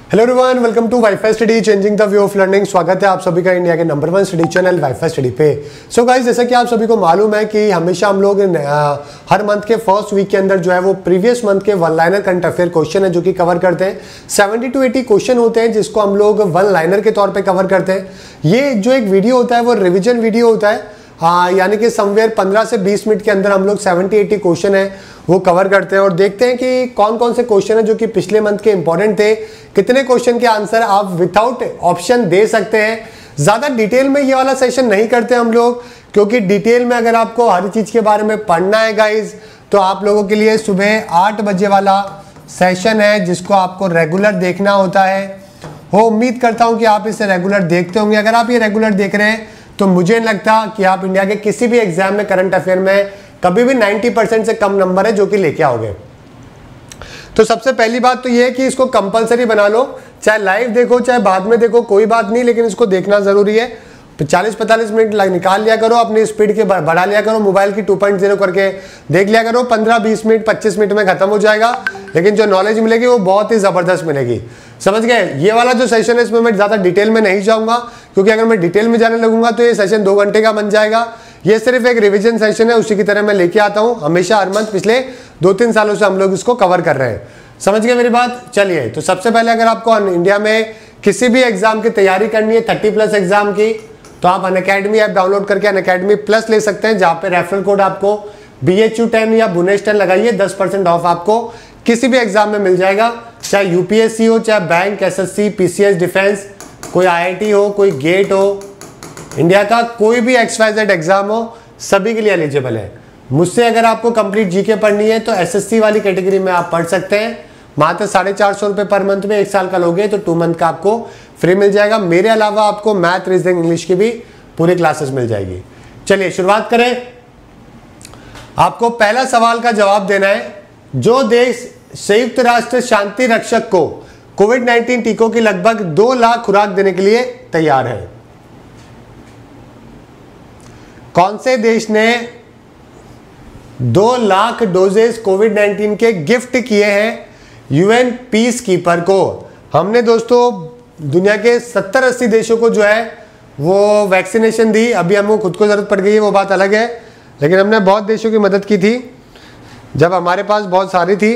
Hello everyone, welcome to wifi study changing the way of learning. स्वागत है आप सभी का इंडिया के number 1 study channel wifi study पे। सो गाइस, जैसा कि आप सभी को मालूम है कि हमेशा हम लोग हर मंथ के फर्स्ट वीक के अंदर जो है वो प्रीवियस मंथ के one liner current affair question है जो कि कवर करते हैं। 70 to 80 क्वेश्चन होते हैं जिसको हम लोग वन लाइनर के तौर पर कवर करते हैं। ये जो एक वीडियो होता है वो रिविजन वीडियो होता है, यानी कि समवेयर 15 से 20 मिनट के अंदर हम लोग 70-80 क्वेश्चन है वो कवर करते हैं और देखते हैं कि कौन कौन से क्वेश्चन है जो कि पिछले मंथ के इंपॉर्टेंट थे, कितने क्वेश्चन के आंसर आप विदाउट ऑप्शन दे सकते हैं। ज़्यादा डिटेल में ये वाला सेशन नहीं करते हम लोग, क्योंकि डिटेल में अगर आपको हर चीज़ के बारे में पढ़ना है गाइज, तो आप लोगों के लिए सुबह 8 बजे वाला सेशन है जिसको आपको रेगुलर देखना होता है। वो उम्मीद करता हूँ कि आप इसे रेगुलर देखते होंगे। अगर आप ये रेगुलर देख रहे हैं तो मुझे नहीं लगता कि आप इंडिया के किसी भी एग्जाम में करंट अफेयर में कभी भी 90% से कम नंबर है जो कि लेके आओगे। तो सबसे पहली बात तो ये है कि इसको कंपलसरी बना लो, चाहे लाइव देखो चाहे बाद में देखो, कोई बात नहीं, लेकिन इसको देखना जरूरी है। 40-45 मिनट निकाल लिया करो, अपनी स्पीड के बढ़ा लिया करो, मोबाइल की 2.0 करके देख लिया करो। 15-20 मिनट 25 मिनट में खत्म हो जाएगा, लेकिन जो नॉलेज मिलेगी वो बहुत ही जबरदस्त मिलेगी। समझ गए? ये वाला जो सेशन है इसमें मैं ज़्यादा डिटेल में नहीं जाऊँगा, क्योंकि अगर मैं डिटेल में जाने लगूंगा तो ये सेशन 2 घंटे का बन जाएगा। ये सिर्फ एक रिवीजन सेशन है, उसी की तरह मैं लेके आता हूँ हमेशा हर मंथ। पिछले 2-3 सालों से हम लोग इसको कवर कर रहे हैं। समझ गए मेरी बात? चलिए, तो सबसे पहले अगर आपको इंडिया में किसी भी एग्जाम की तैयारी करनी है 30+ एग्जाम की, तो आप अनअकैडमी ऐप डाउनलोड करके अनअकैडमी प्लस ले सकते हैं, जहाँ पे रेफरल कोड आपको BHU10 या बुनेश 10 लगाइए, 10% ऑफ आपको किसी भी एग्जाम में मिल जाएगा। चाहे यूपीएससी हो, चाहे बैंक, एसएससी, पीसीएस, डिफेंस, कोई आईआईटी हो, कोई गेट हो, इंडिया का कोई भी XYZ एग्जाम हो, सभी के लिए एलिजिबल है। मुझसे अगर आपको कंप्लीट जीके पढ़नी है तो एसएससी वाली कैटेगरी में आप पढ़ सकते हैं। मात्र 450 रुपये पर मंथ में 1 साल का लोगे तो 2 मंथ का आपको फ्री मिल जाएगा। मेरे अलावा आपको मैथ, रीजनिंग, इंग्लिश की भी पूरी क्लासेस मिल जाएगी। चलिए शुरुआत करें। आपको पहला सवाल का जवाब देना है। जो देश संयुक्त राष्ट्र शांति रक्षक को कोविड-19 टीकों की लगभग 2 लाख खुराक देने के लिए तैयार है? कौन से देश ने 2 लाख डोजेस कोविड-19 के गिफ्ट किए हैं यूएन पीस कीपर को? हमने दोस्तों दुनिया के 70-80 देशों को जो है वो वैक्सीनेशन दी। अभी हमको खुद को जरूरत पड़ गई है, वो बात अलग है, लेकिन हमने बहुत देशों की मदद की थी जब हमारे पास बहुत सारी थी।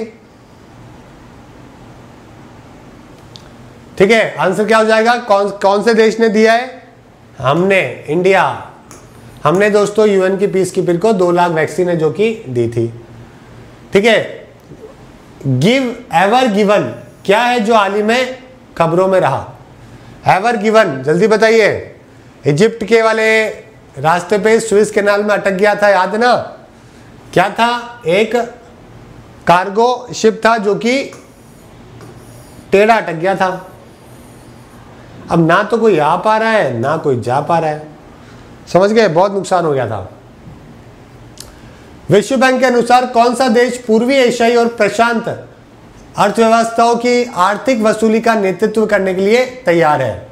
ठीक है, आंसर क्या हो जाएगा? कौन से देश ने दिया है? हमने, इंडिया। हमने दोस्तों यूएन की पीस कीपर को 2 लाख वैक्सीन है जो कि दी थी। ठीक है, गिव एवर गिवन क्या है जो हाल ही में खबरों में रहा? एवर गिवन, जल्दी बताइए। इजिप्ट के वाले रास्ते पे स्विस कैनाल में अटक गया था, याद है ना? क्या था? एक कार्गो शिप था जो कि टेढ़ा अटक गया था। अब ना तो कोई आ पा रहा है ना कोई जा पा रहा है। समझ गए? बहुत नुकसान हो गया था। विश्व बैंक के अनुसार कौन सा देश पूर्वी एशियाई और प्रशांत अर्थव्यवस्थाओं की आर्थिक वसूली का नेतृत्व करने के लिए तैयार है?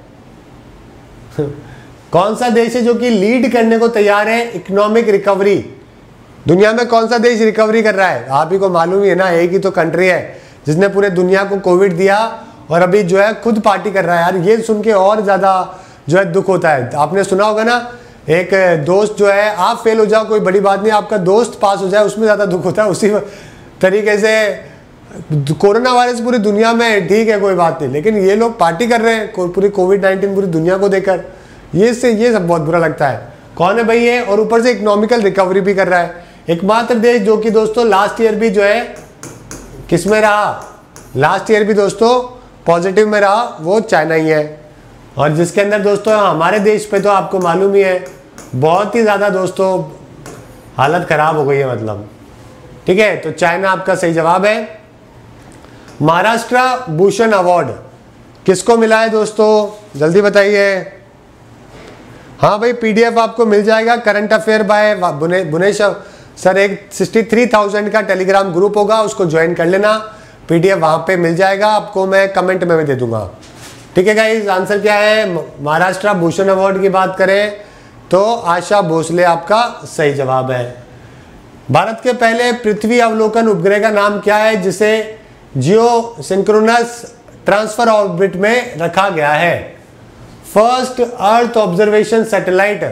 कौन सा देश है जो कि लीड करने को तैयार है इकोनॉमिक रिकवरी? दुनिया में कौन सा देश रिकवरी कर रहा है? आप ही को मालूम ही है ना, एक ही तो कंट्री है जिसने पूरे दुनिया को कोविड दिया और अभी जो है खुद पार्टी कर रहा है। यार ये सुन के और ज्यादा जो है दुख होता है। आपने सुना होगा ना, एक दोस्त जो है, आप फेल हो जाओ कोई बड़ी बात नहीं, आपका दोस्त पास हो जाए उसमें ज्यादा दुख होता है। उसी तरीके से कोरोना वायरस पूरी दुनिया में ठीक है, कोई बात नहीं, लेकिन ये लोग पार्टी कर रहे हैं पूरी कोविड-19 पूरी दुनिया को देकर, ये सब बहुत बुरा लगता है। कौन है भाई ये? और ऊपर से इकोनॉमिकल रिकवरी भी कर रहा है। एकमात्र देश जो कि दोस्तों लास्ट ईयर भी जो है किस में रहा, लास्ट ईयर भी दोस्तों पॉजिटिव में रहा, वो चाइना ही है। और जिसके अंदर दोस्तों हमारे देश पे तो आपको मालूम ही है बहुत ही ज़्यादा दोस्तों हालत ख़राब हो गई है, मतलब। ठीक है, तो चाइना आपका सही जवाब है। महाराष्ट्र भूषण अवार्ड किसको मिला है दोस्तों? जल्दी बताइए। हाँ भाई, PDF आपको मिल जाएगा। Current affair by Bunesh sir, एक 63,000 का टेलीग्राम ग्रुप होगा, उसको ज्वाइन कर लेना। PDF वहां पे मिल जाएगा आपको, मैं कमेंट में भी दे दूंगा। ठीक है गाइस, आंसर क्या है? महाराष्ट्र भूषण अवार्ड की बात करें तो आशा भोसले आपका सही जवाब है। भारत के पहले पृथ्वी अवलोकन उपग्रह का नाम क्या है जिसे जियो सिंक्रोनस ट्रांसफर ऑर्बिट में रखा गया है? First earth observation satellite.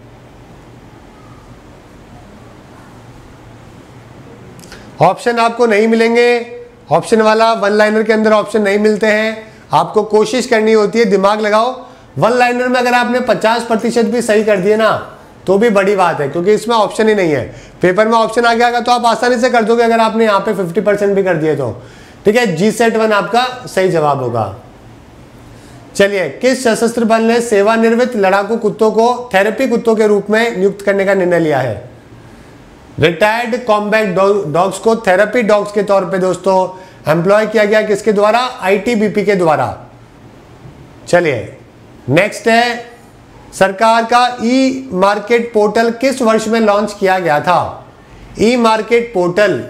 Option आपको नहीं मिलेंगे, ऑप्शन वाला वन लाइनर के अंदर ऑप्शन नहीं मिलते हैं, आपको कोशिश करनी होती है, दिमाग लगाओ। वन लाइनर में अगर आपने 50% भी सही कर दिए ना तो भी बड़ी बात है, क्योंकि इसमें ऑप्शन ही नहीं है। पेपर में ऑप्शन आ गया तो आप आसानी से कर दोगे अगर आपने यहाँ पे 50% भी कर दिए तो। ठीक है, G-SET-1 आपका सही जवाब होगा। चलिए, किस सशस्त्र बल ने सेवानिवृत्त लड़ाकू कुत्तों को थेरेपी कुत्तों के रूप में नियुक्त करने का निर्णय लिया है? रिटायर्ड कॉम्बैट डॉग्स को थेरेपी डॉग्स के तौर पे दोस्तों एम्प्लॉय किया गया किसके द्वारा? ITBP के द्वारा। चलिए, नेक्स्ट है, सरकार का ई मार्केट पोर्टल किस वर्ष में लॉन्च किया गया था? ई मार्केट पोर्टल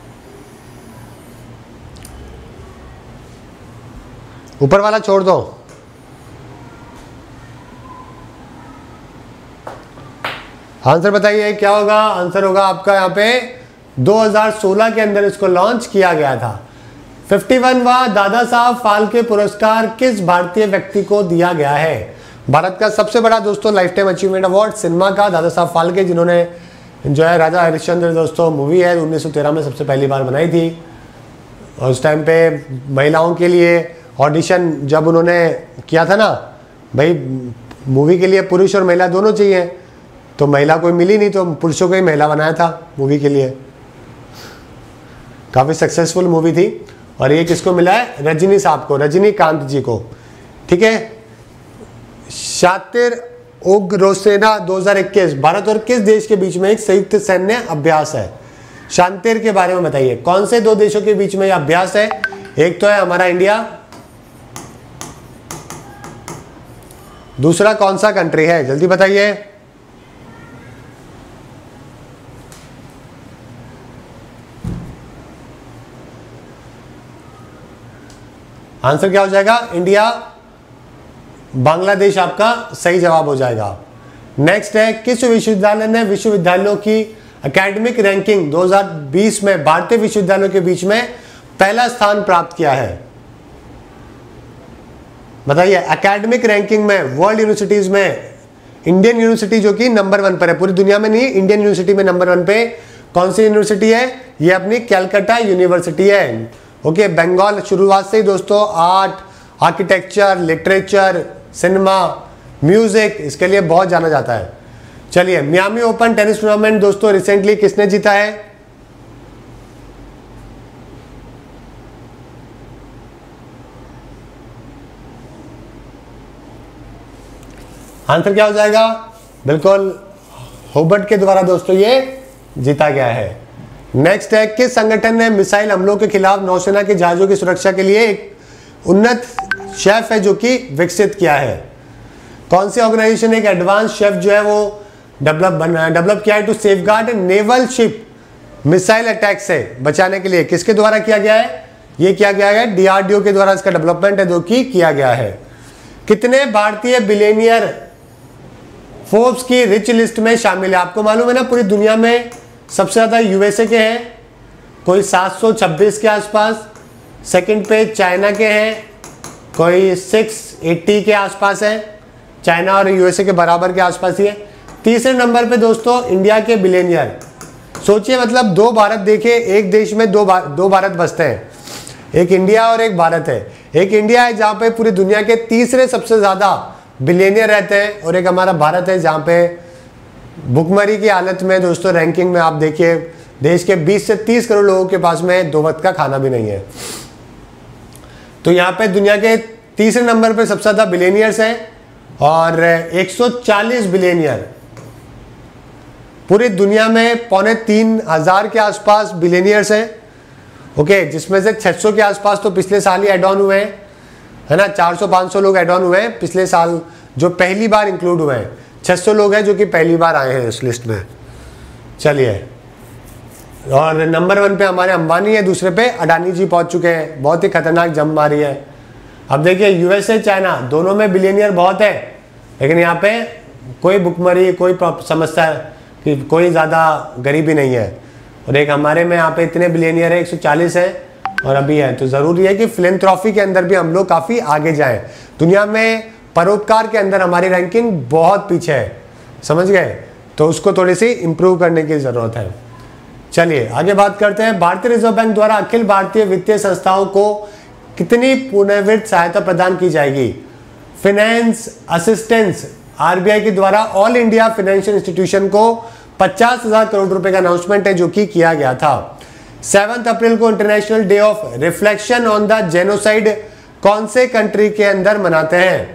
ऊपर वाला छोड़ दो, आंसर बताइए क्या होगा? आंसर होगा आपका यहाँ पे 2016 के अंदर इसको लॉन्च किया गया था। 51वां दादा साहब फाल्के पुरस्कार किस भारतीय व्यक्ति को दिया गया है? भारत का सबसे बड़ा दोस्तों life time achievement award cinema का दादा साहब फाल्के, जिन्होंने जो है राजा हरिश्चंद्र दोस्तों मूवी है 1913 में सबसे पहली बार बनाई थी, और उस टाइम पे महिलाओं के लिए ऑडिशन जब उन्होंने किया था ना, भाई मूवी के लिए पुरुष और महिला दोनों चाहिए, तो महिला कोई मिली नहीं तो पुरुषों को ही महिला बनाया था मूवी के लिए। काफ़ी सक्सेसफुल मूवी थी। और ये किसको मिला है? रजनी साहब को, रजनीकांत जी को। ठीक है, शातिर उग्रसेना 2021 भारत और किस देश के बीच में एक संयुक्त सैन्य अभ्यास है? शांतिर के बारे में बताइए, कौन से दो देशों के बीच में यह अभ्यास है? एक तो है हमारा इंडिया, दूसरा कौन सा कंट्री है? जल्दी बताइए। आंसर क्या हो जाएगा? इंडिया, बांग्लादेश आपका सही जवाब हो जाएगा। नेक्स्ट है, किस विश्वविद्यालय ने विश्वविद्यालयों की एकेडमिक रैंकिंग 2020 में भारतीय विश्वविद्यालयों के बीच में पहला स्थान प्राप्त किया है? बताइए, एकेडमिक रैंकिंग में वर्ल्ड यूनिवर्सिटीज में इंडियन यूनिवर्सिटी जो कि नंबर 1 पर है, पूरी दुनिया में नहीं, इंडियन यूनिवर्सिटी में नंबर 1 पे कौन सी यूनिवर्सिटी है? ये अपनी कैलकाटा यूनिवर्सिटी है। ओके, बंगाल शुरुआत से ही दोस्तों art, architecture, literature, cinema, music, इसके लिए बहुत जाना जाता है। चलिए, मियामी ओपन टेनिस टूर्नामेंट दोस्तों रिसेंटली किसने जीता है? आंसर क्या हो जाएगा? बिल्कुल होबर्ट के द्वारा दोस्तों ये जीता गया है। नेक्स्ट है, किस संगठन ने मिसाइल हमलों के खिलाफ नौसेना के जहाजों की सुरक्षा के लिए एक उन्नत शेफ है जो कि विकसित किया है? कौन सी ऑर्गेनाइजेशन एक एडवांस शेफ जो है वो डेवलप किया है to safeguard naval ship missile attack से बचाने के लिए? किसके द्वारा किया गया है? ये किया गया है DRDO के द्वारा, इसका डेवलपमेंट है जो कि किया गया है। कितने भारतीय बिलियनियर फोर्ब्स की रिच लिस्ट में शामिल है? आपको मालूम है ना, पूरी दुनिया में सबसे ज़्यादा USA के हैं, कोई 726 के आसपास, सेकंड पे चाइना के हैं, कोई 680 के आसपास है, चाइना और USA के बराबर के आसपास ही है। तीसरे नंबर पे दोस्तों इंडिया के बिलियनियर। सोचिए, मतलब दो भारत देखे, एक देश में दो भारत बसते हैं, एक इंडिया और एक भारत है। एक इंडिया है जहाँ पे पूरी दुनिया के तीसरे सबसे ज़्यादा बिलियनियर रहते हैं, और एक हमारा भारत है जहाँ पे भुखमरी की हालत में दोस्तों रैंकिंग में आप देखिए देश के 20 से 30 करोड़ लोगों के पास में 2 वक्त का खाना भी नहीं है। तो यहाँ पे दुनिया के तीसरे नंबर पे सबसे ज़्यादा बिलियनियर्स हैं, और 140 बिलियनियर पूरी दुनिया में 3,500 के आसपास बिलियनियर्स हैं। ओके, जिसमें से 600 के आसपास तो पिछले साल ही एड ऑन हुए हैं, है ना, 400-500 लोग एड ऑन हुए हैं पिछले साल जो पहली बार इंक्लूड हुए हैं। 600 लोग हैं जो कि पहली बार आए हैं इस लिस्ट में। चलिए, और नंबर 1 पे हमारे अंबानी है, दूसरे पे अडानी जी पहुंच चुके हैं। बहुत ही खतरनाक जंप मारी है। अब देखिए, USA चाइना दोनों में बिलियनियर बहुत है, लेकिन यहाँ पे कोई भुखमरी, कोई समस्या कि कोई ज़्यादा गरीबी नहीं है। और एक हमारे में यहाँ पे इतने बिलियनियर है, 140 है, और अभी है। तो जरूरी है कि फिलैंथ्रोपी के अंदर भी हम लोग काफी आगे जाएं। दुनिया में परोपकार के अंदर हमारी रैंकिंग बहुत पीछे है, समझ गए? तो उसको थोड़ी सी इंप्रूव करने की जरूरत है। चलिए आगे बात करते हैं। भारतीय रिजर्व बैंक द्वारा अखिल भारतीय वित्तीय संस्थाओं को कितनी पुनर्वित्त सहायता प्रदान की जाएगी? फाइनेंस असिस्टेंस आरबीआई के द्वारा ऑल इंडिया फाइनेंशियल इंस्टीट्यूशन को 50,000 करोड़ रुपए का अनाउंसमेंट है जो कि किया गया था। 7 अप्रैल को international day of reflection on the genocide कौन से कंट्री के अंदर मनाते हैं?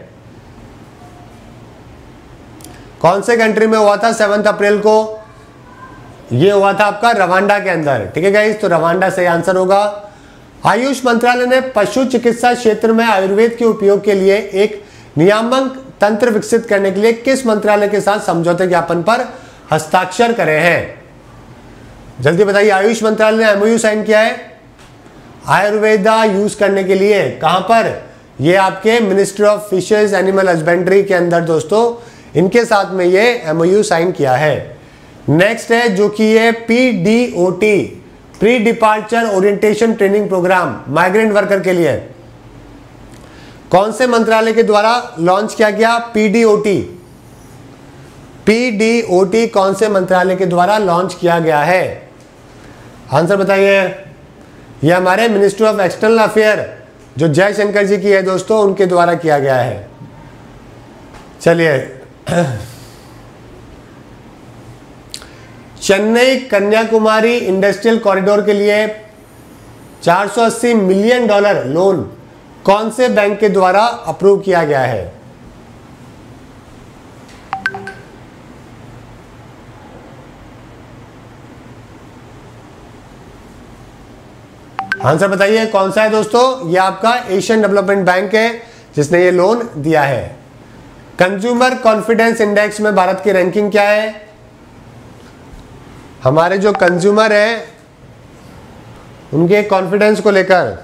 कौन से कंट्री में हुआ था 7 अप्रैल को? ये हुआ था आपका रवांडा के अंदर। ठीक है गाइस, तो रवांडा सही आंसर होगा। आयुष मंत्रालय ने पशु चिकित्सा क्षेत्र में आयुर्वेद के उपयोग के लिए एक नियामक तंत्र विकसित करने के लिए किस मंत्रालय के साथ समझौते ज्ञापन पर हस्ताक्षर करे हैं? जल्दी बताइए। आयुष मंत्रालय ने एमओयू साइन किया है आयुर्वेदा यूज करने के लिए। कहां पर? ये आपके ministry of fisheries animal husbandry के अंदर दोस्तों, इनके साथ में ये एमओयू साइन किया है। नेक्स्ट है जो कि ये PDOT, pre departure orientation training programme migrant worker के लिए कौन से मंत्रालय के द्वारा लॉन्च किया गया? पीडीओटी। पीडीओटी कौन से मंत्रालय के द्वारा लॉन्च किया गया है? आंसर बताइए। ये हमारे मिनिस्ट्री ऑफ एक्सटर्नल अफेयर जो जयशंकर जी की है दोस्तों, उनके द्वारा किया गया है। चलिए चेन्नई कन्याकुमारी इंडस्ट्रियल कॉरिडोर के लिए $480 मिलियन लोन कौन से बैंक के द्वारा अप्रूव किया गया है? आंसर बताइए कौन सा है दोस्तों? ये आपका एशियन डेवलपमेंट बैंक है जिसने ये लोन दिया है। कंज्यूमर कॉन्फिडेंस इंडेक्स में भारत की रैंकिंग क्या है? हमारे जो कंज्यूमर है उनके कॉन्फिडेंस को लेकर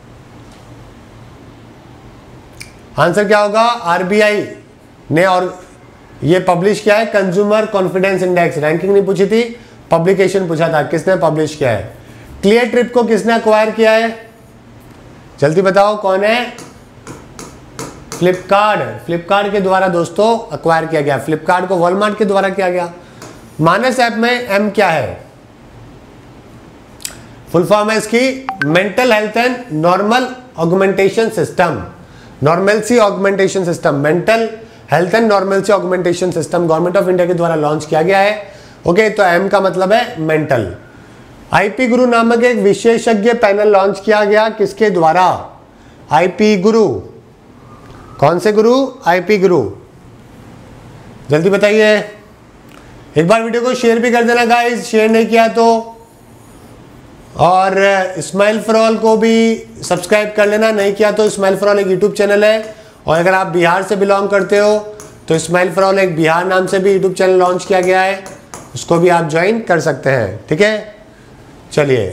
आंसर क्या होगा? आरबीआई ने और ये पब्लिश किया है कंज्यूमर कॉन्फिडेंस इंडेक्स। रैंकिंग नहीं पूछी थी, पब्लिकेशन पूछा था, किसने पब्लिश किया है? क्लियर ट्रिप को किसने अक्वायर किया है? जल्दी बताओ कौन है? फ्लिपकार्ट। फ्लिपकार्ट के द्वारा दोस्तों अक्वायर किया गया। फ्लिपकार्ट को वॉलमार्ट के द्वारा किया गया। मानस ऐप में एम क्या है? फुल फॉर्म है इसकी mental health and normal augmentation system. Normalcy augmentation system, mental health and normalcy augmentation system government of India के द्वारा लॉन्च किया गया है। ओके, तो एम का मतलब है मेंटल। आईपी गुरु नामक एक विशेषज्ञ पैनल लॉन्च किया गया, किसके द्वारा? आईपी गुरु। कौन से गुरु? आईपी गुरु। जल्दी बताइए। एक बार वीडियो को शेयर भी कर देना गाइस, शेयर नहीं किया तो। और स्माइल फॉर ऑल को भी सब्सक्राइब कर लेना, नहीं किया तो। स्माइल फॉर ऑल एक यूट्यूब चैनल है, और अगर आप बिहार से बिलोंग करते हो तो स्माइल फॉर ऑल एक बिहार नाम से भी यूट्यूब चैनल लॉन्च किया गया है, उसको भी आप ज्वाइन कर सकते हैं। ठीक है, चलिए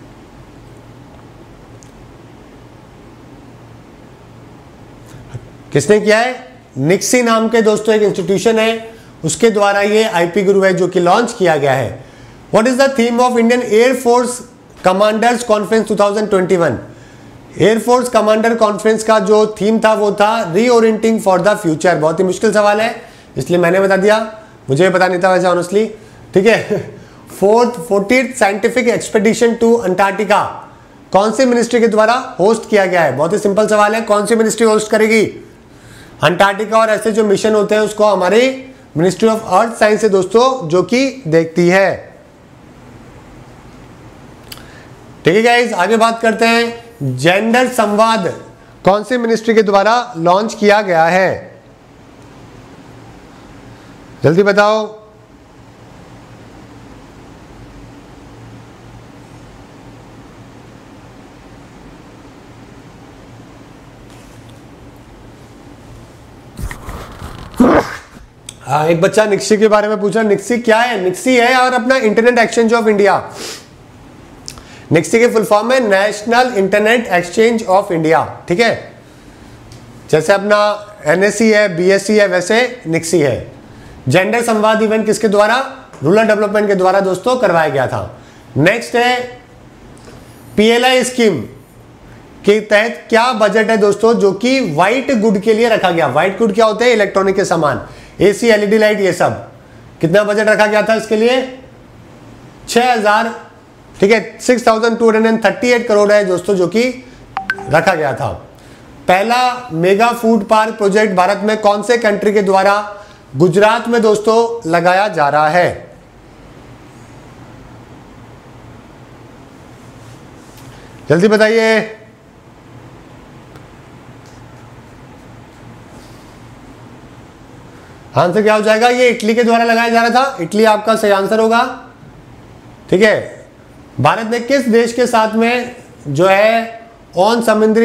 किसने किया है? निक्सी नाम के दोस्तों एक इंस्टीट्यूशन है, उसके द्वारा ये आईपी गुरु है जो कि लॉन्च किया गया है। What is the theme of Indian air force commanders conference 2021? Air force commander conference का जो थीम था वो था रीओरिएंटिंग फॉर द फ्यूचर। बहुत ही मुश्किल सवाल है इसलिए मैंने बता दिया, मुझे भी पता नहीं था वैसे ऑनेस्टली। ठीक है, 40th scientific expedition to Antarctica कौन सी मिनिस्ट्री के द्वारा होस्ट किया गया है? बहुत ही सिंपल सवाल है, कौन सी मिनिस्ट्री होस्ट करेगी? अंटार्कटिका और ऐसे जो मिशन होते हैं उसको हमारी मिनिस्ट्री ऑफ अर्थ साइंस है दोस्तों जो कि देखती है। ठीक है गाइस, आगे बात करते हैं। जेंडर संवाद कौन सी मिनिस्ट्री के द्वारा लॉन्च किया गया है? जल्दी बताओ। एक बच्चा निक्सी के बारे में पूछा, निक्सी क्या है? निक्सी है और अपना internet exchange of India. NIXI के फुल फॉर्म है national internet exchange of India. ठीक है, जैसे अपना एनएससी है, बीएससी है, वैसे निक्सी है। जेंडर संवाद इवेंट किसके द्वारा? रूरल डेवलपमेंट के द्वारा दोस्तों करवाया गया था। नेक्स्ट है PLI स्कीम के तहत क्या बजट है दोस्तों जो कि व्हाइट गुड के लिए रखा गया? व्हाइट गुड क्या होते हैं? इलेक्ट्रॉनिक के सामान, AC, LED लाइट, ये सब। कितना बजट रखा गया था इसके लिए? 6000, ठीक है, 6238 करोड़ है दोस्तों जो कि रखा गया था। पहला मेगा फूड पार्क प्रोजेक्ट भारत में कौन से कंट्री के द्वारा गुजरात में दोस्तों लगाया जा रहा है? जल्दी बताइए। आंसर क्या हो जाएगा? ये इटली के द्वारा लगाया जा रहा था। इटली आपका सही आंसर होगा, ठीक है। भारत ने किस देश के साथ में जो है ऑन समुद्री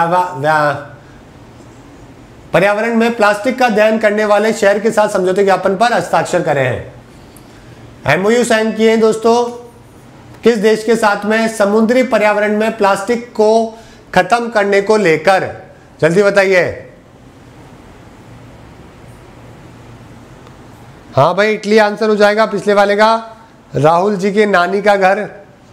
पर्यावरण में प्लास्टिक का दहन करने वाले शहर के साथ समझौते ज्ञापन पर हस्ताक्षर करे हैं? MOU साइन किए हैं दोस्तों किस देश के साथ में समुद्री पर्यावरण में प्लास्टिक को खत्म करने को लेकर? जल्दी बताइए। हाँ भाई, इटली आंसर हो जाएगा पिछले वाले का। राहुल जी के नानी का घर।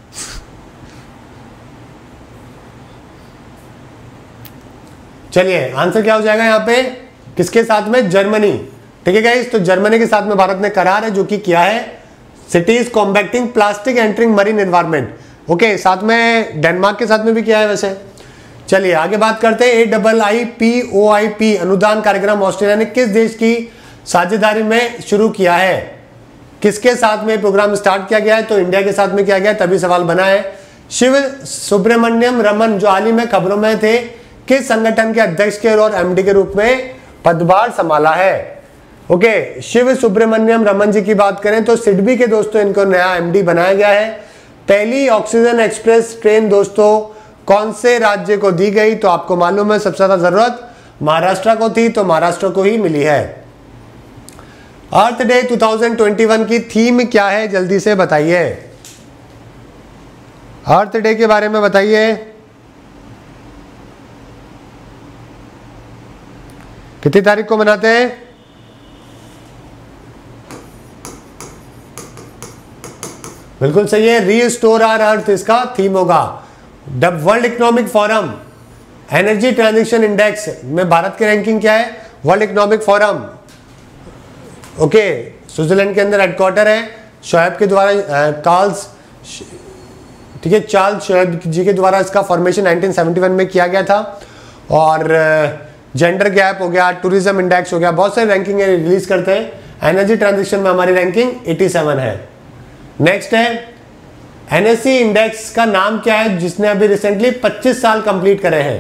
चलिए आंसर क्या हो जाएगा यहाँ पे? किसके साथ में? जर्मनी, ठीक है गाइस। तो जर्मनी के साथ में भारत ने करार है जो कि किया है, cities combating plastic entering marine environment. Okay, साथ में डेनमार्क के साथ में भी किया है वैसे। चलिए आगे बात करते हैं। AIIPOIP अनुदान कार्यक्रम ऑस्ट्रेलिया ने किस देश की साझेदारी में शुरू किया है? किसके साथ में प्रोग्राम स्टार्ट किया गया है? तो इंडिया के साथ में किया गया, तभी सवाल बना है। शिव सुब्रमण्यम रमन जो हाल ही में खबरों में थे, किस संगठन के अध्यक्ष के और MD के रूप में पदभार संभाला है? ओके, शिव सुब्रमण्यम रमन जी की बात करें तो सिडबी के दोस्तों इनको नया MD बनाया गया है। पहली ऑक्सीजन एक्सप्रेस ट्रेन दोस्तों कौन से राज्य को दी गई? तो आपको मालूम है सबसे ज्यादा जरूरत महाराष्ट्र को थी, तो महाराष्ट्र को ही मिली है। अर्थ डे 2021 की थीम क्या है? जल्दी से बताइए। अर्थ डे के बारे में बताइए। कितनी तारीख को मनाते हैं? बिल्कुल सही है, रीस्टोर आवर अर्थ इसका थीम होगा। World economic forum energy transition index में भारत की रैंकिंग क्या है? World economic forum, okay, Switzerland के अंदर हेडक्वार्टर है। शोएब के द्वारा ठीक है, चार्ल्स शोएब जी के द्वारा इसका फॉर्मेशन 1971 में किया गया था। और जेंडर गैप हो गया, टूरिज्म इंडेक्स हो गया, बहुत सारे रैंकिंग रिलीज करते हैं। एनर्जी ट्रांजिशन में हमारी रैंकिंग 87 है। नेक्स्ट है NSE इंडेक्स का नाम क्या है जिसने अभी रिसेंटली 25 साल कंप्लीट करे हैं?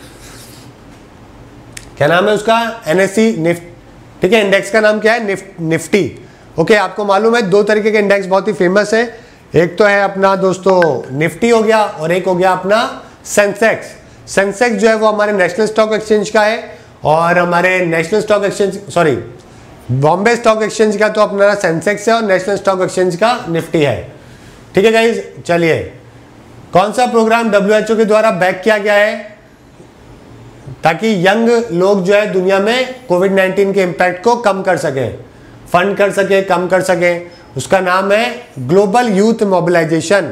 क्या नाम है उसका? NSE निफ्टी, ठीक है। इंडेक्स का नाम क्या है? निफ्टी। ओके, आपको मालूम है दो तरीके के इंडेक्स बहुत ही फेमस है। एक तो है अपना दोस्तों निफ्टी हो गया, और एक हो गया अपना सेंसेक्स। सेंसेक्स जो है वो हमारे नेशनल स्टॉक एक्सचेंज का है, और हमारे national stock exchange sorry Bombay stock exchange का तो अपना सेंसेक्स है, और नेशनल स्टॉक एक्सचेंज का निफ्टी है, ठीक है गाइज। चलिए, कौन सा प्रोग्राम WHO के द्वारा बैक किया गया है ताकि यंग लोग जो है दुनिया में कोविड-19 के इम्पैक्ट को कम कर सके, फंड कर सके, कम कर सके? उसका नाम है ग्लोबल यूथ मोबिलाइजेशन।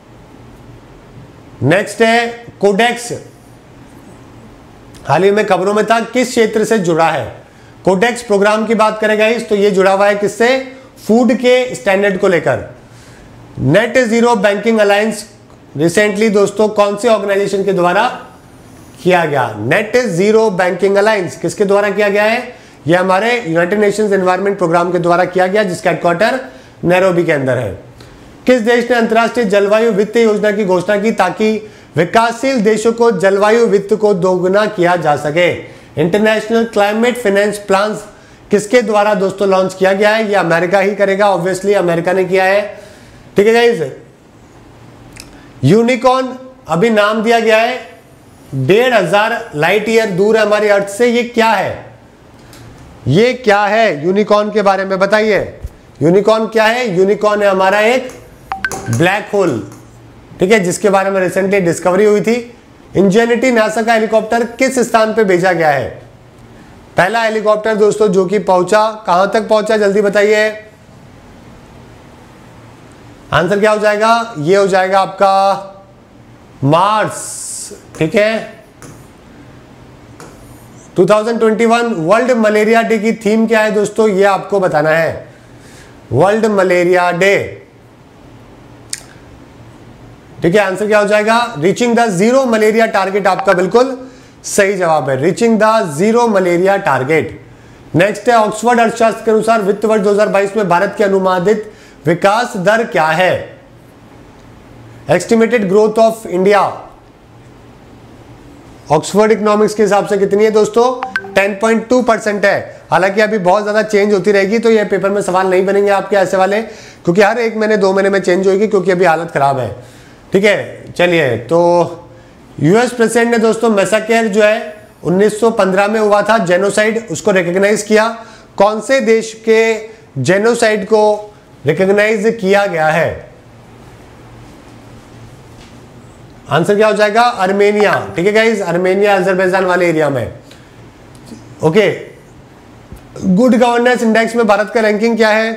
नेक्स्ट है कोडेक्स, हाल ही में खबरों में था, किस क्षेत्र से जुड़ा है? कोडेक्स प्रोग्राम की बात करेगा इस, तो ये जुड़ा हुआ है किससे? फूड के स्टैंडर्ड को लेकर। Net zero banking alliance recently दोस्तों कौन से ऑर्गेनाइजेशन के द्वारा किया गया? नेट जीरो बैंकिंग अलायंस किसके द्वारा किया गया है? यह हमारे यूनाइटेड नेशंस एनवायरनमेंट प्रोग्राम के द्वारा किया गया, जिसका हेडक्वार्टर नैरोबी के अंदर है। किस देश ने अंतर्राष्ट्रीय जलवायु वित्त योजना की घोषणा की ताकि विकासशील देशों को जलवायु वित्त को दोगुना किया जा सके? इंटरनेशनल क्लाइमेट फाइनेंस प्लान किसके द्वारा दोस्तों लॉन्च किया गया है? ये अमेरिका ही करेगा, ऑब्वियसली अमेरिका ने किया है, ठीक है गाइस। यूनिकॉर्न अभी नाम दिया गया है, 1500 लाइट ईयर दूर है हमारी अर्थ से। ये क्या है? ये क्या है? यूनिकॉर्न के बारे में बताइए। यूनिकॉर्न क्या है? यूनिकॉर्न है हमारा एक ब्लैक होल, ठीक है, जिसके बारे में रिसेंटली डिस्कवरी हुई थी। इंजेनिटी नासा का हेलीकॉप्टर किस स्थान पे भेजा गया है? पहला हेलीकॉप्टर दोस्तों जो कि पहुंचा, कहां तक पहुंचा? जल्दी बताइए। आंसर क्या हो जाएगा? ये हो जाएगा आपका मार्स, ठीक है। 2021 वर्ल्ड मलेरिया डे की थीम क्या है दोस्तों, ये आपको बताना है। वर्ल्ड मलेरिया डे, ठीक है। आंसर क्या हो जाएगा, reaching the zero malaria target, आपका बिल्कुल सही जवाब है, reaching the zero malaria target. Next है, ऑक्सफोर्ड अर्थशास्त्र के अनुसार वित्त वर्ष 2022 में भारत की अनुमानित विकास दर क्या है। Estimated growth of India Oxford economics के हिसाब से कितनी है दोस्तों, 10.2% है। हालांकि अभी बहुत ज्यादा चेंज होती रहेगी, तो ये पेपर में सवाल नहीं बनेंगे आपके ऐसे वाले, क्योंकि हर 1 महीने 2 महीने में चेंज होगी, क्योंकि अभी हालत खराब है, ठीक है। चलिए, तो यूएस प्रेसिडेंट ने दोस्तों मैसाकेर जो है 1915 में हुआ था, जेनोसाइड, उसको रिकॉग्नाइज किया। कौन से देश के जेनोसाइड को रिकॉग्नाइज किया गया है। आंसर क्या हो जाएगा, आर्मेनिया, ठीक है गाइस, आर्मेनिया अजरबैजान वाले एरिया में। ओके, गुड गवर्नेंस इंडेक्स में भारत का रैंकिंग क्या है।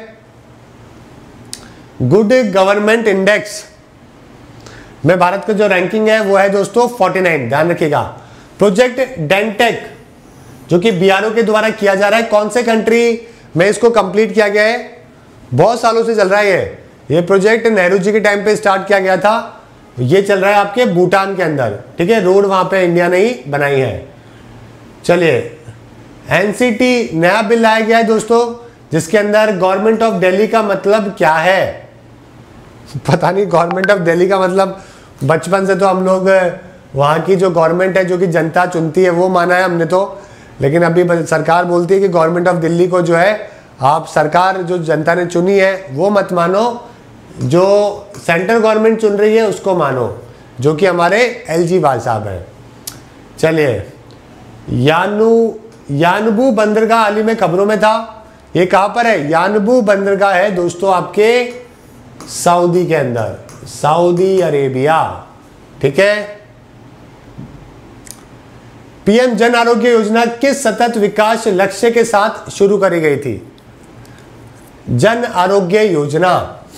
गुड गवर्नमेंट इंडेक्स में भारत का जो रैंकिंग है वो है दोस्तों 49, ध्यान रखिएगा। प्रोजेक्ट डेंटेक जो कि बीआरओ के द्वारा किया जा रहा है, कौन से कंट्री में इसको कंप्लीट किया गया है, बहुत सालों से चल रहा है ये प्रोजेक्ट नेहरू जी के टाइम पे स्टार्ट किया गया था, ये चल रहा है आपके भूटान के अंदर, ठीक है। रोड वहां पे इंडिया ने ही बनाई है। चलिए, एनसीटी नया बिल लाया गया है दोस्तों, जिसके अंदर गवर्नमेंट ऑफ दिल्ली का मतलब क्या है। पता नहीं गवर्नमेंट ऑफ दिल्ली का मतलब, बचपन से तो हम लोग वहां की जो गवर्नमेंट है, जो कि जनता चुनती है, वो माना है हमने तो, लेकिन अभी सरकार बोलती है कि गवर्नमेंट ऑफ दिल्ली को जो है आप सरकार जो जनता ने चुनी है वो मत मानो, जो सेंट्रल गवर्नमेंट चुन रही है उसको मानो, जो कि हमारे एलजी वाल साहब हैं। चलिए, यानबू बंदरगाह हाल ही में खबरों में था, ये कहां पर है, यानबू बंदरगाह है दोस्तों आपके सऊदी के अंदर, सऊदी अरेबिया, ठीक है। पीएम जन आरोग्य योजना किस सतत विकास लक्ष्य के साथ शुरू करी गई थी। जन आरोग्य योजना,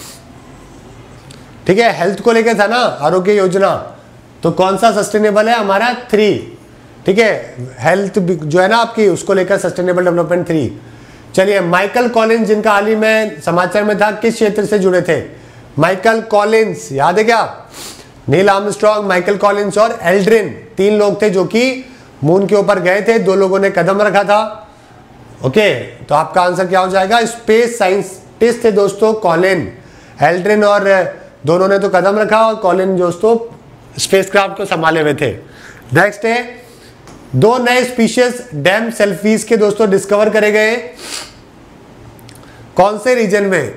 ठीक है, हेल्थ को लेकर था ना आरोग्य योजना, तो कौन सा सस्टेनेबल है हमारा 3, ठीक है, हेल्थ जो है ना आपकी, उसको लेकर सस्टेनेबल डेवलपमेंट 3। चलिए, माइकल कॉलिंस जिनका हाल ही में समाचार में था, किस क्षेत्र से जुड़े थे। माइकल कॉलिंस, याद है क्या, नील आर्मस्ट्रॉन्ग, माइकल कॉलिंस और एल्ड्रिन, 3 लोग थे जो कि मून के ऊपर गए थे, 2 लोगों ने कदम रखा था। ओके, तो आपका आंसर क्या हो जाएगा, स्पेस साइंटिस्ट थे दोस्तों कॉलिन, एल्ड्रिन और दोनों ने तो कदम रखा, और कॉलिन दोस्तों स्पेसक्राफ्ट को संभाले हुए थे। नेक्स्ट है, 2 नए स्पीशीज डैम सेल्फीज के दोस्तों डिस्कवर करे गए, कौन से रीजन में।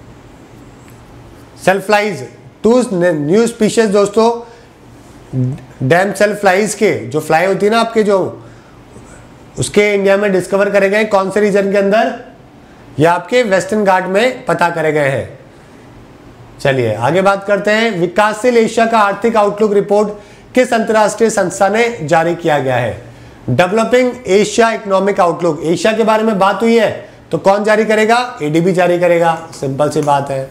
सेल्फ्लाइज, 2 न्यू स्पीशीज दोस्तों डैम सेल्फ्लाइज के, जो फ्लाई होती है ना आपके, जो उसके इंडिया में डिस्कवर करे गए, कौन से रीजन के अंदर, या आपके वेस्टर्न घाट में पता करे गए हैं। चलिए आगे बात करते हैं, विकासशील एशिया का आर्थिक आउटलुक रिपोर्ट किस अंतरराष्ट्रीय संस्था ने जारी किया गया है। Developing Asia economic outlook, Asia के बारे में बात हुई है तो कौन जारी करेगा, एडीबी जारी करेगा, सिंपल सी बात है,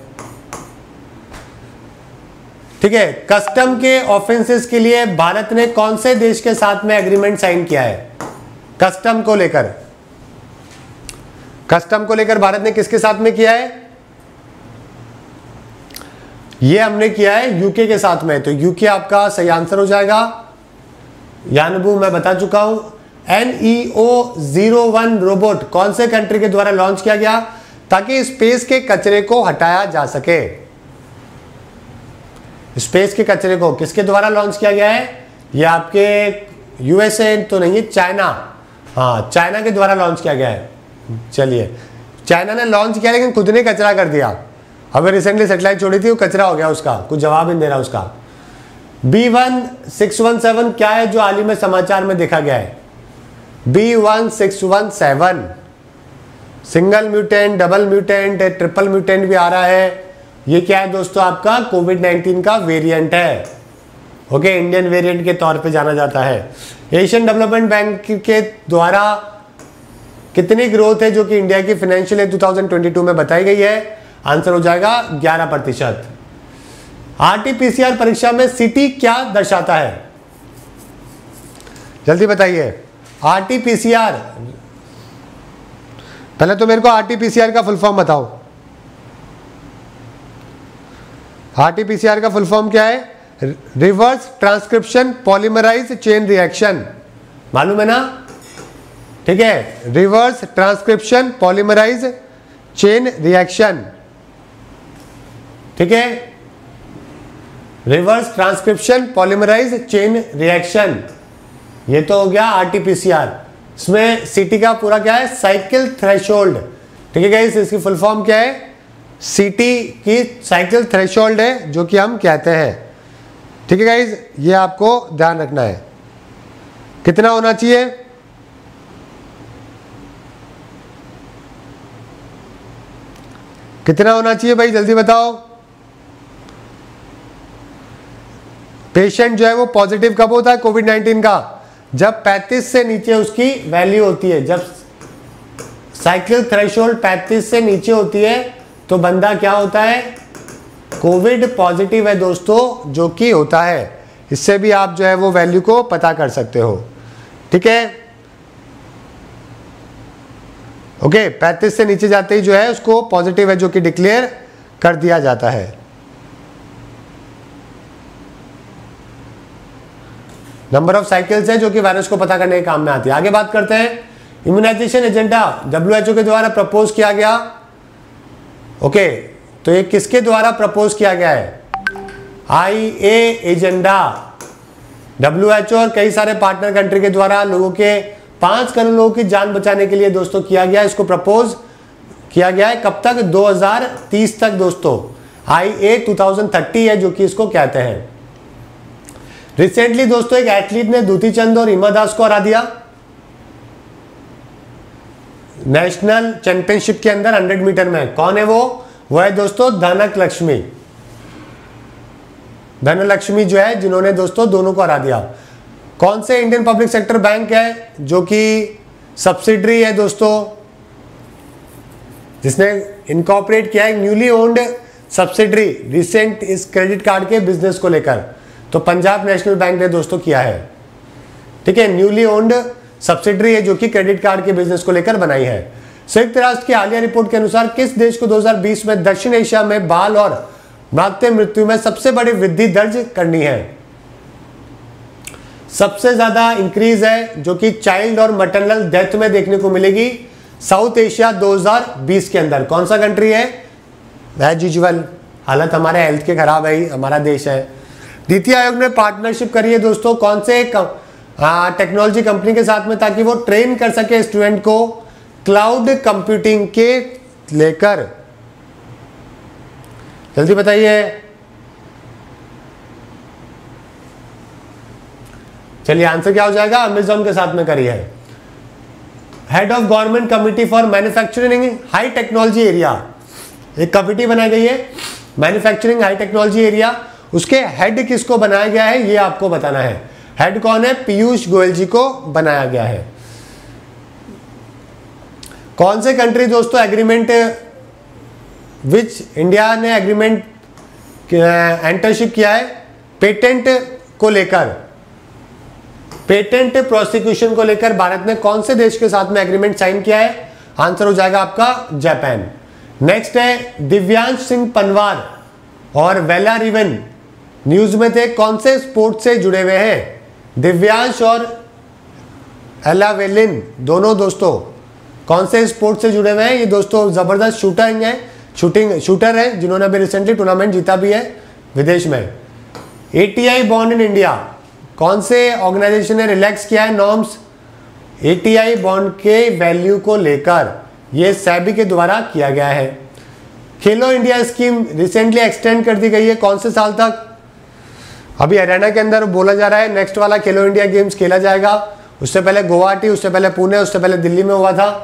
ठीक है। कस्टम के ऑफेंसेस के लिए भारत ने कौन से देश के साथ में एग्रीमेंट साइन किया है। कस्टम को लेकर, कस्टम को लेकर भारत ने किसके साथ में किया है, ये हमने किया है यूके के साथ में, तो यूके आपका सही आंसर हो जाएगा। यानबू मैं बता चुका हूं। NEO-01 रोबोट कौन से कंट्री के द्वारा लॉन्च किया गया ताकि स्पेस के कचरे को हटाया जा सके। स्पेस के कचरे को किसके द्वारा लॉन्च किया गया है, ये आपके यूएसए तो नहीं है, चाइना, हाँ चाइना के द्वारा लॉन्च किया गया है। चलिए, चाइना ने लॉन्च किया लेकिन खुद ने कचरा कर दिया, हमें रिसेंटली सैटेलाइट छोड़ी थी, वो कचरा हो गया उसका, कुछ जवाब नहीं दे रहा उसका। B1617 क्या है जो हाल ही में समाचार में देखा गया है। B1617 single mutant, double mutant, triple mutant भी आ रहा है। ये क्या है दोस्तों, आपका कोविड-19 का वेरिएंट है, ओके, इंडियन वेरिएंट के तौर पे जाना जाता है। एशियन डेवलपमेंट बैंक के द्वारा कितनी ग्रोथ है जो कि इंडिया की फाइनेंशियल ईयर 2022 में बताई गई है। आंसर हो जाएगा 11%। आरटीपीसीआर परीक्षा में सीटी क्या दर्शाता है? जल्दी बताइए। आरटीपीसीआर, पहले तो मेरे को आरटीपीसीआर का फुल फॉर्म बताओ। आरटीपीसीआर का फुल फॉर्म क्या है? Reverse transcription polymerase chain reaction, मालूम है ना? ठीक है, reverse transcription polymerase chain reaction. ठीक है, reverse transcription polymerase chain reaction, ये तो हो गया आरटीपीसीआर। इसमें सीटी का पूरा क्या है? Cycle threshold. ठीक है गाइस, इसकी फुल फॉर्म क्या है? सीटी की साइकिल थ्रेशोल्ड है, जो कि हम कहते हैं। ठीक है गाइस, ये आपको ध्यान रखना है। कितना होना चाहिए? कितना होना चाहिए भाई, जल्दी बताओ। पेशेंट जो है वो पॉजिटिव कब होता है कोविड-19 का? जब 35 से नीचे उसकी वैल्यू होती है। जब साइकिल थ्रेशोल्ड 35 से नीचे होती है तो बंदा क्या होता है? कोविड पॉजिटिव है दोस्तों, जो कि होता है। इससे भी आप जो है वो वैल्यू को पता कर सकते हो। ठीक है, ओके। 35 से नीचे जाते ही जो है उसको पॉजिटिव है, जो कि डिक्लेयर कर दिया जाता है। नंबर ऑफ साइकिल्स है जो कि वायरस को पता करने के काम में आती है। आगे बात करते हैं। इम्यूनाइजेशन एजेंडा WHO के द्वारा प्रपोज किया गया। ओके, तो ये किसके द्वारा प्रपोज किया गया है? IA एजेंडा, WHO और कई सारे पार्टनर कंट्री के द्वारा लोगों के 5 करोड़ लोगों की जान बचाने के लिए दोस्तों किया गया। इसको प्रपोज किया गया है कब तक? 2030 तक दोस्तों। IA 2030 है जो कि इसको कहते हैं। रिसेंटली दोस्तों एक एथलीट ने दूती चंद और हिमा दास को हरा दिया नेशनल चैंपियनशिप के अंदर 100 मीटर में। कौन है वो? वो है दोस्तों धनलक्ष्मी। धनलक्ष्मी जो है, जिन्होंने दोस्तों दोनों को हरा दिया। कौन से इंडियन पब्लिक सेक्टर बैंक है जो कि सब्सिडरी है दोस्तों, जिसने इनकॉर्पोरेट किया है न्यूली ओन्ड सब्सिडरी रिसेंट इस क्रेडिट कार्ड के बिजनेस को लेकर? तो पंजाब नेशनल बैंक ने दोस्तों किया है। ठीक है, न्यूली ओन्ड सब्सिडरी है जो कि क्रेडिट कार्ड के बिजनेस को लेकर बनाई है। संयुक्त राष्ट्र की हालिया रिपोर्ट के अनुसार किस देश को 2020 में दक्षिण एशिया में बाल और मातृ मृत्यु में सबसे बड़ी वृद्धि दर्ज करनी है? सबसे ज्यादा इंक्रीज है जो कि चाइल्ड और मैटरनल डेथ में देखने को मिलेगी साउथ एशिया 2020 के अंदर। कौन सा कंट्री है? एज यूजुअल, हालत हमारे हेल्थ के खराब है, हमारा देश है। नीति आयोग ने पार्टनरशिप करी है दोस्तों कौन से टेक्नोलॉजी कंपनी के साथ में, ताकि वो ट्रेन कर सके स्टूडेंट को क्लाउड कंप्यूटिंग के लेकर? जल्दी बताइए। चलिए आंसर क्या हो जाएगा? अमेजॉन के साथ में करी है। Head of government committee for manufacturing high technology area, एक कमिटी बनाई गई है मैन्युफैक्चरिंग हाई टेक्नोलॉजी एरिया। उसके हेड किसको बनाया गया है ये आपको बताना है। हेड कौन है? पीयूष गोयल जी को बनाया गया है। कौन से कंट्री दोस्तों एग्रीमेंट विच इंडिया ने एग्रीमेंट एंटरशिप किया है पेटेंट को लेकर? पेटेंट प्रोसिक्यूशन को लेकर भारत ने कौन से देश के साथ में एग्रीमेंट साइन किया है? आंसर हो जाएगा आपका जापान। नेक्स्ट है दिव्यांश सिंह पनवार और वेला रिवन न्यूज में थे, कौन से स्पोर्ट से जुड़े हुए हैं? दिव्यांश और एलावेलिन दोनों दोस्तों कौन से स्पोर्ट से जुड़े हुए हैं? ये दोस्तों जबरदस्त शूटर है जिन्होंने अभी रिसेंटली टूर्नामेंट जीता भी है विदेश में। ATI बॉन्ड इन इंडिया, कौन से ऑर्गेनाइजेशन ने रिलैक्स किया है नॉर्म्स ATI बॉन्ड के वैल्यू को लेकर? ये SEBI के द्वारा किया गया है। खेलो इंडिया स्कीम रिसेंटली एक्सटेंड कर दी गई है कौन से साल तक? अभी हरियाणा के अंदर बोला जा रहा है नेक्स्ट वाला खेलो इंडिया गेम्स खेला जाएगा। उससे पहले गुवाहाटी, उससे पहले पुणे, उससे पहले दिल्ली में हुआ था।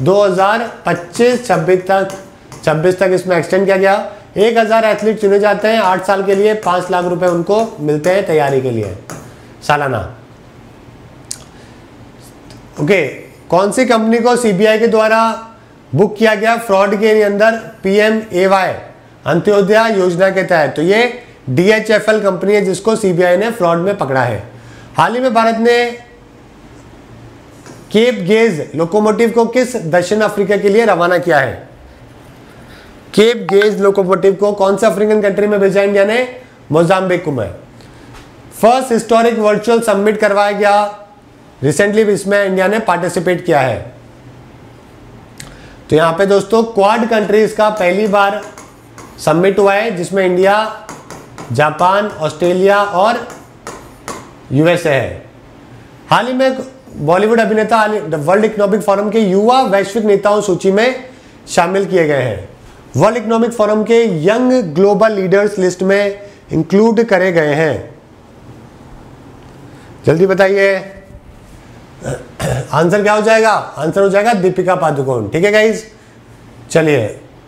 2025-26 तक इसमें एक्सटेंड किया गया। 1000 एथलीट चुने जाते हैं 8 साल के लिए, 5 लाख रुपए उनको मिलते हैं तैयारी के लिए सालाना। ओके, कौन सी कंपनी को CBI के द्वारा बुक किया गया फ्रॉड के अंदर PMAY अंत्योदय योजना के तहत? तो ये DHFL कंपनी है जिसको CBI ने फ्रॉड में पकड़ा है। हाल ही में भारत ने केप गेज लोकोमोटिव को किस दक्षिण अफ्रीका के लिए रवाना किया है? केप गेज लोकोमोटिव को कौन से अफ्रीकन कंट्री में भेजा इंडिया ने? मोजाम्बिक में। फर्स्ट हिस्टोरिक वर्चुअल समिट करवाया गया रिसेंटली, इसमें इंडिया ने पार्टिसिपेट किया है। तो यहां पे दोस्तों क्वाड कंट्रीज का पहली बार समिट हुआ है जिसमें इंडिया, जापान, ऑस्ट्रेलिया और USA है। हाल ही में बॉलीवुड अभिनेता वर्ल्ड इकोनॉमिक फोरम के युवा वैश्विक नेताओं सूची में शामिल किए गए हैं। वर्ल्ड इकोनॉमिक फोरम के यंग ग्लोबल लीडर्स लिस्ट में इंक्लूड करे गए हैं। जल्दी बताइए आंसर क्या हो जाएगा? आंसर हो जाएगा दीपिका पादुकोण। ठीक है गाइज, चलिए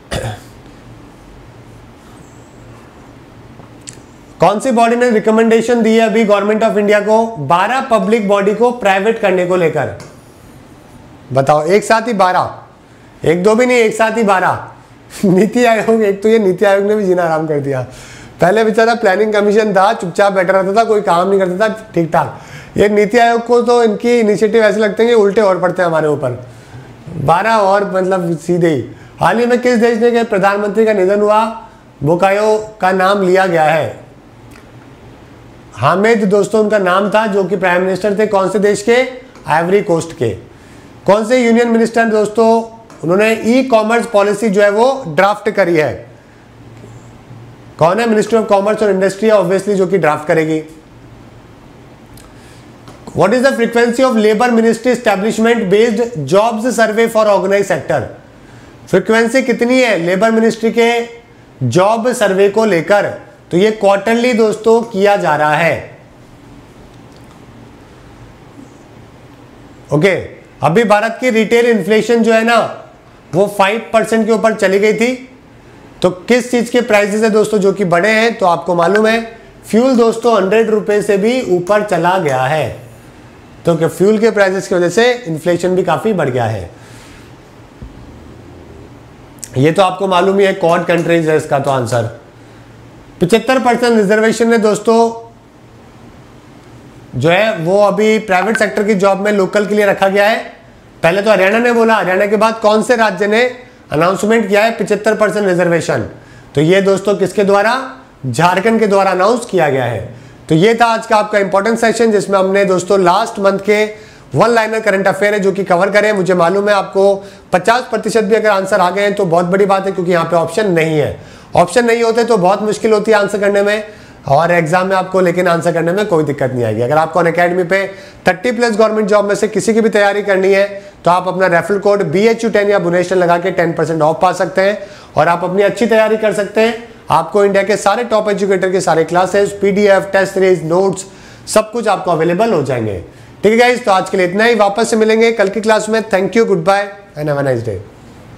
कौन सी बॉडी ने रिकमेंडेशन दी है अभी गवर्नमेंट ऑफ इंडिया को 12 पब्लिक बॉडी को प्राइवेट करने को लेकर? बताओ, एक साथ ही 12, एक दो भी नहीं, एक साथ ही 12। नीति आयोग, एक तो ये नीति आयोग ने भी जीना आराम कर दिया। पहले बेचारा प्लानिंग कमीशन था, चुपचाप बैठा रहता था, कोई काम नहीं करता था ठीक ठाक। ये नीति आयोग को तो इनकी इनिशिएटिव ऐसे लगते हैं कि उल्टे और पड़ते हैं हमारे ऊपर। 12 और मतलब सीधे ही। हाल ही में किस देश ने के प्रधानमंत्री का निधन हुआ? बुकायो का नाम लिया गया है। हामिद दोस्तों उनका नाम था, जो कि प्राइम मिनिस्टर थे। कौन से देश के? आइवरी कोस्ट के। कौन से यूनियन मिनिस्टर दोस्तों, उन्होंने ई-कॉमर्स पॉलिसी जो है वो ड्राफ्ट करी है? कौन है? मिनिस्ट्री ऑफ कॉमर्स और इंडस्ट्री ऑब्वियसली जो कि ड्राफ्ट करेगी। What is the frequency of labour ministry establishment based jobs survey for organise sector? Frequency कितनी है लेबर मिनिस्ट्री के जॉब सर्वे को लेकर? तो ये क्वार्टरली दोस्तों किया जा रहा है। ओके, अभी भारत की रिटेल इन्फ्लेशन जो है ना वो 5% के ऊपर चली गई थी। तो किस चीज के प्राइसेस है दोस्तों जो कि बढ़े हैं? तो आपको मालूम है फ्यूल दोस्तों 100 रुपए से भी ऊपर चला गया है। तो फ्यूल के प्राइसेस की वजह से इन्फ्लेशन भी काफी बढ़ गया है। ये तो आपको मालूम ही है, क्वाड कंट्रीज है इसका तो आंसर। 75% रिजर्वेशन है दोस्तों जो है वो अभी प्राइवेट सेक्टर की जॉब में लोकल के लिए रखा गया है। पहले तो हरियाणा ने बोला, हरियाणा के बाद कौन से राज्य ने अनाउंसमेंट किया है 75% रिजर्वेशन? तो ये दोस्तों किसके द्वारा? झारखंड के द्वारा अनाउंस किया गया है। तो ये था आज का आपका इंपॉर्टेंट सेशन जिसमें हमने दोस्तों लास्ट मंथ के वन लाइनर करंट अफेयर है जो कि कवर करें। मुझे मालूम है आपको 50% भी अगर आंसर आ गए हैं तो बहुत बड़ी बात है, क्योंकि यहाँ पे ऑप्शन नहीं है। ऑप्शन नहीं होते तो बहुत मुश्किल होती है आंसर करने में और एग्जाम में आपको, लेकिन आंसर करने में कोई दिक्कत नहीं आएगी। अगर आपको अनअकैडमी पे 30+ गवर्नमेंट जॉब में से किसी की भी तैयारी करनी है तो आप अपना रेफरल कोड BHU10 या बुनेशन लगा के 10% ऑफ पा सकते हैं और आप अपनी अच्छी तैयारी कर सकते हैं। आपको इंडिया के सारे टॉप एजुकेटर के सारे classes, PDF, test series, notes सब कुछ आपको अवेलेबल हो जाएंगे। ठीक है गाइस, तो आज के लिए इतना ही। वापस से मिलेंगे कल की क्लास में। Thank you, good bye and have a nice day.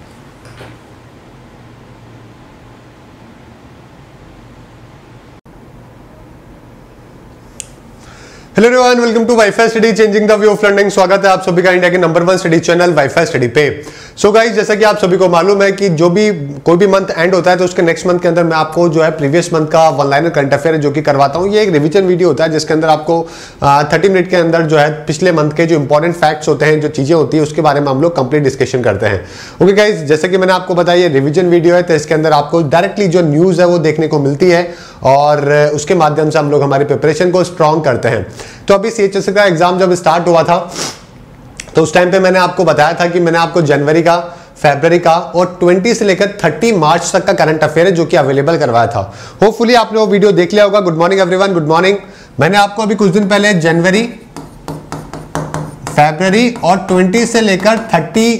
Hello everyone, welcome to wifi study changing the way of learning. स्वागत है आप सभी का इंडिया के number 1 study channel wifi study पे। सो गाइस, जैसा कि आप सभी को मालूम है कि जो भी कोई भी मंथ एंड होता है तो उसके नेक्स्ट मंथ के अंदर मैं आपको जो है प्रीवियस मंथ का वन लाइनर करंट अफेयर जो कि करवाता हूँ। ये एक रिवीजन वीडियो होता है जिसके अंदर आपको 30 मिनट के अंदर जो है पिछले मंथ के जो इंपॉर्टेंट फैक्ट्स होते हैं, जो चीजें होती है उसके बारे में हम लोग कंप्लीट डिस्कशन करते हैं। ओके गाइस, जैसे कि मैंने आपको बताया ये रिविजन वीडियो है तो इसके अंदर आपको डायरेक्टली जो न्यूज है वो देखने को मिलती है और उसके माध्यम से हम लोग हमारी प्रिपरेशन को स्ट्रॉन्ग करते हैं। तो अभी CHSL का एग्जाम जब स्टार्ट हुआ था तो उस टाइम पे मैंने आपको बताया था कि मैंने आपको जनवरी का, फरवरी का और 20 से लेकर 30 मार्च तक का करंट अफेयर है जो कि अवेलेबल करवाया था। होपफुली आपने वो वीडियो देख लिया होगा। Good morning everyone, good morning. मैंने आपको अभी कुछ दिन पहले जनवरी, फरवरी और 20 से लेकर 30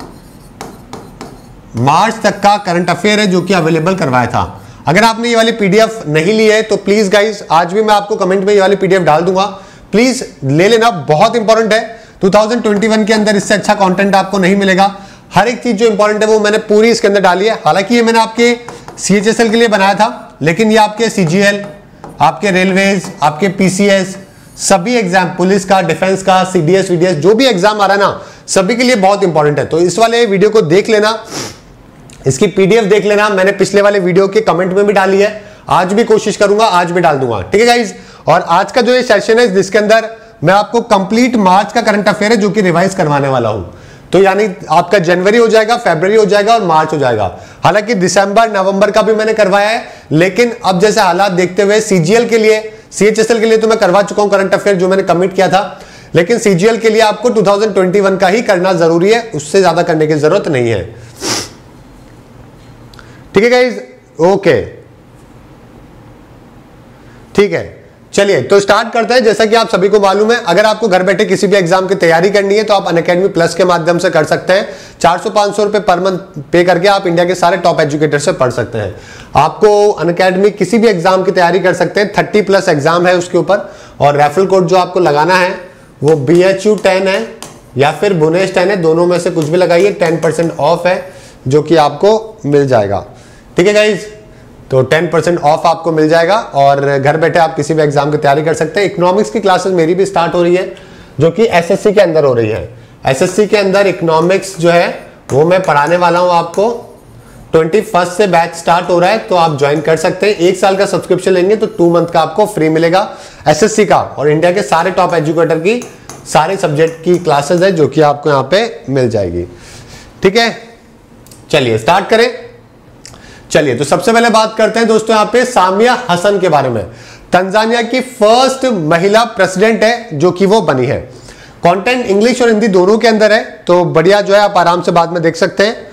मार्च तक का करंट अफेयर है जो कि अवेलेबल करवाया था। अगर आपने ये वाली PDF नहीं ली है तो प्लीज गाइस, आज भी मैं आपको कमेंट में ये वाली PDF डाल दूंगा, प्लीज ले लेना, बहुत इंपॉर्टेंट है। 2021 के अंदर इससे अच्छा कंटेंट आपको नहीं मिलेगा। हर एक चीज जो इंपॉर्टेंट है वो मैंने पूरी इसके अंदर डाली है। हालांकि ये मैंने आपके CHSL के लिए बनाया था, लेकिन ये आपके CGL, आपके रेलवेज, आपके PCS, सभी एग्जाम, पुलिस का, डिफेंस का, CDS, VDS, जो भी एग्जाम आ रहा है ना, सभी के लिए बहुत इंपॉर्टेंट है। तो इस वाले वीडियो को देख लेना, इसकी PDF देख लेना। मैंने पिछले वाले वीडियो के कमेंट में भी डाली है, आज भी कोशिश करूंगा, आज भी डाल दूंगा, ठीक है गाइज। और आज का जो ये सेशन है जिसके अंदर मैं आपको कंप्लीट मार्च का करंट अफेयर है जो कि रिवाइज करवाने वाला हूं। तो यानी आपका जनवरी हो जाएगा, फरवरी हो जाएगा और मार्च हो जाएगा। हालांकि दिसंबर नवंबर का भी मैंने करवाया है, लेकिन अब जैसे हालात देखते हुए सीजीएल के लिए, सीएचएसएल के लिए तो मैं करवा चुका हूं करंट अफेयर जो मैंने कमिट किया था, लेकिन सीजीएल के लिए आपको 2021 का ही करना जरूरी है, उससे ज्यादा करने की जरूरत नहीं है, ठीक है गाइज। ओके ठीक है, चलिए तो स्टार्ट करते हैं। जैसा कि आप सभी को मालूम है, अगर आपको घर बैठे किसी भी एग्जाम की तैयारी करनी है तो आप अनअकैडमी प्लस के माध्यम से कर सकते हैं। 400-500 रुपए पर मंथ पे करके आप इंडिया के सारे टॉप एजुकेटर से पढ़ सकते हैं। आपको अनअकैडमी किसी भी एग्जाम की तैयारी कर सकते हैं, 30+ एग्जाम है उसके ऊपर। और रेफरल कोड जो आपको लगाना है वो BHU10 है या फिर बुनेश 10 है, दोनों में से कुछ भी लगाइए, 10% ऑफ है जो कि आपको मिल जाएगा, ठीक है गाइज। तो 10% ऑफ आपको मिल जाएगा और घर बैठे आप किसी भी एग्जाम की तैयारी कर सकते हैं। इकोनॉमिक्स की क्लासेस मेरी भी स्टार्ट हो रही है जो कि एसएससी के अंदर हो रही है। एसएससी के अंदर इकोनॉमिक्स जो है वो मैं पढ़ाने वाला हूं आपको। 21 से बैच स्टार्ट हो रहा है, तो आप ज्वाइन कर सकते हैं। 1 साल का सब्सक्रिप्शन लेंगे तो 2 मंथ का आपको फ्री मिलेगा एसएससी का, और इंडिया के सारे टॉप एजुकेटर की सारे सब्जेक्ट की क्लासेस है जो कि आपको यहाँ पे मिल जाएगी, ठीक है। चलिए स्टार्ट करें। चलिए तो सबसे पहले बात करते हैं दोस्तों यहाँ पे सामिया हसन के बारे में। तंजानिया की फर्स्ट महिला प्रेसिडेंट है जो कि वो बनी है। कंटेंट इंग्लिश और हिंदी दोनों के अंदर है, तो बढ़िया जो है आप आराम से बाद में देख सकते हैं।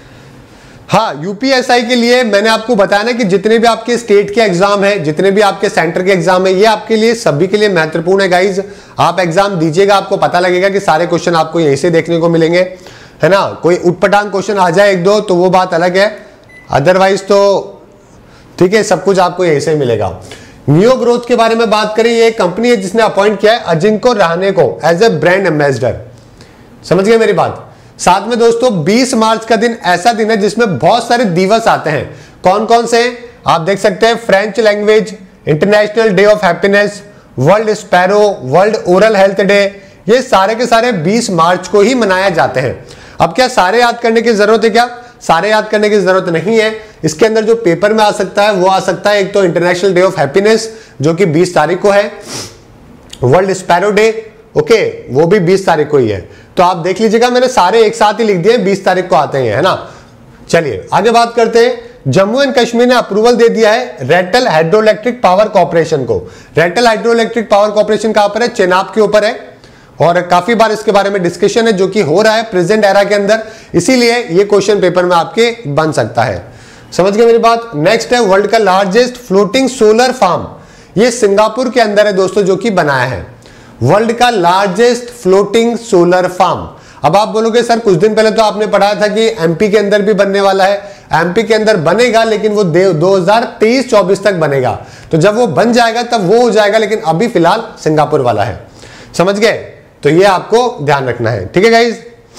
हाँ, यूपीएसआई के लिए मैंने आपको बताया ना कि जितने भी आपके स्टेट के एग्जाम है, जितने भी आपके सेंटर के एग्जाम है, ये आपके लिए सभी के लिए महत्वपूर्ण है गाइज। आप एग्जाम दीजिएगा, आपको पता लगेगा कि सारे क्वेश्चन आपको यहीं से देखने को मिलेंगे, है ना। कोई उटपटांग क्वेश्चन आ जाए 1-2 तो वो बात अलग है, अदरवाइज तो ठीक है, सब कुछ आपको यहीं से मिलेगा। न्यू ग्रोथ के बारे में बात करें, ये कंपनी है जिसने अपॉइंट किया है अजिंक्य रहाणे को एज ए ब्रांड एम्बेसडर। समझ गए मेरी बात। साथ में दोस्तों 20 मार्च का दिन ऐसा दिन है जिसमें बहुत सारे दिवस आते हैं। कौन कौन से आप देख सकते हैं, French language, international day of happiness, world sparrow, world oral health day, ये सारे के सारे 20 मार्च को ही मनाए जाते हैं। अब क्या सारे याद करने की जरूरत है? क्या सारे याद करने की जरूरत नहीं है। इसके अंदर जो पेपर में आ सकता है वो आ सकता है, एक तो इंटरनेशनल डे ऑफ हैप्पीनेस जो कि 20 तारीख को है, वर्ल्ड स्पैरो डे, ओके, वो भी 20 तारीख को ही है। तो आप देख लीजिएगा, मैंने सारे एक साथ ही लिख दिए, 20 तारीख को आते हैं, है ना। चलिए आगे बात करते हैं। जम्मू एंड कश्मीर ने अप्रूवल दे दिया है रेटल हाइड्रोइलेक्ट्रिक पावर कॉर्पोरेशन को। रेटल हाइड्रोइलेक्ट्रिक पावर कॉर्पोरेशन कहां पर है? चेनाब के ऊपर है, और काफी बार इसके बारे में डिस्कशन है जो कि हो रहा है प्रेजेंट एरा के अंदर, इसीलिए ये क्वेश्चन पेपर में आपके बन सकता है। समझ गए मेरी बात। नेक्स्ट है वर्ल्ड का लार्जेस्ट फ्लोटिंग सोलर फार्म, ये सिंगापुर के अंदर है दोस्तों जो कि बनाया है। वर्ल्ड का लार्जेस्ट फ्लोटिंग सोलर फार्म। अब आप बोलोगे सर कुछ दिन पहले तो आपने पढ़ा था कि एमपी के अंदर भी बनने वाला है। एमपी के अंदर बनेगा लेकिन वो 2023-24 तक बनेगा, तो जब वो बन जाएगा तब वो हो जाएगा, लेकिन अभी फिलहाल सिंगापुर वाला है। समझ गए, तो ये आपको ध्यान रखना है, ठीक है गाइज।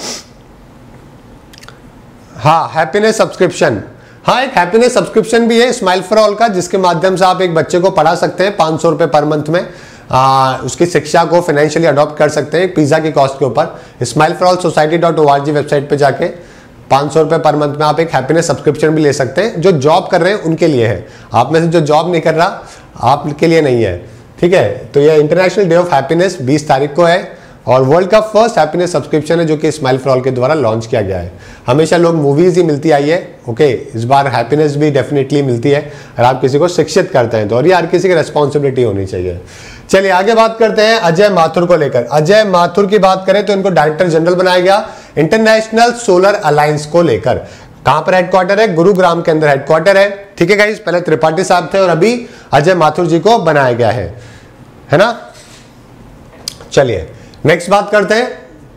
हाँ, हैप्पीनेस सब्सक्रिप्शन, हाँ एक हैप्पीनेस सब्सक्रिप्शन भी है स्माइल फॉर ऑल का, जिसके माध्यम से आप एक बच्चे को पढ़ा सकते हैं 500 रुपए पर मंथ में। उसकी शिक्षा को फाइनेंशियली अडॉप्ट कर सकते हैं पिज्जा की कॉस्ट के ऊपर। Smile for all society.org website पे जाके 500 रुपए पर मंथ में आप एक हैप्पीनेस सब्सक्रिप्शन भी ले सकते हैं। जो जॉब कर रहे हैं उनके लिए है, आप में से जो जॉब नहीं कर रहा आपके लिए नहीं है, ठीक है। तो ये इंटरनेशनल डे ऑफ हैप्पीनेस 20 तारीख को है, और वर्ल्ड का फर्स्ट हैप्पीनेस सब्सक्रिप्शन है जो कि स्माइल फॉर ऑल के द्वारा लॉन्च किया गया है। हमेशा लोग मूवीज ही मिलती आई है, ओके, इस बार हैप्पीनेस भी डेफिनेटली मिलती है अगर आप किसी को शिक्षित करते हैं तो, और ये हर किसी की रेस्पॉन्सिबिलिटी होनी चाहिए। चलिए आगे बात करते हैं अजय माथुर को लेकर। अजय माथुर की बात करें तो इनको डायरेक्टर जनरल बनाया गया इंटरनेशनल सोलर अलायंस को लेकर। कहां पर हेडक्वार्टर है? गुरुग्राम के अंदर हेडक्वार्टर है, ठीक है गाइस। पहले त्रिपाठी साहब थे और अभी अजय माथुर जी को बनाया गया है ना। चलिए नेक्स्ट बात करते हैं,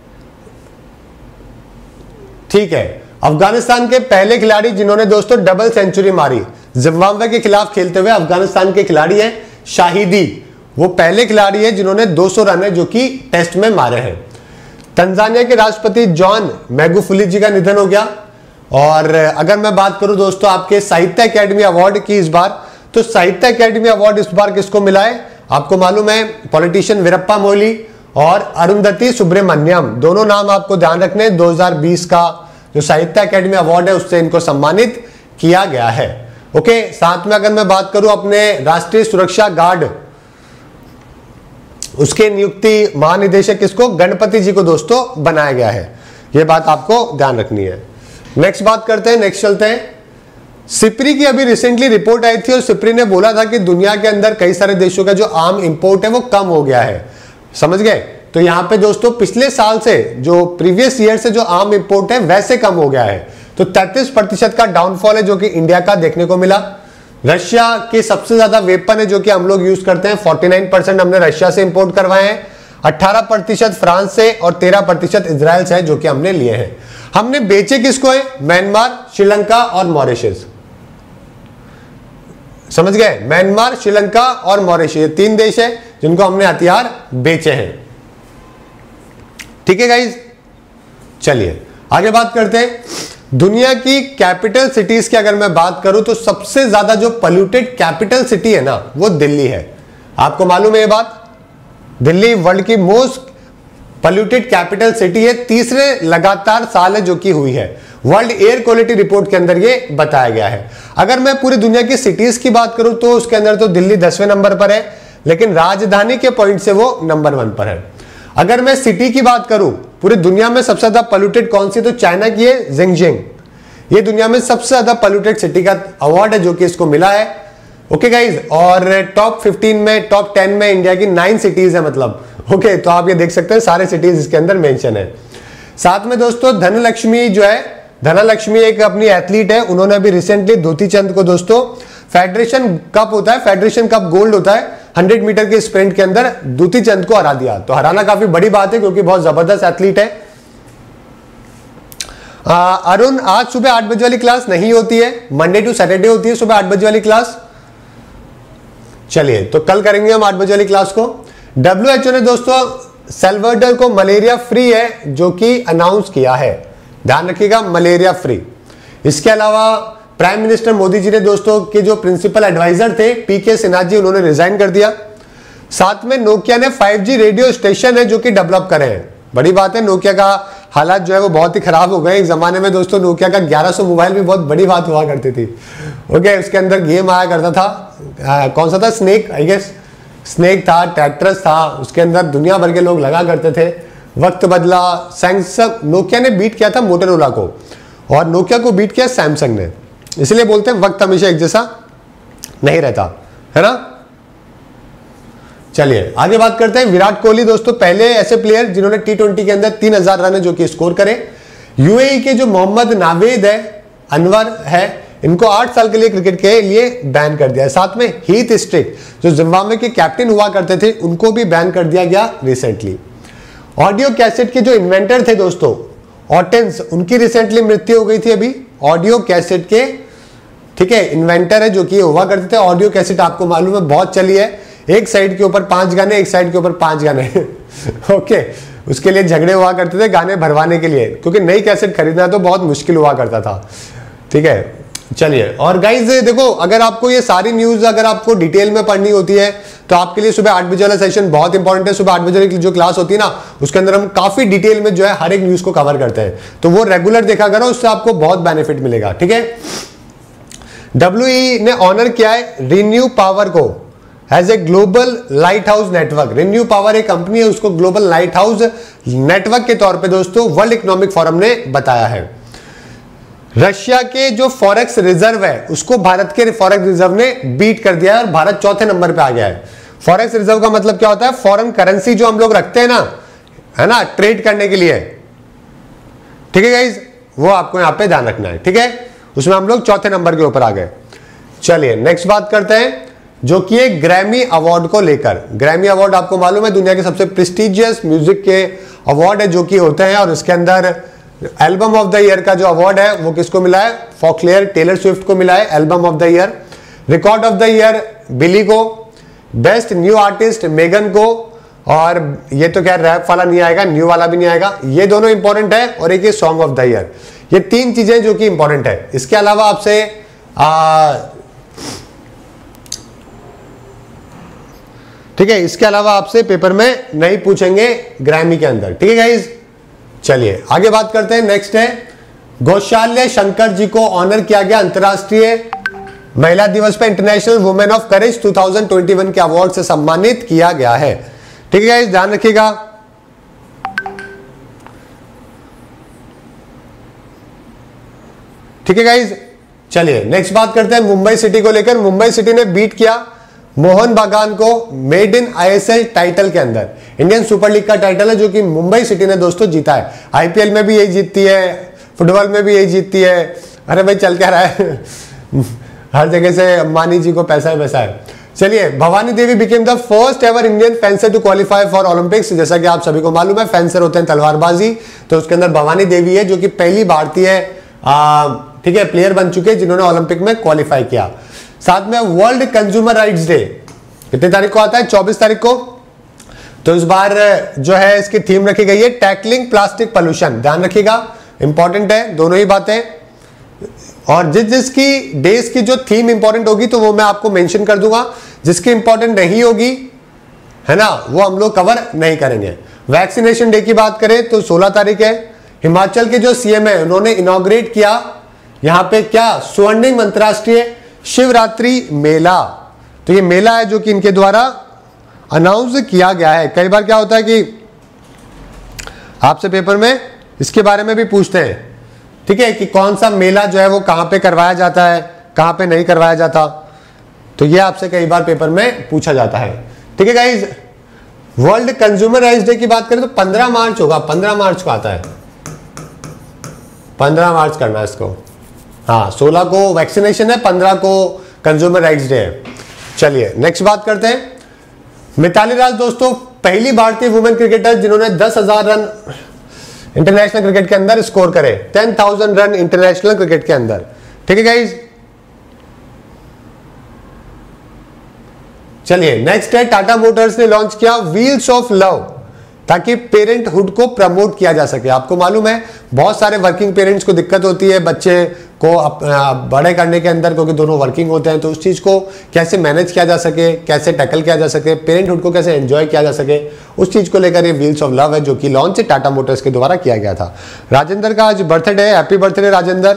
ठीक है। अफगानिस्तान के पहले खिलाड़ी जिन्होंने दोस्तों डबल सेंचुरी मारी, जिम्बाब्वे के खिलाफ खेलते हुए अफगानिस्तान के खिलाड़ी हैं शाहिदी, वो पहले खिलाड़ी है जिन्होंने 200 रन है जो कि टेस्ट में मारे हैं। तंजानिया के राष्ट्रपति जॉन मैगुफुली जी का निधन हो गया। और अगर मैं बात करूं दोस्तों आपके साहित्य अकेडमी अवार्ड की इस बार, तो साहित्य अकेडमी अवार्ड इस बार किसको मिला है? आपको मालूम है, पॉलिटिशियन वीरप्पा मोइली और अरुंधति सुब्रमण्यम, दोनों नाम आपको ध्यान रखने। 2020 का जो साहित्य अकेडमी अवार्ड है उससे इनको सम्मानित किया गया है। ओके, साथ में अगर मैं बात करूं अपने राष्ट्रीय सुरक्षा गार्ड, उसके नियुक्ति महानिदेशक किसको, गणपति जी को दोस्तों बनाया गया है। यह बात आपको ध्यान रखनी है। नेक्स्ट बात करते हैं, नेक्स्ट चलते हैं। सिप्री की अभी रिसेंटली रिपोर्ट आई थी और सिप्री ने बोला था कि दुनिया के अंदर कई सारे देशों का जो आम इंपोर्ट है वो कम हो गया है, समझ गए। तो यहां पे दोस्तों पिछले साल से, जो प्रीवियस ईयर से जो आम इंपोर्ट है वैसे कम हो गया है। तो 33% का डाउनफॉल है जो कि इंडिया का देखने को मिला। रशिया के सबसे ज्यादा वेपन है जो कि हम लोग यूज करते हैं, 49% हमने रशिया से इंपोर्ट करवाए हैं, 18% फ्रांस से और 13% इजराइल से है जो कि हमने लिए हैं। हमने बेचे किसको है, म्यांमार, श्रीलंका और मॉरिशस, समझ गए। म्यांमार, श्रीलंका और मॉरिशस, ये 3 देश है जिनको हमने हथियार बेचे हैं। ठीक है गाइज, चलिए आगे बात करते हैं। दुनिया की कैपिटल सिटीज की अगर मैं बात करूं तो सबसे ज्यादा जो पोल्यूटेड कैपिटल सिटी है ना वो दिल्ली है। आपको मालूम है ये बात, दिल्ली वर्ल्ड की मोस्ट पोल्यूटेड कैपिटल सिटी है, तीसरे लगातार साल है जो कि हुई है। वर्ल्ड एयर क्वालिटी रिपोर्ट के अंदर ये बताया गया है। अगर मैं पूरी दुनिया की सिटीज की बात करूं तो उसके अंदर तो दिल्ली 10वें नंबर पर है, लेकिन राजधानी के पॉइंट से वो नंबर 1 पर है। अगर मैं सिटी की बात करूं पूरी दुनिया में सबसे ज्यादा पोल्यूटेड कौन सी, तो चाइना की है जिंगजिंग। ये दुनिया में सबसे ज्यादा पोल्यूटेड सिटी का अवार्ड है जो कि इसको मिला है। ओके गाइज, और टॉप 15 में, टॉप 10 में इंडिया की 9 सिटीज है मतलब। ओके, तो आप ये देख सकते हैं सारे सिटीज इसके अंदर मेंशन है। साथ में दोस्तों धनलक्ष्मी जो है, धनलक्ष्मी एक अपनी एथलीट है, उन्होंने अभी रिसेंटली द्युति चंद को दोस्तों फेडरेशन कप होता है, फेडरेशन कप गोल्ड होता है 100 मीटर के स्प्रिंट के अंदर, द्युति चंद को हरा दिया। तो हराना काफी बड़ी बात है क्योंकि बहुत जबरदस्त एथलीट है। अरुण, आज सुबह 8 बजे वाली क्लास नहीं होती है, मंडे टू सैटरडे होती है सुबह 8 बजे वाली क्लास। चलिए, तो कल करेंगे हम 8 बजे वाली क्लास को। WHO ने दोस्तों सेल्वाडोर को मलेरिया फ्री है जो कि अनाउंस किया है, ध्यान रखिएगा, मलेरिया फ्री। इसके अलावा प्राइम मिनिस्टर मोदी जी ने दोस्तों के जो प्रिंसिपल एडवाइजर थे PK सिन्हा जी, उन्होंने रिजाइन कर दिया। साथ में नोकिया ने 5G रेडियो स्टेशन है जो कि डेवलप करे हैं, बड़ी बात है। नोकिया का हालात जो है वो बहुत ही खराब हो गए। एक जमाने में दोस्तों नोकिया का 1100 मोबाइल भी बहुत बड़ी बात हुआ करती थी। ओके, उसके अंदर गेम आया करता था, कौन सा था, स्नेक, आई गेस स्नेक था, टेट्रस था, उसके अंदर दुनिया भर के लोग लगा करते थे। वक्त बदला, सैमसंग, नोकिया ने बीट किया था मोटोरोला को और नोकिया को बीट किया सैमसंग ने। इसलिए बोलते हैं वक्त हमेशा एक जैसा नहीं रहता, है ना। चलिए आगे बात करते हैं। विराट कोहली दोस्तों पहले ऐसे प्लेयर जिन्होंने T20 के अंदर 3000 रन है जो कि स्कोर करे। यूएई के जो मोहम्मद नावेद है, अनवर है, इनको 8 साल के लिए क्रिकेट के लिए बैन कर दिया है। साथ में हीथ स्ट्रिक जो जिम्बाब्वे के कैप्टन हुआ करते थे उनको भी बैन कर दिया गया रिसेंटली। ऑडियो कैसेट के जो इन्वेंटर थे दोस्तों ऑटेंस, उनकी रिसेंटली मृत्यु हो गई थी अभी। ऑडियो कैसेट के, ठीक है, इन्वेंटर है जो कि हुआ करते थे। ऑडियो कैसेट आपको मालूम है बहुत चली है, एक साइड के ऊपर 5 गाने, एक साइड के ऊपर 5 गाने ओके, उसके लिए झगड़े हुआ करते थे गाने भरवाने के लिए, क्योंकि नई कैसेट खरीदना तो बहुत मुश्किल हुआ करता था। ठीक है, चलिए, और गाइज देखो, अगर आपको ये सारी न्यूज अगर आपको डिटेल में पढ़नी होती है तो आपके लिए सुबह 8 बजे वाला सेशन बहुत इंपॉर्टेंट है। सुबह 8 बजे की जो क्लास होती है ना, उसके अंदर हम काफी डिटेल में जो है हर एक न्यूज को कवर करते हैं, तो वो रेगुलर देखा करो, उससे आपको बहुत बेनिफिट मिलेगा। ठीक है, WE ने ऑनर किया है रिन्यू पावर को as a global light house network. Renew power एक कंपनी है, उसको ग्लोबल लाइट हाउस नेटवर्क के तौर पे दोस्तों वर्ल्ड इकोनॉमिक फोरम ने बताया है। रशिया के जो फॉरेक्स रिजर्व है उसको भारत के फॉरेक्स रिजर्व ने बीट कर दिया है और भारत 4थे नंबर पे आ गया है। फॉरेक्स रिजर्व का मतलब क्या होता है, फॉरेन करेंसी जो हम लोग रखते हैं ना, है ना, ट्रेड करने के लिए। ठीक है गाइज, वो आपको यहां पे ध्यान रखना है। ठीक है, उसमें हम लोग 4थे नंबर के ऊपर आ गए। चलिए नेक्स्ट बात करते हैं जो कि एक ग्रैमी अवार्ड को लेकर। ग्रैमी अवार्ड आपको मालूम है दुनिया के सबसे प्रेस्टिजियस म्यूजिक के अवार्ड है जो कि होते हैं, और इसके अंदर एल्बम ऑफ द ईयर का जो अवार्ड है वो किसको मिला है, फॉकलेयर टेलर स्विफ्ट को मिला है album of the year. Record of the year Billie को, बेस्ट न्यू आर्टिस्ट मेगन को, और ये तो क्या रैप वाला नहीं आएगा, न्यू वाला भी नहीं आएगा, ये दोनों इंपॉर्टेंट है, और एक ये सॉन्ग ऑफ द ईयर। ये 3 चीजें जो कि इंपॉर्टेंट है। इसके अलावा आपसे ठीक है, इसके अलावा आपसे पेपर में नहीं पूछेंगे ग्रैमी के अंदर। ठीक है गाइज, चलिए आगे बात करते हैं। नेक्स्ट है गौशाल्य शंकर जी को ऑनर किया गया अंतरराष्ट्रीय महिला दिवस पे इंटरनेशनल वुमेन ऑफ करेज 2021 के अवार्ड से सम्मानित किया गया है। ठीक है गाइस, ध्यान रखिएगा। ठीक है गाइस, चलिए नेक्स्ट बात करते हैं मुंबई सिटी को लेकर। मुंबई सिटी ने बीट किया मोहन बागान को मेड इन आईएसएल टाइटल के अंदर। इंडियन सुपर लीग का टाइटल है जो कि मुंबई सिटी ने दोस्तों जीता है। आईपीएल में भी यही जीतती है, फुटबॉल में भी यही जीतती है। अरे भाई चल क्या रहा है हर जगह से अंबानी जी को पैसा ही पैसा है। चलिए, Bhavani Devi became the first ever Indian fencer to qualify for Olympics. जैसा कि आप सभी को मालूम है, फेंसर होते हैं तलवारबाजी, तो उसके अंदर भवानी देवी है जो कि पहली भारतीय ठीक है प्लेयर बन चुके हैं जिन्होंने ओलंपिक में क्वालिफाई किया। साथ में वर्ल्ड कंज्यूमर राइट्स डे कितनी तारीख को आता है? 24 तारीख को। तो इस बार जो है इसकी थीम रखी गई है टैकलिंग प्लास्टिक पोल्यूशन। ध्यान रखिएगा, इंपॉर्टेंट है दोनों ही बातें। और जिसकी डेज की जो थीम इंपॉर्टेंट होगी तो वो मैं आपको मेंशन कर दूंगा, जिसकी इंपॉर्टेंट नहीं होगी है ना वो हम लोग कवर नहीं करेंगे। वैक्सीनेशन डे की बात करें तो 16 तारीख है। हिमाचल के जो सीएम है उन्होंने इनॉग्रेट किया यहां पे क्या स्वर्णिम अंतरराष्ट्रीय शिवरात्रि मेला। तो ये मेला है जो कि इनके द्वारा अनाउंस किया गया है। कई बार क्या होता है कि आपसे पेपर में इसके बारे में भी पूछते हैं, ठीक है, कि कौन सा मेला जो है वो कहां पे करवाया जाता है, कहां पे नहीं करवाया जाता। तो ये आपसे कई बार पेपर में पूछा जाता है। ठीक है guys, world consumer rights day की बात करें तो 15 मार्च होगा। 15 मार्च को आता है, 15 मार्च करना है इसको। हाँ, 16 को वैक्सीनेशन है, 15 को कंज्यूमर राइट्स डे है। चलिए नेक्स्ट बात करते हैं। मिताली राज दोस्तों पहली भारतीय वुमेन क्रिकेटर जिन्होंने 10,000 रन इंटरनेशनल क्रिकेट के अंदर स्कोर करे, 10,000 रन इंटरनेशनल क्रिकेट के अंदर। ठीक है गाइज, चलिए नेक्स्ट है टाटा मोटर्स ने लॉन्च किया व्हील्स ऑफ लव ताकि पेरेंटहुड को प्रमोट किया जा सके। आपको मालूम है बहुत सारे वर्किंग पेरेंट्स को दिक्कत होती है बच्चे को बड़े करने के अंदर, क्योंकि दोनों वर्किंग होते हैं। तो उस चीज़ को कैसे मैनेज किया जा सके, कैसे टैकल किया जा सके, पेरेंटहुड को कैसे एंजॉय किया जा सके, उस चीज़ को लेकर ये व्हील्स ऑफ लव है जो कि लॉन्च टाटा मोटर्स के द्वारा किया गया था। राजेंद्र का आज बर्थडे है, हैप्पी बर्थडे राजेंद्र।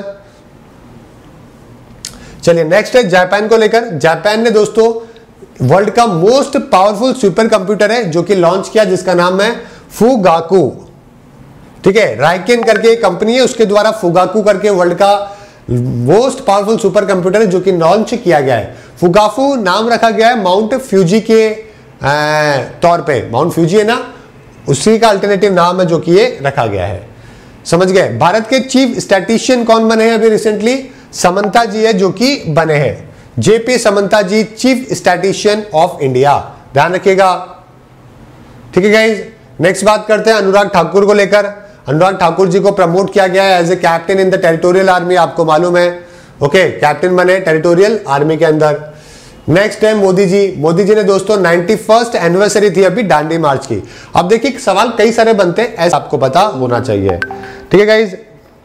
चलिए नेक्स्ट है जापान को लेकर। जापान ने दोस्तों वर्ल्ड का मोस्ट पावरफुल सुपर कंप्यूटर है जो कि लॉन्च किया, जिसका नाम है फुगाकू। ठीक है, राइकेन करके एक कंपनी है, उसके द्वारा फुगाकू करके वर्ल्ड का मोस्ट पावरफुल सुपर कंप्यूटर है जो कि लॉन्च किया गया है। फुगाकू नाम रखा गया है माउंट फ्यूजी के तौर पे। माउंट फ्यूजी है ना, उसी का अल्टरनेटिव नाम है जो कि ये रखा गया है। समझ गए। भारत के चीफ स्टैटिस्टिशियन कौन बने हैं अभी रिसेंटली? समंता जी है जो कि बने हैं, JP Samanta ji, chief statistician of India. ध्यान रखिएगा। ठीक है गाइज, नेक्स्ट बात करते हैं अनुराग ठाकुर को लेकर। अनुराग ठाकुर जी को प्रमोट किया गया है as a captain in the territorial army. आपको मालूम है, ओके, कैप्टन बने टेरिटोरियल आर्मी के अंदर। नेक्स्ट है मोदी जी। मोदी जी ने दोस्तों 91st एनिवर्सरी थी अभी दांडी मार्च की। अब देखिए सवाल कई सारे बनते हैं, ऐसा आपको पता होना चाहिए। ठीक है गाइज,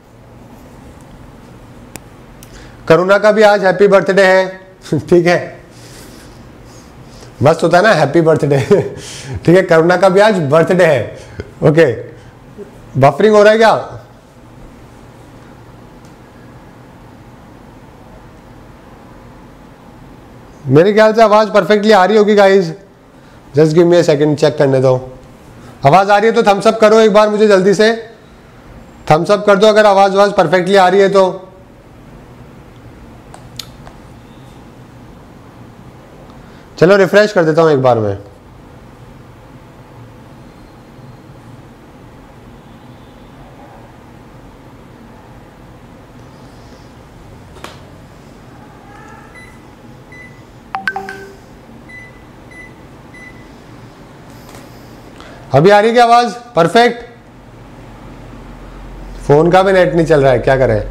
करुणा का भी आज हैप्पी बर्थडे है। ठीक है, मस्त होता है ना हैप्पी बर्थडे। ठीक है, करुणा का भी आज बर्थडे है। ओके, बफरिंग हो रहा है क्या? मेरे ख्याल से आवाज परफेक्टली आ रही होगी guys. Just give me a second, check करने दो। आवाज आ रही है तो थम्स अप करो एक बार मुझे, जल्दी से थम्स अप कर दो अगर आवाज परफेक्टली आ रही है तो। चलो रिफ्रेश कर देता हूं एक बार में। अभी आ रही है क्या आवाज परफेक्ट? फोन का भी नेट नहीं चल रहा है, क्या करें।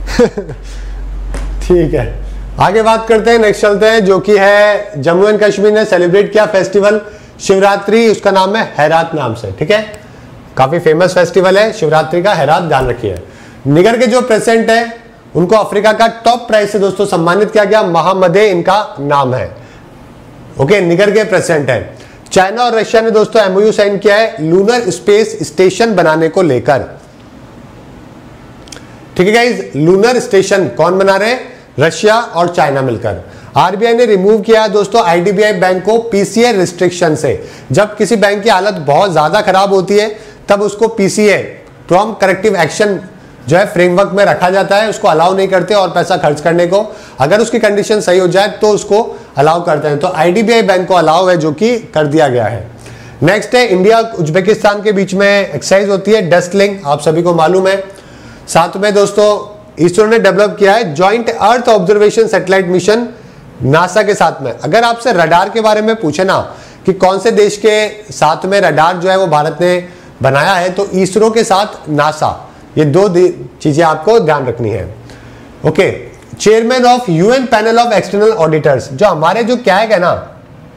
ठीक है, आगे बात करते हैं। नेक्स्ट चलते हैं जो कि है जम्मू एंड कश्मीर ने सेलिब्रेट किया फेस्टिवल शिवरात्रि, उसका नाम है हैरात नाम से। ठीक है, काफी फेमस फेस्टिवल है शिवरात्रि का, हैरात, ध्यान रखिए। निगर के जो प्रेसिडेंट है उनको अफ्रीका का टॉप प्राइज से दोस्तों सम्मानित किया गया, महामदे इनका नाम है। ओके, निगर के प्रेसिडेंट है। चाइना और रशिया ने दोस्तों एमओयू साइन किया है लूनर स्पेस स्टेशन बनाने को लेकर। ठीक है गाइज, लूनर स्टेशन कौन बना रहे हैं? रशिया और चाइना मिलकर। आरबीआई ने रिमूव किया है दोस्तों आईडीबीआई बैंक को पीसीए रिस्ट्रिक्शन से। जब किसी बैंक की हालत बहुत ज्यादा खराब होती है तब उसको पीसीए प्रॉम्प्ट करेक्टिव एक्शन जो है फ्रेमवर्क में रखा जाता है, उसको अलाउ नहीं करते और पैसा खर्च करने को। अगर उसकी कंडीशन सही हो जाए तो उसको अलाउ करते हैं। तो आईडीबीआई बैंक को अलाउ है, जो कि कर दिया गया है। नेक्स्ट है इंडिया उज्बेकिस्तान के बीच में एक्सरसाइज होती है डस्टलिंग, आप सभी को मालूम है। साथ में दोस्तों इसरो ने डेवलप किया है joint earth observation satellite mission NASA के साथ में। अगर आपसे रडार के बारे में पूछे ना कि कौन से देश के साथ में रडार जो है वो भारत ने बनाया है, तो इसरो के साथ नासा, ये दो चीजें आपको ध्यान रखनी है। Okay, chairman of UN panel of external auditors, जो हमारे जो कैग है ना,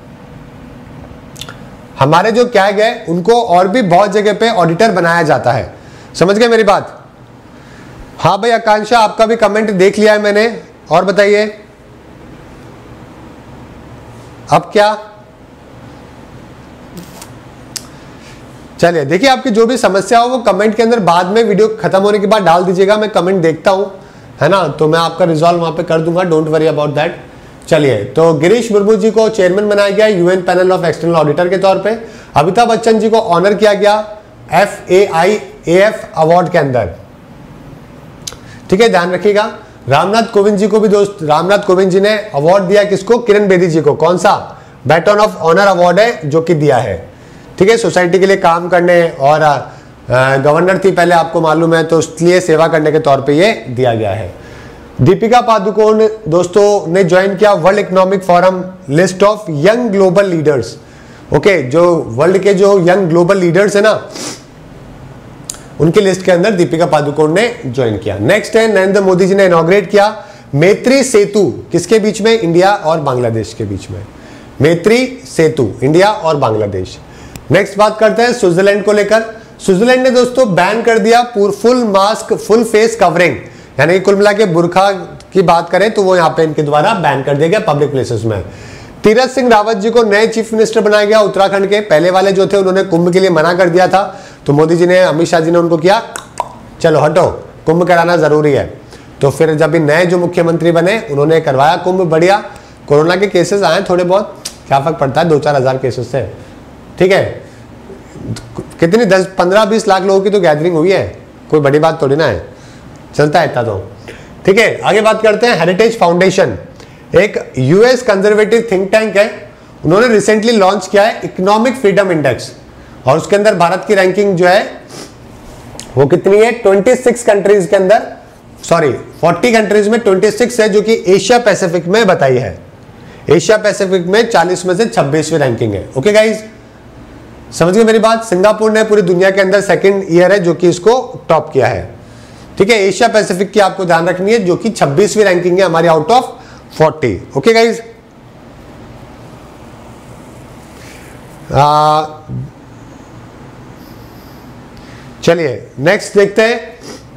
हमारे जो कैग है उनको और भी बहुत जगह पे ऑडिटर बनाया जाता है। समझ गए मेरी बात? हाँ भाई आकांक्षा, आपका भी कमेंट देख लिया है मैंने, और बताइए अब क्या। चलिए देखिए, आपकी जो भी समस्या हो वो कमेंट के अंदर बाद में वीडियो खत्म होने के बाद डाल दीजिएगा, मैं कमेंट देखता हूं, है ना, तो मैं आपका रिजॉल्व वहां पे कर दूंगा, डोंट वरी अबाउट दैट। चलिए, तो गिरीश मुर्मू जी को चेयरमैन बनाया गया UN panel of external auditor के तौर पे। अमिताभ बच्चन जी को ऑनर किया गया FAIAF अवार्ड के अंदर, ठीक है, ध्यान रखिएगा। रामनाथ कोविंद जी को भी रामनाथ कोविंद जी ने अवार्ड दिया, किसको? किरण बेदी जी को। कौन सा? बैटन ऑफ ऑनर अवार्ड है जो कि दिया है, ठीक है, सोसाइटी के लिए काम करने, और गवर्नर थी पहले, आपको मालूम है, तो इसलिए सेवा करने के तौर पे ये दिया गया है। दीपिका पादुकोण दोस्तों ने ज्वाइन किया world economic forum list of young global leaders. Okay, जो वर्ल्ड के जो यंग ग्लोबल लीडर्स है ना, उनकी लिस्ट के अंदर दीपिका पादुकोण ने ज्वाइन किया। नेक्स्ट है, नरेंद्र मोदी जी ने इनॉग्रेट किया मैत्री सेतु, किसके बीच में? इंडिया और बांग्लादेश के बीच में, मैत्री सेतु, इंडिया और बांग्लादेश। नेक्स्ट बात करते हैं स्विट्जरलैंड को लेकर। स्विट्जरलैंड ने दोस्तों बैन कर दिया full mask full face covering, यानी कुल मिला के बुरखा की बात करें तो वो यहाँ पे इनके द्वारा बैन कर दिया गया पब्लिक प्लेसेस में। तीरथ सिंह रावत जी को नए चीफ मिनिस्टर बनाया गया उत्तराखंड के। पहले वाले जो थे उन्होंने कुंभ के लिए मना कर दिया था, तो मोदी जी ने, अमित शाह जी ने उनको किया, चलो हटो, कुंभ कराना जरूरी है। तो फिर जब भी नए जो मुख्यमंत्री बने उन्होंने करवाया कुंभ, बढ़िया। कोरोना के केसेस आए थोड़े बहुत, क्या फर्क पड़ता है 2-4 हज़ार केसेस से, ठीक है। कितनी 10-15-20 लाख लोगों की तो गैदरिंग हुई है, कोई बड़ी बात थोड़ी ना है, चलता है इतना तो, ठीक है। आगे बात करते हैं हेरिटेज फाउंडेशन, एक यूएस कंजर्वेटिव थिंक टैंक है, उन्होंने रिसेंटली लॉन्च किया है इकोनॉमिक फ्रीडम इंडेक्स, और उसके अंदर भारत की रैंकिंग जो है वो कितनी है? 26 कंट्रीज के अंदर, सॉरी 40 कंट्रीज में 26 है, जो कि एशिया पैसिफिक में बताई है। एशिया पैसिफिक में 40 में से 26वीं रैंकिंग है। ओके गाइज, समझ गए मेरी बात? सिंगापुर ने पूरी दुनिया के अंदर सेकंड ईयर है जो कि इसको टॉप किया है, ठीक है। एशिया पैसिफिक की आपको ध्यान रखनी है, जो कि 26वीं रैंकिंग है हमारी आउट ऑफ 40। ओके गाइज, चलिए नेक्स्ट देखते हैं।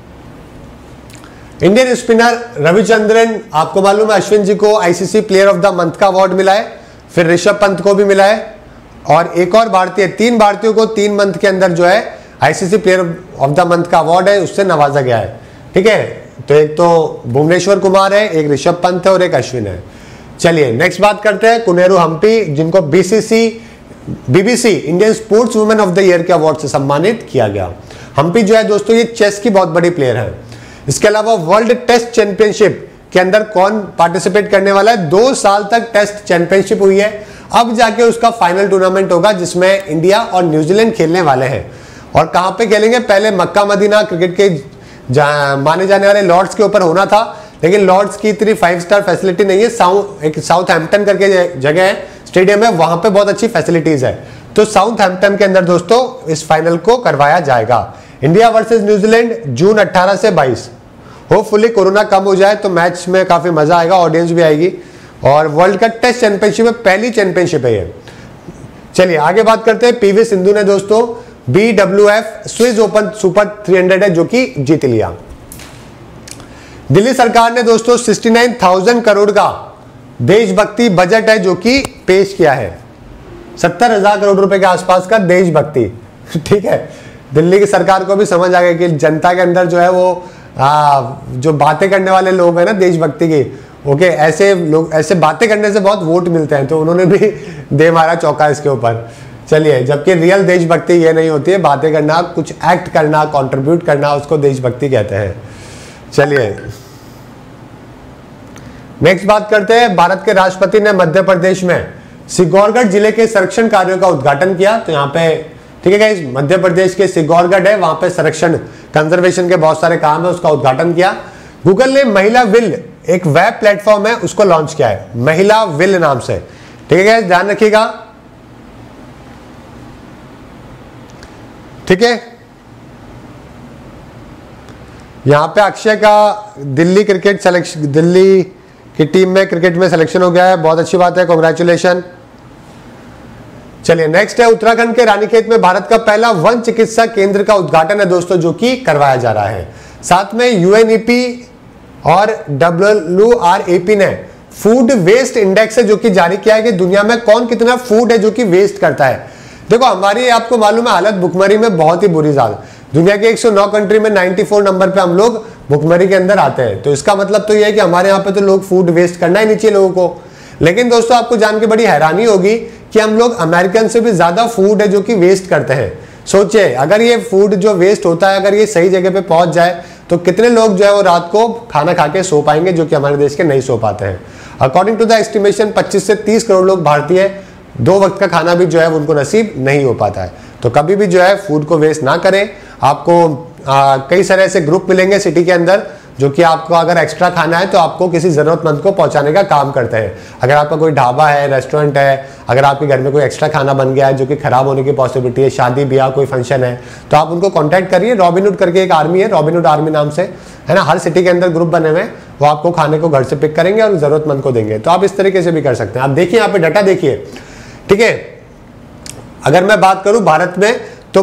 इंडियन स्पिनर रविचंद्रन, आपको मालूम है अश्विन जी को ICC player of the month का अवार्ड मिला है, फिर ऋषभ पंत को भी मिला है, और एक और भारतीय, 3 भारतीयों को 3 मंथ के अंदर जो है ICC player of the month का अवार्ड है उससे नवाजा गया है, ठीक है। तो एक तो भुवनेश्वर कुमार है, एक ऋषभ पंत है और एक अश्विन है। चलिए नेक्स्ट बात करते हैं कुनेरू हम्पी, जिनको BBC Indian sports women of the year के अवार्ड से सम्मानित किया गया। हम्पी जो है दोस्तों ये चेस की बहुत बड़ी प्लेयर है। इसके अलावा वर्ल्ड टेस्ट चैंपियनशिप के अंदर कौन पार्टिसिपेट करने वाला है? 2 साल तक टेस्ट चैंपियनशिप हुई है, अब जाके उसका फाइनल टूर्नामेंट होगा जिसमें इंडिया और न्यूजीलैंड खेलने वाले हैं। और कहां पे खेलेंगे? पहले मक्का मदीना क्रिकेट के माने जाने वाले लॉर्ड्स के ऊपर होना था, लेकिन लॉर्ड्स की इतनी 5 स्टार फैसिलिटी नहीं है। एक साउथहैम्पटन करके जगह है, स्टेडियम है, वहां पे बहुत अच्छी फैसिलिटीज है। तो साउथहैम्पटन के अंदर दोस्तों इस फाइनल को करवाया जाएगा। इंडिया वर्सेस न्यूजीलैंड जून 18 से 22। होपफुली कोरोना कम हो जाए तो मैच में काफी मजा आएगा, ऑडियंस भी आएगी, और वर्ल्ड का टेस्ट चैंपियनशिप में पहली चैंपियनशिप है ये। चलिए आगे बात करते हैं। पीवी सिंधु ने दोस्तों BWF स्विस ओपन सुपर 300 है जो कि जीत लिया। दिल्ली सरकार ने दोस्तों 69,000 करोड़ का देशभक्ति बजट है जो कि पेश किया है। 70,000 करोड़ रुपए के आसपास का देशभक्ति, ठीक है। दिल्ली की सरकार को भी समझ आ गया कि जनता के अंदर जो है वो जो बातें करने वाले लोग हैं ना देशभक्ति की, ओके, ऐसे लोग ऐसे बातें करने से बहुत वोट मिलते हैं, तो उन्होंने भी दे मारा चौका इसके ऊपर। चलिए, जबकि रियल देशभक्ति ये नहीं होती है, बातें करना, कुछ एक्ट करना, कंट्रीब्यूट करना, उसको देशभक्ति कहते हैं। चलिए नेक्स्ट बात करते हैं। भारत के राष्ट्रपति ने मध्य प्रदेश में सिगौरगढ़ जिले के संरक्षण कार्यों का उद्घाटन किया। तो यहाँ पे ठीक है गाइस, मध्य प्रदेश के सिगौरगढ़ है, वहां पे संरक्षण कंजर्वेशन के बहुत सारे काम है, उसका उद्घाटन किया। गूगल ने महिला विल एक वेब प्लेटफॉर्म है उसको लॉन्च किया है, महिला विल नाम से। ठीक है गाइस, ध्यान रखिएगा। ठीक है, यहां पे अक्षय का दिल्ली क्रिकेट सिलेक्शन, दिल्ली की टीम में क्रिकेट में सिलेक्शन हो गया है, बहुत अच्छी बात है, कांग्रेचुलेशन। चलिए नेक्स्ट है, उत्तराखंड के रानीखेत में भारत का पहला वन चिकित्सा केंद्र का उद्घाटन है दोस्तों, जो कि करवाया जा रहा है। साथ में यूएनईपी और WRAP ने फूड वेस्ट इंडेक्स है जो कि जारी किया है कि दुनिया में कौन कितना फूड है जो कि वेस्ट करता है। देखो हमारी, आपको मालूम है, हालत भुखमरी में बहुत ही बुरी ज्यादा, दुनिया के 109 कंट्री में 94 नंबर पे हम लोग भुखमरी के अंदर आते हैं। तो इसका मतलब तो यह है कि हमारे यहाँ पे तो लोग फूड वेस्ट करना ही नहीं चाहिए लोगों को। लेकिन दोस्तों आपको जान के बड़ी हैरानी होगी कि हम लोग अमेरिकन से भी ज्यादा फूड है जो कि वेस्ट करते हैं। सोचिए, अगर ये फूड जो वेस्ट होता है अगर ये सही जगह पे पहुंच जाए तो कितने लोग जो है वो रात को खाना खा के सो पाएंगे, जो कि हमारे देश के नहीं सो पाते हैं। अकॉर्डिंग टू द एस्टिमेशन 25 से 30 करोड़ लोग भारतीय 2 वक्त का खाना भी जो है उनको नसीब नहीं हो पाता है। तो कभी भी जो है फूड को वेस्ट ना करें। आपको कई सारे ऐसे ग्रुप मिलेंगे सिटी के अंदर जो कि आपको अगर एक्स्ट्रा खाना है तो आपको किसी जरूरतमंद को पहुंचाने का काम करते हैं। अगर आपका कोई ढाबा है, रेस्टोरेंट है, अगर आपके घर में कोई एक्स्ट्रा खाना बन गया है जो कि खराब होने की पॉसिबिलिटी है, शादी ब्याह कोई फंक्शन है, तो आप उनको कांटेक्ट करिए। रॉबिनहुड करके एक आर्मी है, रॉबिनहुड आर्मी नाम से है ना, हर सिटी के अंदर ग्रुप बने हुए, वो आपको खाने को घर से पिक करेंगे और जरूरतमंद को देंगे। तो आप इस तरीके से भी कर सकते हैं। आप देखिए यहाँ पे डाटा देखिए, ठीक है। अगर मैं बात करूं भारत में तो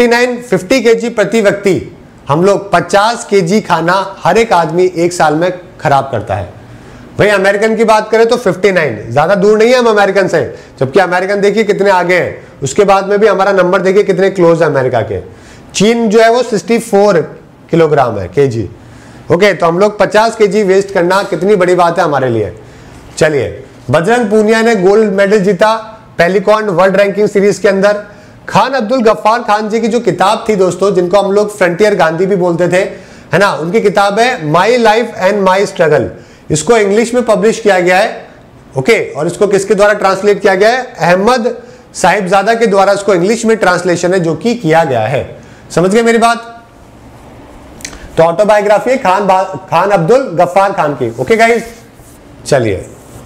50 केजी प्रति व्यक्ति हम लोग 50 केजी खाना हर एक आदमी एक साल में खराब करता है। भाई अमेरिकन की बात करें तो 59, ज्यादा दूर नहीं है हम अमेरिकन से, जबकि अमेरिकन देखिए कितने आगे हैं। उसके बाद में भी हमारा नंबर देखिए कितने क्लोज है अमेरिका के। चीन जो है वो 64 किलोग्राम है केजी। ओके, तो हम लोग 50 केजी वेस्ट करना कितनी बड़ी बात है हमारे लिए। चलिए, बजरंग पूनिया ने गोल्ड मेडल जीता पेलिकॉन वर्ल्ड रैंकिंग सीरीज के अंदर। खान अब्दुल गफ्फार खान जी की जो किताब थी दोस्तों, जिनको हम लोग फ्रंटियर गांधी भी बोलते थे, है ना, उनकी किताब है my life and my struggle. इसको इंग्लिश में पब्लिश किया गया है। ओके, और इसको किसके द्वारा ट्रांसलेट किया गया है? अहमद साहिबजादा के द्वारा इसको इंग्लिश में ट्रांसलेशन है जो कि किया गया है। समझ गए मेरी बात? तो ऑटोबायोग्राफी है खान अब्दुल गफ्फार खान की। ओके गाइस, चलिए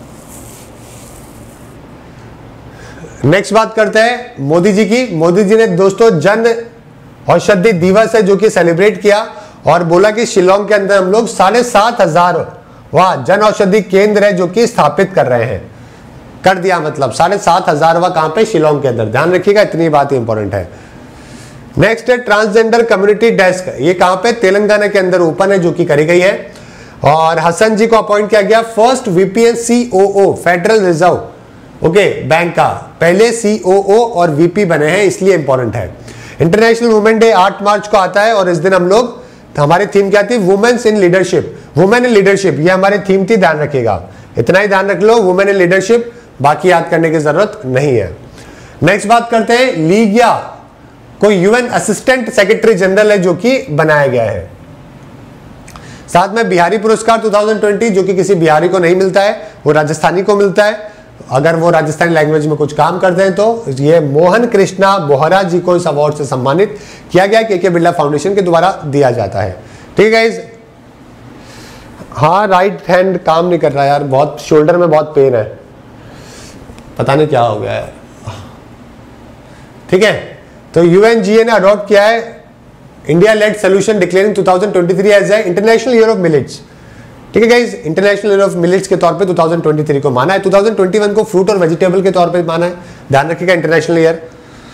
नेक्स्ट बात करते हैं मोदी जी की। मोदी जी ने दोस्तों जन औषधि दिवस है जो कि सेलिब्रेट किया और बोला कि शिलोंग के अंदर हम लोग 7,500 वहां जन औषधि केंद्र है जो कि स्थापित कर रहे हैं। कर दिया मतलब 7,500 कहां पे? शिलोंग के अंदर। ध्यान रखिएगा, इतनी बात इंपॉर्टेंट है। नेक्स्ट है ट्रांसजेंडर कम्युनिटी डेस्क। ये कहां पे? तेलंगाना के अंदर ओपन है जो कि करी गई है। और हसन जी को अपॉइंट किया गया first VPN COO federal reserve bank का। पहले सीओओ और वीपी बने हैं, इसलिए इंपॉर्टेंट है। इंटरनेशनल वुमेन डे 8 मार्च को आता है और इस दिन हम लोग, हमारी थीम क्या थी? Women's in leadership. Women in leadership ये हमारी थीम थी, ध्यान रखिएगा। इतना ही ध्यान रख लो, वुमेन इन लीडरशिप, बाकी याद करने की जरूरत नहीं है। नेक्स्ट बात करते हैं, लीगिया कोई यूएन असिस्टेंट सेक्रेटरी जनरल है जो कि बनाया गया है। साथ में बिहारी पुरस्कार 2020 जो कि किसी बिहारी को नहीं मिलता है, वो राजस्थानी को मिलता है अगर वो राजस्थानी लैंग्वेज में कुछ काम करते हैं। तो ये मोहन कृष्णा बोहरा जी को इस अवार्ड से सम्मानित किया गया, के बिरला फाउंडेशन के द्वारा दिया जाता है। ठीक है गाइस। हाँ, राइट हैंड काम नहीं कर रहा यार, बहुत शोल्डर में बहुत पेन है, पता नहीं क्या हो गया है। ठीक है, तो यूएनजीए ने अडॉप्ट किया है India led solution declaring 2023 as a international year of millets. ठीक है guys, international year of millets के तौर पे 2023 को माना है। 2021 को फ्रूट और वेजिटेबल के तौर पे माना है, ध्यान रखिएगा, इंटरनेशनल ईयर।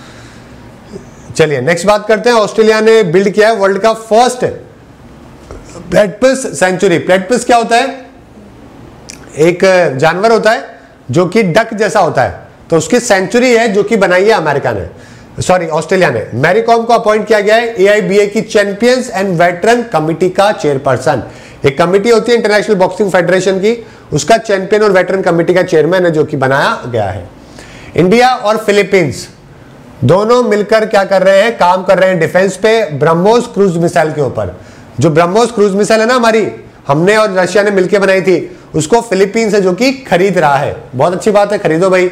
चलिए नेक्स्ट बात करते हैं। ऑस्ट्रेलिया ने बिल्ड किया है वर्ल्ड का फर्स्ट प्लेटिपस सेंचुरी। प्लेटिपस क्या होता है? एक जानवर होता है जो कि डक जैसा होता है, तो उसकी सेंचुरी है जो कि बनाई है अमेरिका ने, सॉरी ऑस्ट्रेलिया ने। मैरी कॉम को अपॉइंट किया गया है एआईबीए की चैंपियंस एंड वेटरन कमिटी का चेयरपर्सन। एक कमिटी होती है इंटरनेशनल बॉक्सिंग फेडरेशन की, उसका चैंपियन और वेटरन कमेटी का चेयरमैन है जो कि बनाया गया है। इंडिया और फिलीपींस दोनों मिलकर क्या कर रहे हैं, काम कर रहे हैं डिफेंस पे, ब्रह्मोस क्रूज मिसाइल के ऊपर। जो ब्रह्मोस क्रूज मिसाइल है ना हमारी, हमने और रशिया ने मिलकर बनाई थी, उसको फिलीपींस है जो कि खरीद रहा है। बहुत अच्छी बात है, खरीदो भाई।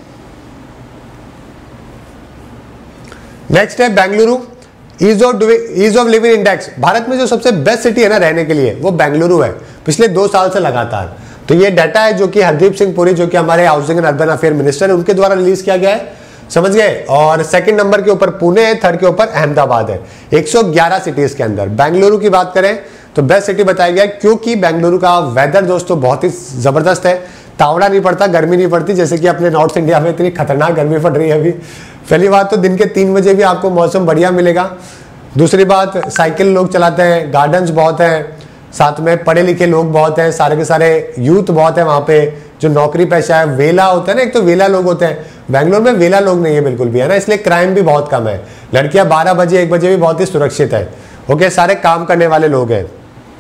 नेक्स्ट है Bengaluru. Ease of living index, Bharat में जो सबसे बेस्ट सिटी है ना रहने के लिए वो बेंगलुरु है, पिछले 2 साल से लगातार। तो ये डाटा है जो कि हरदीप सिंह पुरी जो कि हमारे housing and urban affair minister है, उनके द्वारा रिलीज किया गया है, समझ गए। और सेकंड नंबर के ऊपर पुणे है, थर्ड के ऊपर अहमदाबाद है। 111 सिटीज के अंदर बेंगलुरु की बात करें तो बेस्ट सिटी बताया गया, क्योंकि बेंगलुरु का वेदर दोस्तों बहुत ही जबरदस्त है, तावड़ा नहीं पड़ता, गर्मी नहीं पड़ती, जैसे कि अपने नॉर्थ इंडिया में इतनी खतरनाक गर्मी पड़ रही है अभी। पहली बात तो दिन के 3 बजे भी आपको मौसम बढ़िया मिलेगा। दूसरी बात, साइकिल लोग चलाते हैं, गार्डन्स बहुत हैं, साथ में पढ़े लिखे लोग बहुत हैं, सारे के सारे यूथ बहुत है वहाँ पे जो नौकरी पेशा है। वेला होता है ना, एक तो वेला लोग होते हैं, बेंगलोर में वेला लोग नहीं है बिल्कुल भी, है ना, इसलिए क्राइम भी बहुत कम है। लड़कियां 12 बजे 1 बजे भी बहुत ही सुरक्षित है। ओके, सारे काम करने वाले लोग हैं,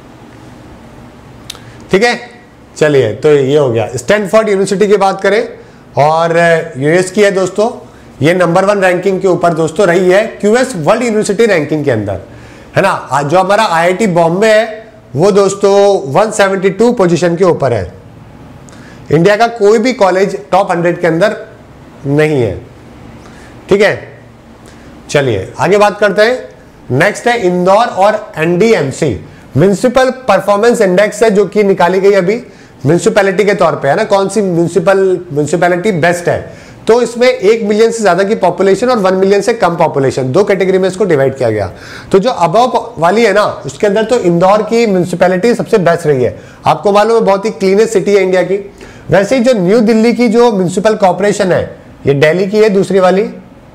ठीक है। चलिए, तो ये हो गया। स्टैनफोर्ड यूनिवर्सिटी की बात करें और यूएस की है दोस्तों, ये नंबर 1 रैंकिंग के ऊपर दोस्तों रही है क्यूएस वर्ल्ड यूनिवर्सिटी रैंकिंग के अंदर, है ना। जो हमारा आईआईटी बॉम्बे है वो दोस्तों 172 पोजीशन के ऊपर है। इंडिया का कोई भी कॉलेज टॉप 100 के अंदर नहीं है, ठीक है। चलिए आगे बात करते हैं। नेक्स्ट है इंदौर और एनडीएमसी म्युनिसिपल परफॉर्मेंस इंडेक्स है जो कि निकाली गई अभी म्युनिसिपैलिटी के तौर पे, है ना, कौन सी म्युनिसिपैलिटी बेस्ट है। तो इसमें 1 मिलियन से ज्यादा की पॉपुलेशन और 1 मिलियन से कम पॉपुलेशन, 2 कैटेगरी में इसको डिवाइड किया गया। तो जो अबव वाली है ना, उसके अंदर तो इंदौर की म्युनिसिपैलिटी सबसे बेस्ट रही है। आपको मालूम है बहुत ही क्लीनेस्ट सिटी है इंडिया की। वैसे ही जो न्यू दिल्ली की जो म्युनिसिपल कॉर्पोरेशन है, ये दिल्ली की है दूसरी वाली,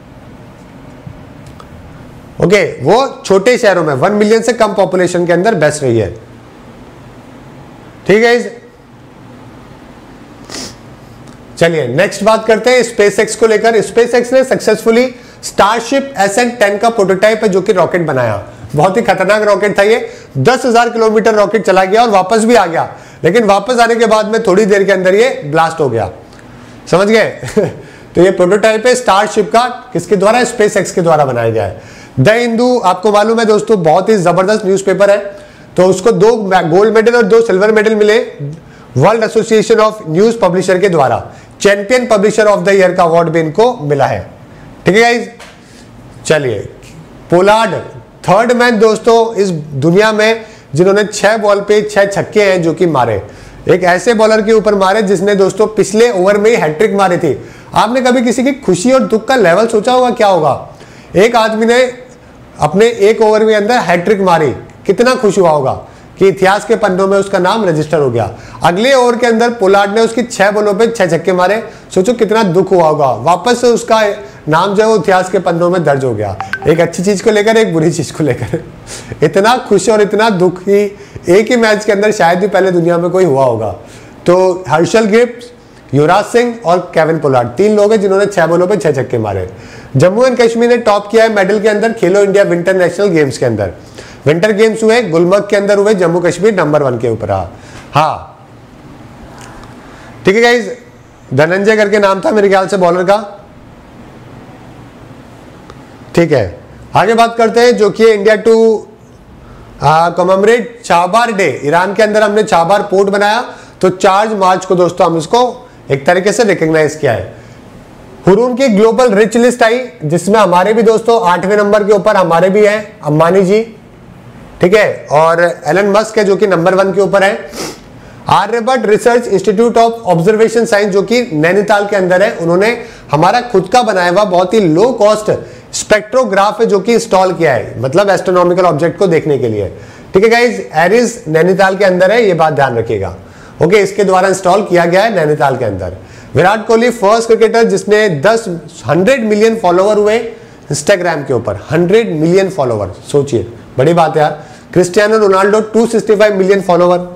ओके, वो छोटे शहरों में 1 मिलियन से कम पॉपुलेशन के अंदर बेस्ट रही है, ठीक है। चलिए नेक्स्ट बात करते हैं स्पेसएक्स को लेकर। स्पेसएक्स ने सक्सेसफुली स्टारशिप SN10 का प्रोटोटाइप है जो कि रॉकेट बनाया। बहुत ही खतरनाक रॉकेट था ये, 10,000 किलोमीटर रॉकेट चला गया और वापस भी आ गया, लेकिन वापस आने के बाद में थोड़ी देर के अंदर ये ब्लास्ट हो गया, समझ गए। तो ये प्रोटोटाइप है स्टारशिप का, किसके द्वारा, स्पेसएक्स के द्वारा बनाया गया है। द हिंदू आपको मालूम है दोस्तों बहुत ही जबरदस्त न्यूज़पेपर है, तो उसको 2 गोल्ड मेडल और 2 सिल्वर मेडल मिले world association of news publisher के द्वारा। Champion publisher of the year का अवार्ड भी इनको मिला है, ठीक है गाइस। चलिए, पोलार्ड थर्ड मैन दोस्तों इस दुनिया में जिन्होंने 6 बॉल पे 6 छक्के हैं जो कि मारे। एक ऐसे बॉलर के ऊपर मारे जिसने दोस्तों पिछले ओवर में ही हैट्रिक मारी थी। आपने कभी किसी की खुशी और दुख का लेवल सोचा होगा क्या होगा? एक आदमी ने अपने 1 ओवर में अंदर हैट्रिक मारी, कितना खुश हुआ होगा कि इतिहास के पन्नों में उसका नाम रजिस्टर हो गया। अगले ओवर के अंदर पोलार्ड ने उसकी 6 बॉलों पे 6 छक्के मारे, सोचो कितना दुख हुआ होगा। वापस से उसका नाम जो है वो इतिहास के पन्नों में दर्ज हो गया, एक अच्छी चीज को लेकर एक बुरी चीज को लेकर। इतना खुश और इतना दुख ही एक ही मैच के अंदर शायद ही पहले दुनिया में कोई हुआ होगा। तो हर्षल गिब्स, युवराज सिंह और केविन पोलार्ड 3 लोग हैं जिन्होंने 6 बॉलों पे 6 छक्के मारे। जम्मू एंड कश्मीर ने टॉप किया है मेडल के अंदर खेलो इंडिया विंटर नेशनल गेम्स के अंदर। विंटर गेम्स हुए गुलमर्ग के अंदर हुए, जम्मू कश्मीर नंबर 1 के ऊपर रहा। हाँ ठीक है गाइस, धनंजय करके नाम था मेरे ख्याल से बॉलर का, ठीक है। आगे बात करते हैं जो कि India to commemorate Chabahar day. Iran के अंदर हमने चाबार पोर्ट बनाया, तो 4 मार्च को दोस्तों हम इसको एक तरीके से रिकॉग्नाइज किया है। हुरून की ग्लोबल रिच लिस्ट आई जिसमें हमारे भी दोस्तों 8वें नंबर के ऊपर हमारे भी हैं अंबानी जी, ठीक है, और एलन मस्क है जो कि नंबर 1 के ऊपर है। Aryabhatta research institute of observation science जो कि नैनीताल के अंदर है, उन्होंने हमारा खुद का बनाया हुआ बहुत ही लो कॉस्ट स्पेक्ट्रोग्राफ है जो कि इंस्टॉल किया है, मतलब एस्ट्रोनॉमिकल ऑब्जेक्ट को देखने के लिए, ठीक है गाइज। एरिस नैनीताल के अंदर है, ये बात ध्यान रखिएगा, ओके। इसके द्वारा इंस्टॉल किया गया है नैनीताल के अंदर। विराट कोहली फर्स्ट क्रिकेटर जिसने 100 मिलियन फॉलोवर हुए इंस्टाग्राम के ऊपर, 100 मिलियन फॉलोवर, सोचिए बड़ी बात है यार। Cristiano Ronaldo 265 million follower,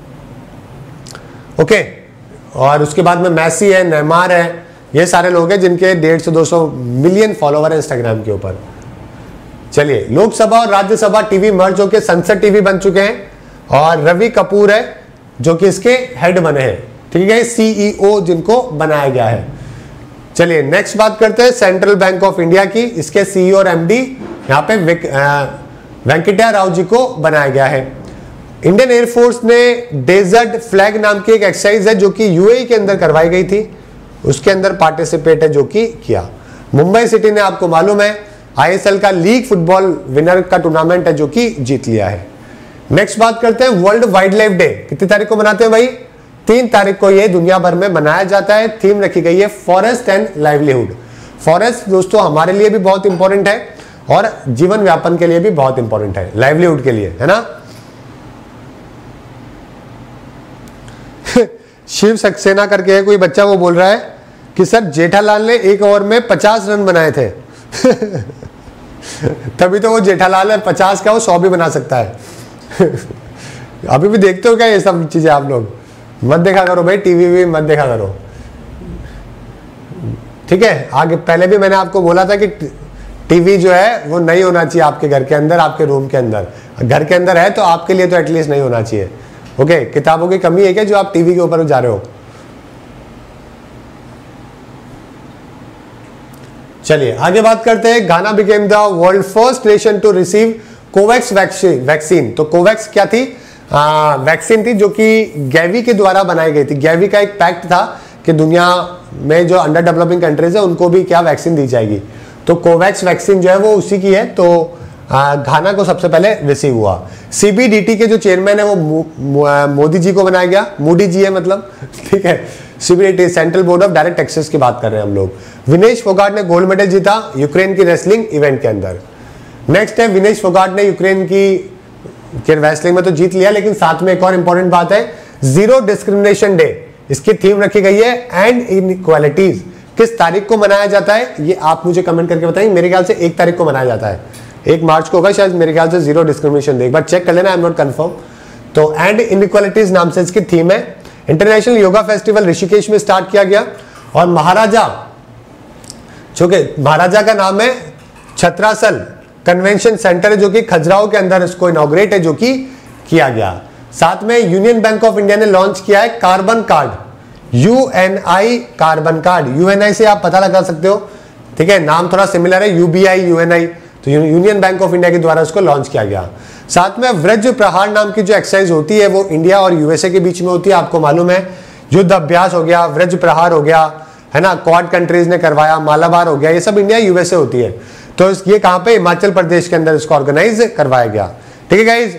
okay. और उसके बाद में मैसी है, नेमार है, ये सारे लोग हैं जिनके 150 से 200 मिलियन फॉलोवर है इंस्टाग्राम के ऊपर। चलिए, लोकसभा और राज्यसभा टीवी मर्ज होकर संसद टीवी बन चुके हैं और रवि कपूर है जो कि इसके हेड बने हैं, ठीक है, सीईओ जिनको बनाया गया है। चलिए नेक्स्ट बात करते हैं सेंट्रल बैंक ऑफ इंडिया की। इसके सीईओ और एमडी यहाँ पे वेंकटैया राव जी को बनाया गया है। इंडियन एयरफोर्स ने डेजर्ट फ्लैग नाम की एक एक्सरसाइज है जो कि यूएई के अंदर करवाई गई थी, उसके अंदर पार्टिसिपेट है जो कि किया। मुंबई सिटी ने, आपको मालूम है, आईएसएल का लीग फुटबॉल विनर का टूर्नामेंट है जो कि जीत लिया है। नेक्स्ट बात करते हैं वर्ल्ड वाइल्ड लाइफ डे। कितनी तारीख को मनाते हैं भाई? 3 तारीख को ये दुनिया भर में मनाया जाता है। थीम रखी गई है फॉरेस्ट एंड लाइवलीहुड। फॉरेस्ट दोस्तों हमारे लिए भी बहुत इंपॉर्टेंट है और जीवन व्यापन के लिए भी बहुत इंपॉर्टेंट है, लाइवलीहुड के लिए, है ना। शिव सक्सेना करके है कोई बच्चा, वो बोल रहा है कि सर जेठालाल ने 1 ओवर में 50 रन बनाए थे। तभी तो वो जेठालाल है, 50 का वो 100 भी बना सकता है। अभी भी देखते हो क्या ये सब चीजें? आप लोग मत देखा करो भाई, टीवी भी मत देखा करो, ठीक है। आगे पहले भी मैंने आपको बोला था कि टीवी जो है वो नहीं होना चाहिए आपके घर के अंदर, आपके रूम के अंदर। घर के अंदर है तो आपके लिए तो एटलीस्ट नहीं होना चाहिए। ओके, किताबों की कमी है क्या जो आप टीवी के ऊपर जा रहे हो? चलिए आगे बात करते हैं। Ghana became the world first nation to receive Covax vaccine. तो कोवैक्स क्या थी? वैक्सीन थी जो कि गैवी के द्वारा बनाई गई थी। गैवी का एक पैक्ट था कि दुनिया में जो अंडर डेवलपिंग कंट्रीज है उनको भी क्या वैक्सीन दी जाएगी। तो कोवैक्स वैक्सीन जो है वो उसी की है। तो घाना को सबसे पहले रिसीव हुआ। सीबीडीटी के जो चेयरमैन है वो मोदी जी को बनाया गया, मोदी जी है मतलब, ठीक है। CBDT central board of direct taxes की बात कर रहे हैं हम लोग। विनेश फोगाट ने गोल्ड मेडल जीता यूक्रेन की रेसलिंग इवेंट के अंदर। नेक्स्ट है विनेश फोगाट ने यूक्रेन की रेसलिंग में तो जीत लिया, लेकिन साथ में एक और इंपॉर्टेंट बात है, जीरो डिस्क्रिमिनेशन डे। इसकी थीम रखी गई है एंड इनइक्वालिटीज। किस तारीख को मनाया जाता है ये आप मुझे कमेंट करके बताएं। मेरे ख्याल से 1 तारीख को मनाया जाता है, 1 मार्च को होगा शायद, मेरे ख्याल से जीरो डिस्क्रिमिनेशन डे। एक बार चेक कर लेना, आई एम नॉट कंफर्म। तो एंड इनइक्वालिटीज नाम से इसकी थीम है। इंटरनेशनल योगा फेस्टिवल ऋषिकेश में स्टार्ट किया गया और महाराजा, चूंकि महाराजा का नाम है छत्रासल कन्वेंशन सेंटर है जो कि खजुराहो के अंदर इसको इनॉग्रेट है जो कि किया गया। साथ में यूनियन बैंक ऑफ इंडिया ने लॉन्च किया है carbon card, UNI carbon card. UNI से आप पता लगा सकते हो, ठीक है, नाम थोड़ा सिमिलर है, यूबीआई यूएनआई। तो यूनियन बैंक ऑफ इंडिया के द्वारा इसको लॉन्च किया गया। साथ में वज्र प्रहार नाम की जो एक्सरसाइज होती है वो इंडिया और यूएसए के बीच में होती है। आपको मालूम है, युद्ध अभ्यास हो गया, वज्र प्रहार हो गया, है ना, क्वाड कंट्रीज ने करवाया, मालाबार हो गया, ये सब इंडिया यूएसए होती है। तो ये कहां पे? हिमाचल प्रदेश के अंदर इसको ऑर्गेनाइज करवाया गया, ठीक है गाइज।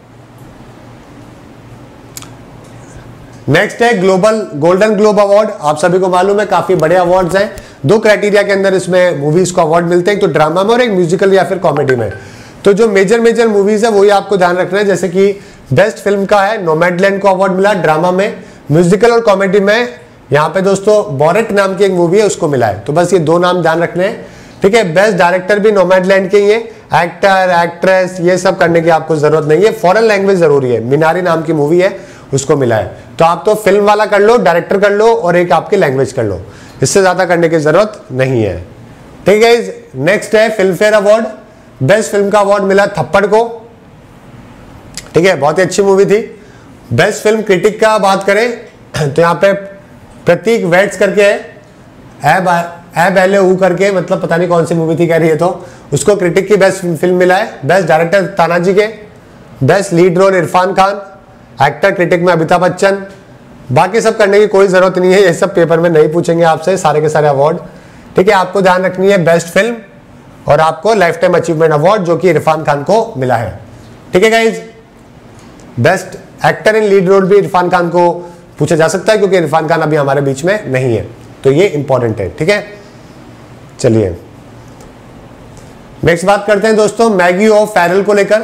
नेक्स्ट है ग्लोबल गोल्डन ग्लोब अवार्ड। आप सभी को मालूम है काफी बड़े अवार्ड्स हैं। 2 क्राइटेरिया के अंदर इसमें मूवीज को अवार्ड मिलते हैं, एक तो ड्रामा में और एक म्यूजिकल या फिर कॉमेडी में। तो जो मेजर मूवीज है वही आपको ध्यान रखना है, जैसे कि बेस्ट फिल्म का है नोमैडलैंड को अवार्ड मिला ड्रामा में, म्यूजिकल और कॉमेडी में यहाँ पे दोस्तों बॉरेट नाम की एक मूवी है उसको मिला है। तो बस ये 2 नाम ध्यान रखने हैं, ठीक है। बेस्ट डायरेक्टर भी नोमैडलैंड के ही है, एक्टर एक्ट्रेस ये सब करने की आपको जरूरत नहीं है। फॉरेन लैंग्वेज जरूरी है, मिनारी नाम की मूवी है उसको मिला है। तो आप तो फिल्म वाला कर लो, डायरेक्टर कर लो और एक आपकी लैंग्वेज कर लो, इससे ज्यादा करने की जरूरत नहीं है, ठीक है। नेक्स्ट है Filmfare award. Best film का अवार्ड मिला थप्पड़ को, ठीक है, बहुत ही अच्छी मूवी थी। बेस्ट फिल्म क्रिटिक का बात करें तो यहाँ पे प्रतीक वेट्स करके है, एब एले ऊ करके, मतलब पता नहीं कौन सी मूवी थी कह रही है, तो उसको क्रिटिक की बेस्ट फिल्म मिला है। बेस्ट डायरेक्टर तानाजी के, best lead role Irrfan Khan, actor critic में अमिताभ बच्चन। बाकी सब करने की कोई जरूरत नहीं है, ये सब पेपर में नहीं पूछेंगे आपसे सारे के सारे अवार्ड, ठीक है। आपको ध्यान रखनी है बेस्ट फिल्म और आपको लाइफ टाइम अचीवमेंट अवार्ड जो कि इरफान खान को मिला है, ठीक है guys. Best actor in lead role भी इरफान खान को पूछा जा सकता है क्योंकि इरफान खान अभी हमारे बीच में नहीं है, तो ये इंपॉर्टेंट है, ठीक है। चलिए नेक्स्ट बात करते हैं दोस्तों मैगी ऑफ फेरल को लेकर।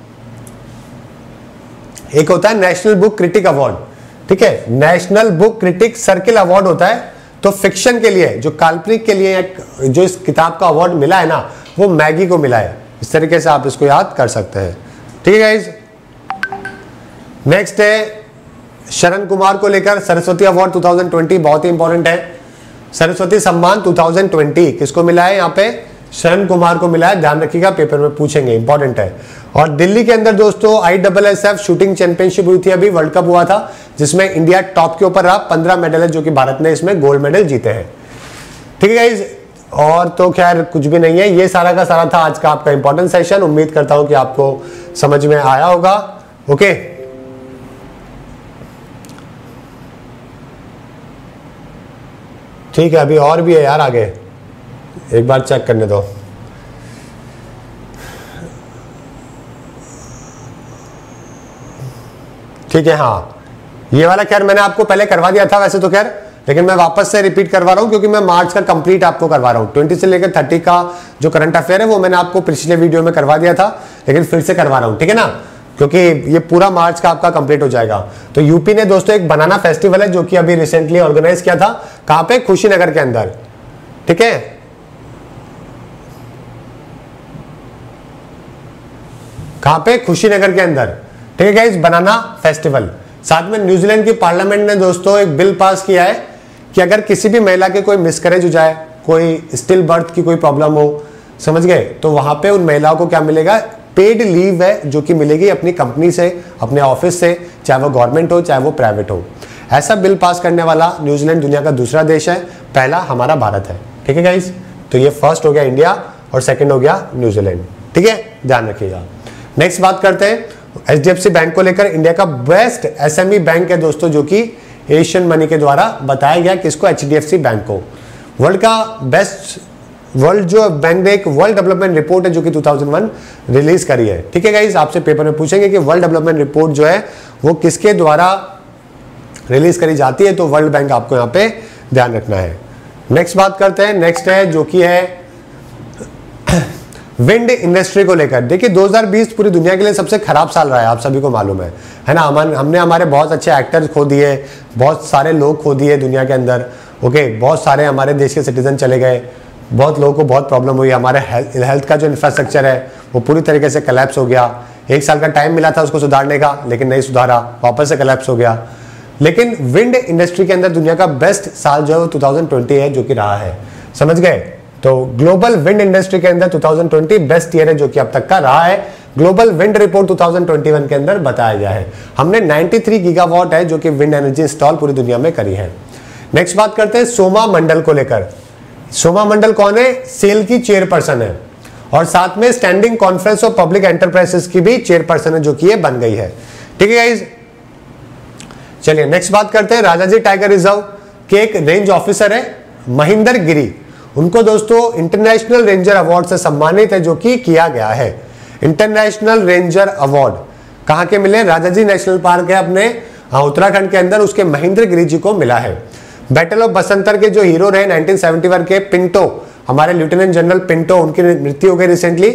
एक होता है नेशनल बुक क्रिटिक अवार्ड, ठीक है, national book critic circle award होता है। तो फिक्शन के लिए, जो काल्पनिक के लिए जो इस किताब का अवार्ड मिला है ना, वो मैगी को मिला है। इस तरीके से आप इसको याद कर सकते हैं, ठीक है गाइज। नेक्स्ट है शरण कुमार को लेकर सरस्वती अवार्ड 2020, बहुत ही इंपॉर्टेंट है। सरस्वती सम्मान 2020 किसको मिला है? यहाँ पे शरण कुमार को मिला है, ध्यान रखिएगा, पेपर में पूछेंगे, इंपॉर्टेंट है। और दिल्ली के अंदर दोस्तों ISSF शूटिंग चैंपियनशिप हुई थी, अभी वर्ल्ड कप हुआ था, जिसमें इंडिया टॉप के ऊपर रहा, 15 मेडल है, जो कि भारत ने इसमें गोल्ड मेडल जीते हैं। ठीक है गाइज, और तो खैर कुछ भी नहीं है, ये सारा का सारा था आज का आपका इंपॉर्टेंट सेशन। उम्मीद करता हूं कि आपको समझ में आया होगा। ओके, ठीक है, अभी और भी है यार आगे, एक बार चेक करने दो। ठीक है, हाँ, ये वाला खैर मैंने आपको पहले करवा दिया था वैसे तो खैर, लेकिन मैं वापस से रिपीट करवा रहा हूं क्योंकि मैं मार्च का कंप्लीट आपको करवा रहा हूं। 20 से लेकर 30 का जो करंट अफेयर है वो मैंने आपको पिछले वीडियो में करवा दिया था, लेकिन फिर से करवा रहा हूं, ठीक है ना, क्योंकि ये पूरा मार्च का आपका कंप्लीट हो जाएगा। तो यूपी ने दोस्तों एक बनाना फेस्टिवल है जो कि अभी रिसेंटली ऑर्गेनाइज किया था, कहां पे, खुशीनगर के अंदर। ठीक है, कहां पे, खुशीनगर के अंदर। ठीक है गाइस, बनाना फेस्टिवल। साथ में न्यूजीलैंड की पार्लियामेंट ने दोस्तों एक बिल पास किया है कि अगर किसी भी महिला के कोई मिसकैरेज हो जाए, कोई स्टिल बर्थ की कोई प्रॉब्लम हो, समझ गए, तो वहां पे उन महिलाओं को क्या मिलेगा, पेड लीव है जो कि मिलेगी अपनी कंपनी से, अपने ऑफिस से, चाहे वो गवर्नमेंट हो चाहे वो प्राइवेट हो। ऐसा बिल पास करने वाला न्यूजीलैंड दुनिया का दूसरा देश है, पहला हमारा भारत है। ठीक है गाइस, तो ये फर्स्ट हो गया इंडिया और सेकंड हो गया न्यूजीलैंड। ठीक है, ध्यान रखिएगा। नेक्स्ट बात करते हैं HDFC बैंक को लेकर। इंडिया का बेस्ट SME बैंक है दोस्तों, जो कि एशियन मनी के द्वारा बताया गया, किसको, HDFC बैंक को। वर्ल्ड का बेस्ट, वर्ल्ड जो बैंक ने एक वर्ल्ड डेवलपमेंट रिपोर्ट है जो कि 2001 रिलीज करी है। ठीक है गाइस, आपसे पेपर में पूछेंगे कि वर्ल्ड डेवलपमेंट रिपोर्ट जो है वो किसके द्वारा रिलीज करी जाती है, तो वर्ल्ड बैंक आपको यहाँ पे ध्यान रखना है। नेक्स्ट बात करते हैं, नेक्स्ट है जो कि है विंड इंडस्ट्री को लेकर। देखिए 2020 पूरी दुनिया के लिए सबसे खराब साल रहा है, आप सभी को मालूम है ना। हमने हमारे बहुत अच्छे एक्टर्स खो दिए, बहुत सारे लोग खो दिए दुनिया के अंदर। ओके, बहुत सारे हमारे देश के सिटीजन चले गए, बहुत लोगों को बहुत प्रॉब्लम हुई, हमारे हेल्थ का जो इंफ्रास्ट्रक्चर है वो पूरी तरीके से कलेप्स हो गया। 1 साल का टाइम मिला था उसको सुधारने का, लेकिन नहीं सुधारा, वापस से कलेप्स हो गया। लेकिन विंड इंडस्ट्री के अंदर दुनिया का बेस्ट साल जो है 2020 है, जो कि रहा है, समझ गए। तो ग्लोबल विंड इंडस्ट्री के अंदर 2020 बेस्ट ईयर है जो कि अब तक का रहा है। ग्लोबल विंड रिपोर्ट 2021 के अंदर बताया गया है। हमने 93 गीगावाट है जो कि विंड एनर्जी इंस्टॉल पूरी दुनिया में करी है। नेक्स्ट बात करते हैं सोमा मंडल को लेकर। सोमा मंडल कौन है, सेल की चेयरपर्सन है और साथ में standing conference of public enterprises की भी चेयरपर्सन है, जो कि ये बन गई है। ठीक है गाइज, चलिए नेक्स्ट बात करते हैं। राजाजी टाइगर रिजर्व के एक रेंज ऑफिसर है महेंद्र गिरी, उनको दोस्तों इंटरनेशनल रेंजर अवार्ड से सम्मानित है, जो कि किया गया है। इंटरनेशनल रेंजर अवार्ड कहां के मिले, राजाजी नेशनल पार्क है अपने उत्तराखंड के अंदर, उसके महेंद्र गिरी जी को मिला है। बैटल ऑफ बसंतर के जो हीरो रहे 1971 के पिंटो, हमारे लेफ्टिनेंट जनरल पिंटो, उनकी मृत्यु हो गई रिसेंटली।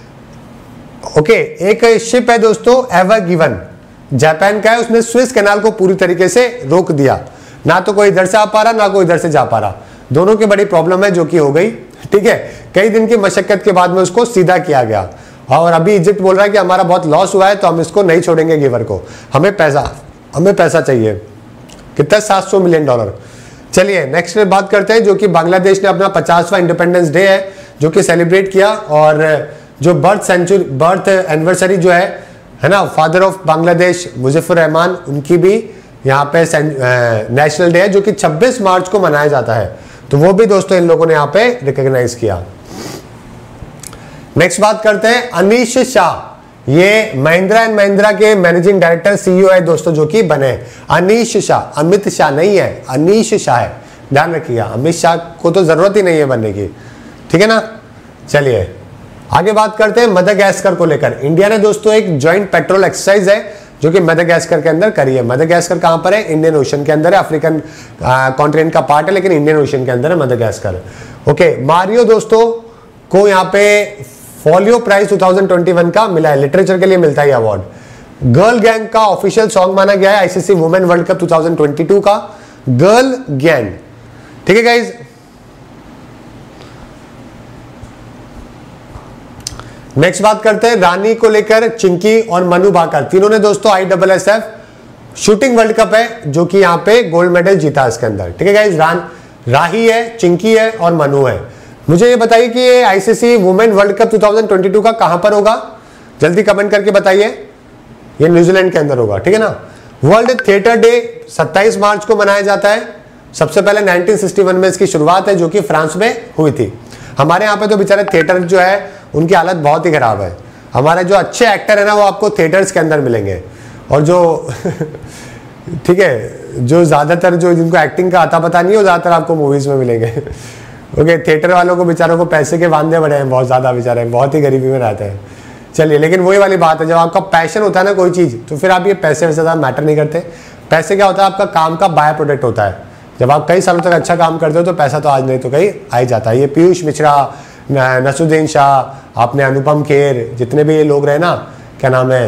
ओके, एक शिप है दोस्तों एवर गिवन, जापान का है, उसने स्विस कैनाल को पूरी तरीके से रोक दिया, ना तो कोई इधर से आ पा रहा ना कोई इधर से जा पा रहा, दोनों की बड़ी प्रॉब्लम है जो कि हो गई। ठीक है, कई दिन की मशक्कत के बाद में उसको सीधा किया गया और अभी इजिप्ट बोल रहा है कि हमारा बहुत लॉस हुआ है तो हम इसको नहीं छोड़ेंगे गिवर को, हमें पैसा चाहिए। कितना, $700 मिलियन। चलिए नेक्स्ट बात करते हैं, जो कि बांग्लादेश ने अपना 50वां इंडिपेंडेंस डे है जो कि सेलिब्रेट किया, और जो बर्थ एनिवर्सरी जो है ना, फादर ऑफ बांग्लादेश मुजफ्फर रहमान, उनकी भी यहाँ पे नेशनल डे है जो कि 26 मार्च को मनाया जाता है, तो वो भी दोस्तों इन लोगों ने यहाँ पे रिकॉग्नाइज किया। नेक्स्ट बात करते हैं अनीश शाह, ये महिंद्रा एंड महिंद्रा के मैनेजिंग डायरेक्टर CEO है दोस्तों, जो कि बने अनीश शाह, अमित शाह नहीं है, अनीश शाह है, ध्यान रखिएगा। अमित शाह को तो जरूरत ही नहीं है बनने की, ठीक है ना। चलिए आगे बात करते हैं मदागास्कर को लेकर। इंडिया ने दोस्तों एक ज्वाइंट पेट्रोल एक्सरसाइज है जो कि मदागास्कर के अंदर करी है। मदागास्कर कहां पर है, इंडियन ओशन के अंदर है, अफ्रीकन कॉन्टिनेंट का पार्ट है लेकिन इंडियन ओशन के अंदर है मदागास्कर। ओके, मारियो दोस्तों को यहाँ पे फॉलियो प्राइज 2021 का मिला है, लिटरेचर के लिए मिलता है अवार्ड। गर्ल गैंग का ऑफिशियल सॉन्ग माना गया है ICC वुमेन वर्ल्ड कप 2022 का, गर्ल गैंग। ठीक है गाइज, नेक्स्ट बात करते हैं रानी को लेकर। चिंकी और मनु भाकर तीनों ने दोस्तों ISSF शूटिंग वर्ल्ड कप है जो कि यहाँ पे गोल्ड मेडल जीता इसके अंदर। ठीक है गाइज, राही है, चिंकी है और मनु है। मुझे ये बताइए कि ये आईसीसी वुमेन वर्ल्ड कप 2022 का कहां पर होगा, जल्दी कमेंट करके बताइए। ये न्यूजीलैंड के अंदर होगा, ठीक है ना। वर्ल्ड थिएटर डे 27 मार्च को मनाया जाता है। सबसे पहले 1961 में इसकी शुरुआत है, जो कि फ्रांस में हुई थी। हमारे यहाँ पे तो बेचारे थिएटर जो है उनकी हालत बहुत ही खराब है। हमारे जो अच्छे एक्टर है ना वो आपको थिएटर्स के अंदर मिलेंगे, और जो ठीक है, जो ज्यादातर जो जिनको एक्टिंग का आता पता नहीं है वो ज्यादातर आपको मूवीज में मिलेंगे। ओके, थिएटर वालों को बेचारों को पैसे के वांदे बड़े हैं, बहुत ज्यादा बेचारे बहुत ही गरीबी में रहते हैं। चलिए, लेकिन वही वाली बात है, जब आपका पैशन होता है ना कोई चीज, तो फिर आप ये पैसे वैसे ज्यादा मैटर नहीं करते। पैसे क्या होता है, आपका काम का बाय प्रोडक्ट होता है। जब आप कई सालों तक अच्छा काम करते हो तो पैसा तो आज नहीं तो कहीं आ ही जाता है। ये पीयूष मिश्रा, नसरुद्दीन शाह, आपने अनुपम खेर, जितने भी ये लोग रहे ना, क्या नाम है,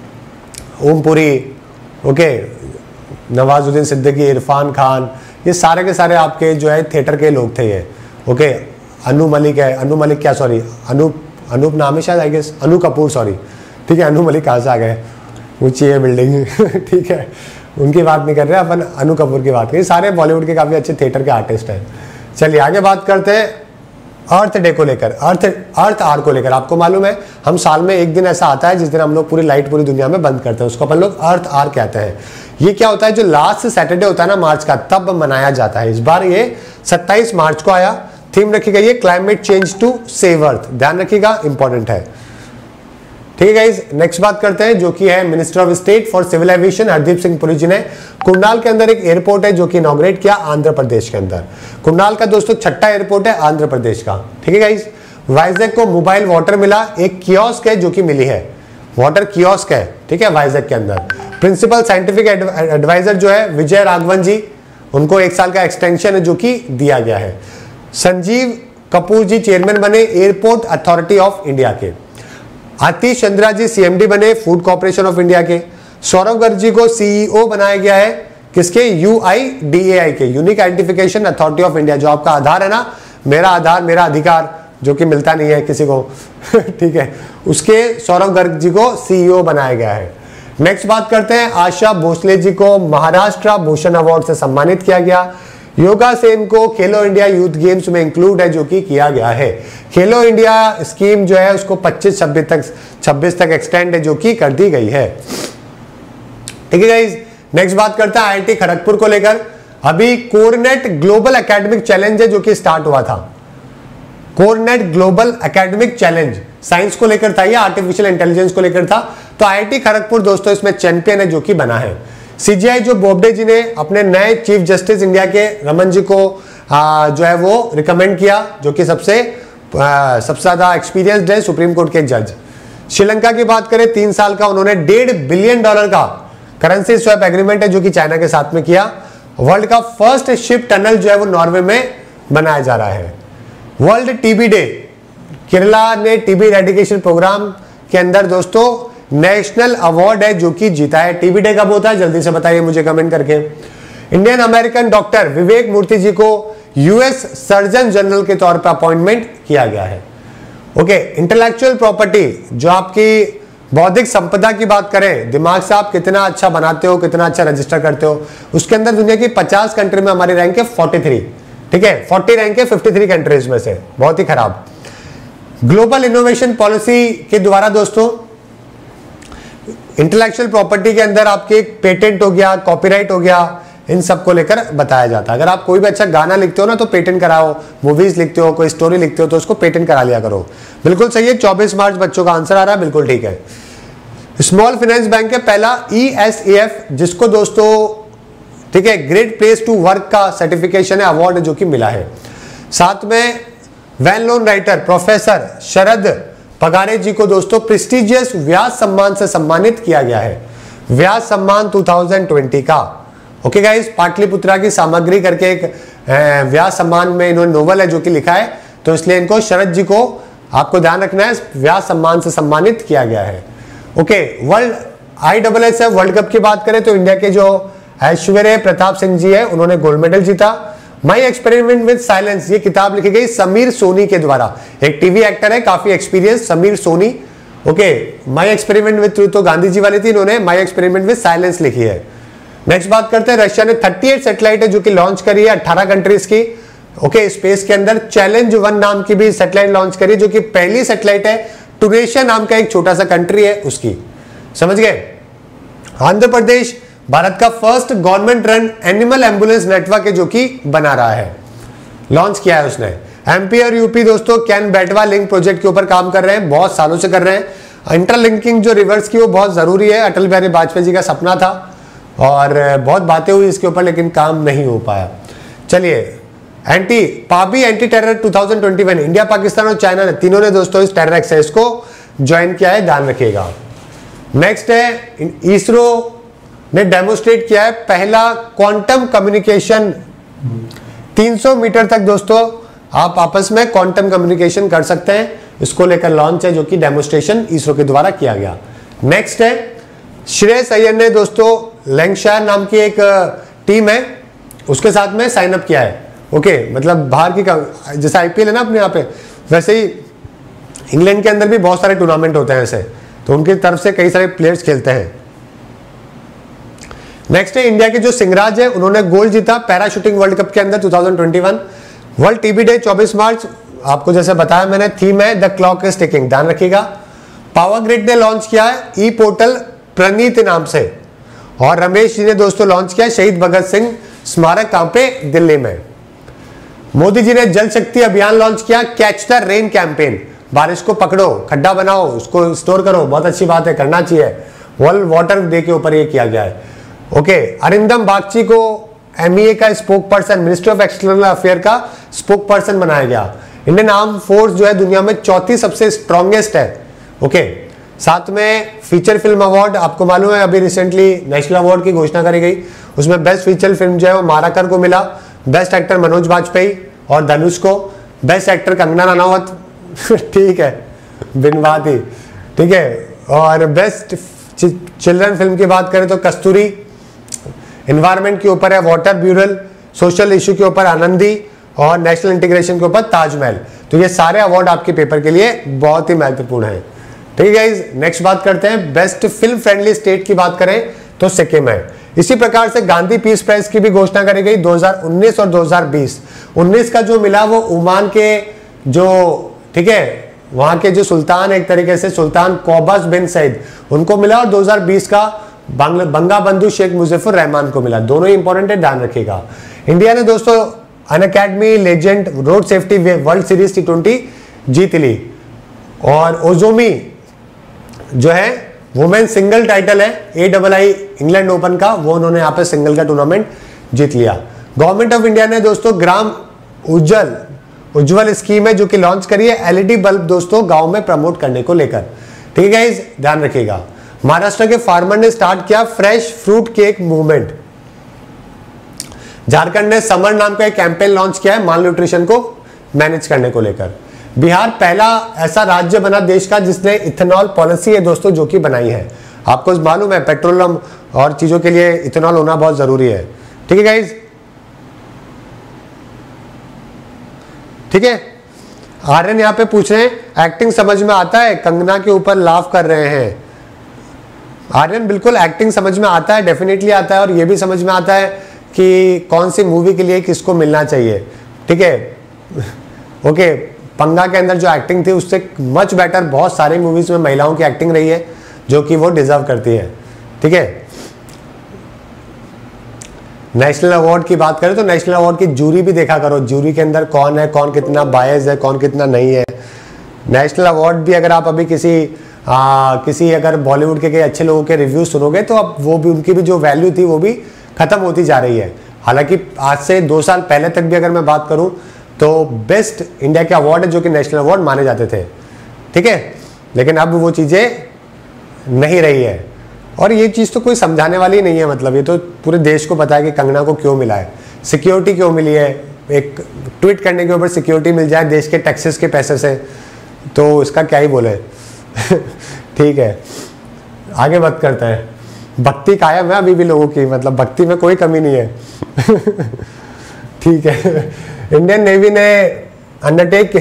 ओम पुरी, ओके, नवाजुद्दीन सिद्दीकी, इरफान खान, ये सारे के सारे आपके जो है थिएटर के लोग थे ये। ओके, अनु मलिक है, अनु मलिक क्या, सॉरी, अनूप नाम है शायद, I guess, Anu Kapoor, sorry, ठीक है, अनु मलिक कहाँ से आ गए, ऊंची है बिल्डिंग। ठीक है, उनकी बात नहीं कर रहे अपन, अनु कपूर की बात करें। सारे बॉलीवुड के काफ़ी अच्छे थिएटर के आर्टिस्ट हैं। चलिए आगे बात करते हैं अर्थ डे को लेकर, अर्थ आर को लेकर। आपको मालूम है हम साल में एक दिन ऐसा आता है जिस दिन हम लोग पूरी लाइट पूरी दुनिया में बंद करते हैं, उसको अपन लोग अर्थ आर कहते हैं। ये क्या होता है, जो लास्ट सैटरडे होता है ना मार्च का, तब मनाया जाता है। इस बार ये 27 मार्च को आया। थीम रखी गई है climate change to save earth, ध्यान रखिएगा, इंपॉर्टेंट है। ठीक है गाइस, नेक्स्ट बात करते हैं, जो कि है minister of state for civil aviation Hardeep Singh Puri ji ने कुंडाल के अंदर एक एयरपोर्ट है जो कि इनॉग्रेट किया आंध्र प्रदेश के अंदर। कुंडाल का दोस्तों छठा एयरपोर्ट है आंध्र प्रदेश का। ठीक है गाइस, वाइजैक को मोबाइल वाटर मिला, एक कियोस्क है जो कि मिली है, वाटर कियोस्क है, ठीक है, वाइजैक के अंदर। प्रिंसिपल साइंटिफिक एडवाइजर जो है विजय राघवन जी, उनको 1 साल का एक्सटेंशन है जो कि दिया गया है। संजीव कपूर जी चेयरमैन बने एयरपोर्ट अथॉरिटी ऑफ इंडिया के। आतिश चंद्रा जी सीएमडी बने फूड कॉर्पोरेशन ऑफ इंडिया के। सौरभ गर्ग जी को सीईओ बनाया गया है किसके, यूआईडीएआई के, unique identification authority of India. जो आपका आधार है ना, मेरा आधार मेरा अधिकार, जो कि मिलता नहीं है किसी को, ठीक है, उसके सौरभ गर्ग जी को सीईओ बनाया गया है। नेक्स्ट बात करते हैं, आशा भोसले जी को महाराष्ट्र भूषण अवार्ड से सम्मानित किया गया। योगा सेन को खेलो इंडिया यूथ गेम्स में इंक्लूड है जो कि किया गया है। खेलो इंडिया स्कीम जो है उसको 25-26 तक एक्सटेंड है जो कि कर दी गई है। ठीक है गाइस, नेक्स्ट बात करते हैं आईआईटी खड़गपुर को लेकर। अभी कोरनेट ग्लोबल एकेडमिक चैलेंज है जो कि स्टार्ट हुआ था। Cornet global academic challenge science को लेकर था या आर्टिफिशियल इंटेलिजेंस को लेकर था, तो आईआईटी खड़गपुर दोस्तों इसमें चैंपियन है जो कि बना है। सीजीआई जो बोबडे जी ने अपने नए चीफ जस्टिस इंडिया के रमन जी को जो है वो रिकमेंड किया, जो कि सबसे ज्यादा एक्सपीरियंस्ड है सुप्रीम कोर्ट के जज। श्रीलंका की बात करें, 3 साल का उन्होंने $1.5 बिलियन का करेंसी स्वैप एग्रीमेंट है जो कि चाइना के साथ में किया। वर्ल्ड का फर्स्ट शिप टनल जो है वो नॉर्वे में बनाया जा रहा है। वर्ल्ड टीबी डे, केरला ने टीबी रेडिकेशन प्रोग्राम के अंदर दोस्तों नेशनल अवार्ड है जो कि जीता है। टीबी डे कब होता है जल्दी से बताइए मुझे कमेंट करके। Indian American doctor Vivek Murthy ji को यूएस सर्जन जनरल के तौर पर अपॉइंटमेंट किया गया है। ओके, इंटेलेक्चुअल प्रॉपर्टी, जो आपकी बौद्धिक संपदा की बात करें, दिमाग से आप कितना अच्छा बनाते हो, कितना अच्छा रजिस्टर करते हो, उसके अंदर दुनिया की 50 कंट्री में हमारी रैंक है 43। ठीक है, 40 रैंक है 53 कंट्रीज में से, बहुत ही खराब। ग्लोबल इनोवेशन पॉलिसी के द्वारा दोस्तों इंटेलेक्चुअल प्रॉपर्टी के अंदर आपके पेटेंट हो गया, कॉपीराइट हो गया, इन सब को लेकर बताया जाता है। अगर आप कोई भी अच्छा गाना लिखते हो ना तो पेटेंट कराओ, मूवीज लिखते हो, कोई स्टोरी लिखते हो तो उसको पेटेंट करा लिया करो। बिल्कुल सही है, 24 मार्च बच्चों का आंसर आ रहा है, बिल्कुल ठीक है। स्मॉल फाइनेंस बैंक है पहला ESAF, जिसको दोस्तों ठीक है ग्रेट प्लेस टू वर्क का सर्टिफिकेशन है, अवार्ड जो कि मिला है। साथ में well known writer professor Sharad Pagare ji को दोस्तों प्रेस्टिजियस व्यास सम्मान से सम्मानित किया गया है, व्यास सम्मान 2020 का। ओके गाइस, पाटलिपुत्रा की सामग्री करके एक व्यास सम्मान में इन्होंने नोवेल है जो कि लिखा है, तो इसलिए इनको शरद जी को आपको ध्यान रखना है, व्यास सम्मान से सम्मानित किया गया है। Okay, world ISSF world cup की बात करें तो इंडिया के जो ऐश्वर्य प्रताप सिंह जी है उन्होंने गोल्ड मेडल जीता। माई एक्सपेरिमेंट विद साइलेंस, ये किताब लिखी गई समीर सोनी के द्वारा, एक टीवी एक्टर है काफी experience, Sameer Soni. Okay, my experiment with truth तो गांधी जी वाली थी, इन्होंने माई एक्सपेरिमेंट विद साइलेंस लिखी है। नेक्स्ट बात करते हैं, रशिया ने 38 सैटेलाइट है जो कि लॉन्च करी है 18 कंट्रीज की। ओके, स्पेस के अंदर चैलेंज 1 नाम की भी सैटेलाइट लॉन्च करी, जो कि पहली सैटेलाइट है टूरेशिया नाम का एक छोटा सा कंट्री है उसकी, समझ गए। आंध्र प्रदेश भारत का first government run animal ambulance network है जो कि बना रहा है, लॉन्च किया है उसने। एमपी और यूपी दोस्तों कैन बेटवा लिंक प्रोजेक्ट के ऊपर काम कर रहे हैं, बहुत सालों से कर रहे हैं। इंटरलिंकिंग जो रिवर्स की वो बहुत जरूरी है, अटल बिहारी वाजपेयी जी का सपना था और बहुत बातें हुई इसके ऊपर लेकिन काम नहीं हो पाया। चलिए, पाबी एंटी टेरर 2021 इंडिया, पाकिस्तान और चाइना ने तीनों ने दोस्तों इस टेरर एक्सरसाइज को ज्वाइन किया है, ध्यान रखिएगा। नेक्स्ट है इसरो ने डेमोस्ट्रेट किया है पहला क्वांटम कम्युनिकेशन, 300 मीटर तक दोस्तों आप आपस में क्वांटम कम्युनिकेशन कर सकते हैं, इसको लेकर लॉन्च है जो कि डेमोस्ट्रेशन इसरो के द्वारा किया गया। नेक्स्ट है श्रेयस अय्यर ने दोस्तों लैंकशायर नाम की एक टीम है उसके साथ में साइन अप किया है। ओके, मतलब बाहर की, जैसे आईपीएल है ना अपने यहाँ पे, वैसे ही इंग्लैंड के अंदर भी बहुत सारे टूर्नामेंट होते हैं ऐसे, तो उनकी तरफ से कई सारे प्लेयर्स खेलते हैं। नेक्स्ट है इंडिया के जो सिंगराज है, उन्होंने गोल्ड जीता पैराशूटिंग वर्ल्ड कप के अंदर 2021। वर्ल्ड टीबी डे 24 मार्च, आपको जैसे बताया मैंने, थीम है द क्लॉक इज टिकिंग, ध्यान रखिएगा। पावर ग्रिड ने लॉन्च किया है ई पोर्टल प्रणीत नाम से, और रमेश जी ने दोस्तों लॉन्च किया शहीद भगत सिंह स्मारक कहां पे, दिल्ली में। मोदी जी ने जल शक्ति अभियान लॉन्च किया, कैच द रेन कैंपेन, बारिश को पकड़ो, खड्डा बनाओ, उसको स्टोर करो, बहुत अच्छी बात है, करना चाहिए। वर्ल्ड वाटर डे के ऊपर ये किया गया है। ओके, अरिंदम बागची को एमईए का spokesperson, ministry of external affair का स्पोक पर्सन बनाया गया। इंडियन आर्म फोर्स जो है दुनिया में चौथी सबसे स्ट्रॉन्गेस्ट है। ओके, साथ में फीचर फिल्म अवार्ड, आपको मालूम है अभी रिसेंटली नेशनल अवार्ड की घोषणा करी गई, उसमें बेस्ट फीचर फिल्म जो है वो माराकर को मिला, बेस्ट एक्टर मनोज बाजपेयी और धनुष को, बेस्ट एक्टर कंगना रनावत ठीक है, बिन बात ही, ठीक है। और बेस्ट चिल्ड्रन फिल्म की बात करें तो कस्तूरी, एनवायरमेंट के ऊपर है वाटर ब्यूरल, सोशल इशू के ऊपर आनंदी और नेशनल इंटीग्रेशन के ऊपर ताजमहल। तो ये सारे अवार्ड आपके पेपर के लिए बहुत ही महत्वपूर्ण है। ठीक है गाइस, नेक्स्ट बात करते हैं बेस्ट फिल्म फ्रेंडली स्टेट की बात करें तो सिक्किम है। इसी प्रकार से गांधी पीस प्राइज की भी घोषणा करी गई 2019 और 2020। 19 का जो मिला वो ओमान के जो, ठीक है, वहां के जो सुल्तान, एक तरीके से सुल्तान कोबस बिन सईद, उनको मिला, और 2020 का बंगा बंधु शेख मुजफ्फर रहमान को मिला। दोनों ही इंपॉर्टेंट है, ध्यान रखिएगा। इंडिया ने दोस्तों Unacademy legend road safety world series T20 जीत ली, और ओजोमी जो है वुमेन सिंगल टाइटल है AII इंग्लैंड ओपन का, वो उन्होंने यहाँ पे सिंगल का टूर्नामेंट जीत लिया। गवर्नमेंट ऑफ इंडिया ने दोस्तों ग्राम उज्जवल स्कीम है जो कि लॉन्च करी है LED बल्ब दोस्तों गांव में प्रमोट करने को लेकर। ठीक है गाइस, ध्यान रखिएगा। महाराष्ट्र के फार्मर ने स्टार्ट किया fresh fruit cake movement. Jharkhand ने समर नाम का एक कैंपेन लॉन्च किया है माल न्यूट्रिशन को मैनेज करने को लेकर। बिहार पहला ऐसा राज्य बना देश का जिसने इथेनॉल पॉलिसी है दोस्तों जो कि बनाई है। आपको मालूम है पेट्रोलियम और चीजों के लिए इथेनॉल होना बहुत जरूरी है। ठीक है गाइज, ठीक है। आर्यन यहाँ पे पूछ रहे हैं एक्टिंग समझ में आता है, कंगना के ऊपर लाफ कर रहे हैं। आर्यन बिल्कुल एक्टिंग समझ में आता है, डेफिनेटली आता है, और ये भी समझ में आता है कि कौन सी मूवी के लिए किसको मिलना चाहिए। ठीक है, ओके। पंगा के अंदर जो एक्टिंग थी उससे मच बेटर बहुत सारी मूवीज में महिलाओं की एक्टिंग रही है जो कि वो डिजर्व करती है। ठीक है, नेशनल अवार्ड की बात करें तो नेशनल अवार्ड की जूरी भी देखा करो, जूरी के अंदर कौन है, कौन कितना बायस है, कौन कितना नहीं है। नेशनल अवार्ड भी अगर आप अभी किसी अगर बॉलीवुड के अच्छे लोगों के रिव्यू सुनोगे तो अब वो भी, उनकी भी जो वैल्यू थी वो भी खत्म होती जा रही है। हालांकि आज से 2 साल पहले तक भी अगर मैं बात करूं तो बेस्ट इंडिया के अवार्ड है जो कि नेशनल अवार्ड माने जाते थे। ठीक है, लेकिन अब वो चीज़ें नहीं रही है, और ये चीज़ तो कोई समझाने वाली नहीं है। मतलब ये तो पूरे देश को पता है कि कंगना को क्यों मिला है, सिक्योरिटी क्यों मिली है। एक ट्वीट करने के ऊपर सिक्योरिटी मिल जाए देश के टैक्सेस के पैसे से, तो इसका क्या ही बोले ठीक है, आगे बात करते हैं। भक्ति कायम है अभी भी लोगों की, मतलब भक्ति में कोई कमी नहीं है ठीक है। इंडियन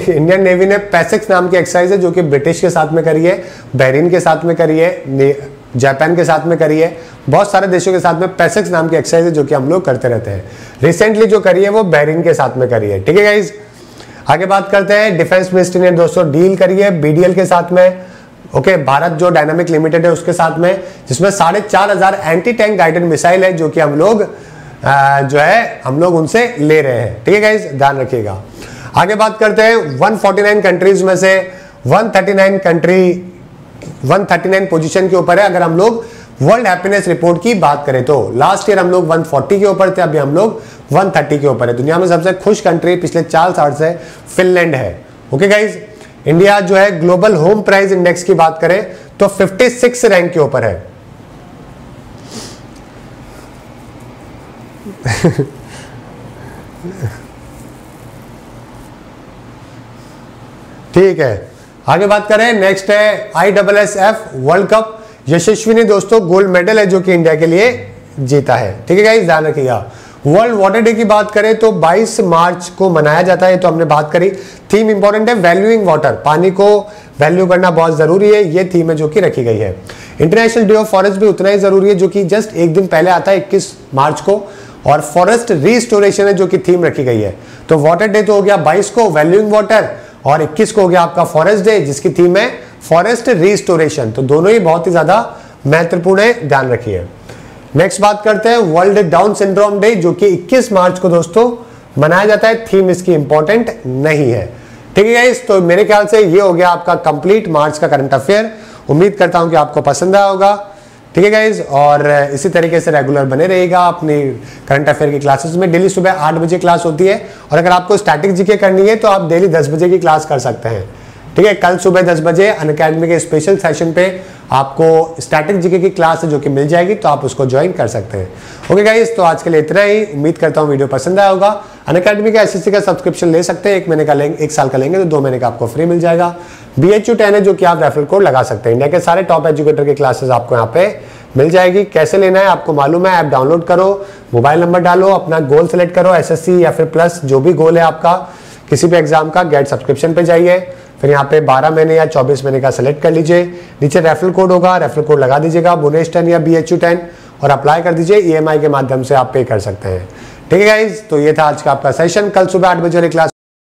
नेवी ने पैसेक्स नाम की एक्सरसाइज है जो कि ब्रिटिश के साथ में करी है, बहरीन के साथ में करी है, जापान के साथ में करी है, बहुत सारे देशों के साथ में पैसेक्स नाम की एक्सरसाइज है जो कि हम लोग करते रहते हैं। रिसेंटली जो करी है वो बहरीन के साथ में करी है। ठीक है गाइज, आगे बात करते हैं। डिफेंस मिनिस्ट्री ने दोस्तों डील करी है BDL के साथ में, ओके, भारत जो डायनामिक लिमिटेड है उसके साथ में, जिसमें 4500 एंटी टैंक गाइडेड मिसाइल है जो कि हम लोग उनसे ले रहे हैं। ठीक है गाइज, ध्यान रखिएगा। आगे बात करते हैं 149 कंट्रीज में से 139 पोजीशन के ऊपर है। अगर हम लोग वर्ल्ड हैप्पीनेस रिपोर्ट की बात करें तो लास्ट ईयर हम लोग 140 के ऊपर थे, अभी हम लोग 130 के ऊपर है। दुनिया में सबसे खुश कंट्री पिछले 4 साल से फिनलैंड है। ओके गाइज, इंडिया जो है ग्लोबल होम प्राइस इंडेक्स की बात करें तो 56 रैंक के ऊपर है। ठीक है, आगे बात करें। नेक्स्ट है ISSF वर्ल्ड कप। यशस्वी ने दोस्तों गोल्ड मेडल है जो कि इंडिया के लिए जीता है। ठीक है गाइस, ध्यान रखिएगा। वर्ल्ड वाटर डे की बात करें तो 22 मार्च को मनाया जाता है, तो हमने बात करी। थीम इंपॉर्टेंट है, वैल्यूइंग वाटर, पानी को वैल्यू करना बहुत जरूरी है, ये थीम है जो कि रखी गई है। इंटरनेशनल डे ऑफ फॉरेस्ट भी उतना ही जरूरी है जो कि जस्ट एक दिन पहले आता है 21 मार्च को, और फॉरेस्ट रिस्टोरेशन है जो कि थीम रखी गई है। तो वाटर डे तो हो गया 22 को वैल्यूइंग वाटर, और 21 को हो गया आपका फॉरेस्ट डे जिसकी थीम है फॉरेस्ट रिस्टोरेशन। तो दोनों ही बहुत ही ज्यादा महत्वपूर्ण है, ध्यान रखिए। नेक्स्ट बात करते हैं वर्ल्ड डाउन सिंड्रोम डे जो कि 21 मार्च को दोस्तों मनाया जाता है। थीम इसकी इंपॉर्टेंट नहीं है। ठीक है गाइस, तो मेरे ख्याल से ये हो गया आपका कंप्लीट मार्च का करंट अफेयर। उम्मीद करता हूं कि आपको पसंद आया होगा। ठीक है गाइज, और इसी तरीके से रेगुलर बने रहिएगा अपनी करंट अफेयर की क्लासेस में। डेली सुबह 8 बजे क्लास होती है, और अगर आपको स्टैटिक जीके करनी है तो आप डेली 10 बजे की क्लास कर सकते हैं। ठीक है, कल सुबह 10 बजे अनअकैडमी के स्पेशल सेशन पे आपको स्टैटिक जीके की क्लास है जो कि मिल जाएगी, तो आप उसको ज्वाइन कर सकते हैं। ओके गाइज, तो आज के लिए इतना ही। उम्मीद करता हूँ वीडियो पसंद आया होगा। अनअकैडमी का SSC का सब्सक्रिप्शन ले सकते हैं, 1 महीने का लेंगे, 1 साल का लेंगे तो 2 महीने का आपको फ्री मिल जाएगा। BHU10 है जो कि आप रेफरल कोड लगा सकते हैं। इंडिया के सारे टॉप एजुकेटर की क्लासेस आपको यहाँ पे मिल जाएगी। कैसे लेना है आपको मालूम है, ऐप डाउनलोड करो, मोबाइल नंबर डालो, अपना गोल सेलेक्ट करो, SSC या फिर प्लस जो भी गोल है आपका किसी भी एग्जाम का, गेट सब्सक्रिप्शन पे जाइए, फिर यहाँ पे 12 महीने या 24 महीने का सेलेक्ट कर लीजिए। नीचे रेफरल कोड होगा, रेफरल कोड लगा दीजिएगा Bunesh10 या BHU10 और अप्लाई कर दीजिए। EMI के माध्यम से आप पे कर सकते हैं। ठीक है गाइज, तो ये था आज का आपका सेशन। कल सुबह 8 बजे वाली class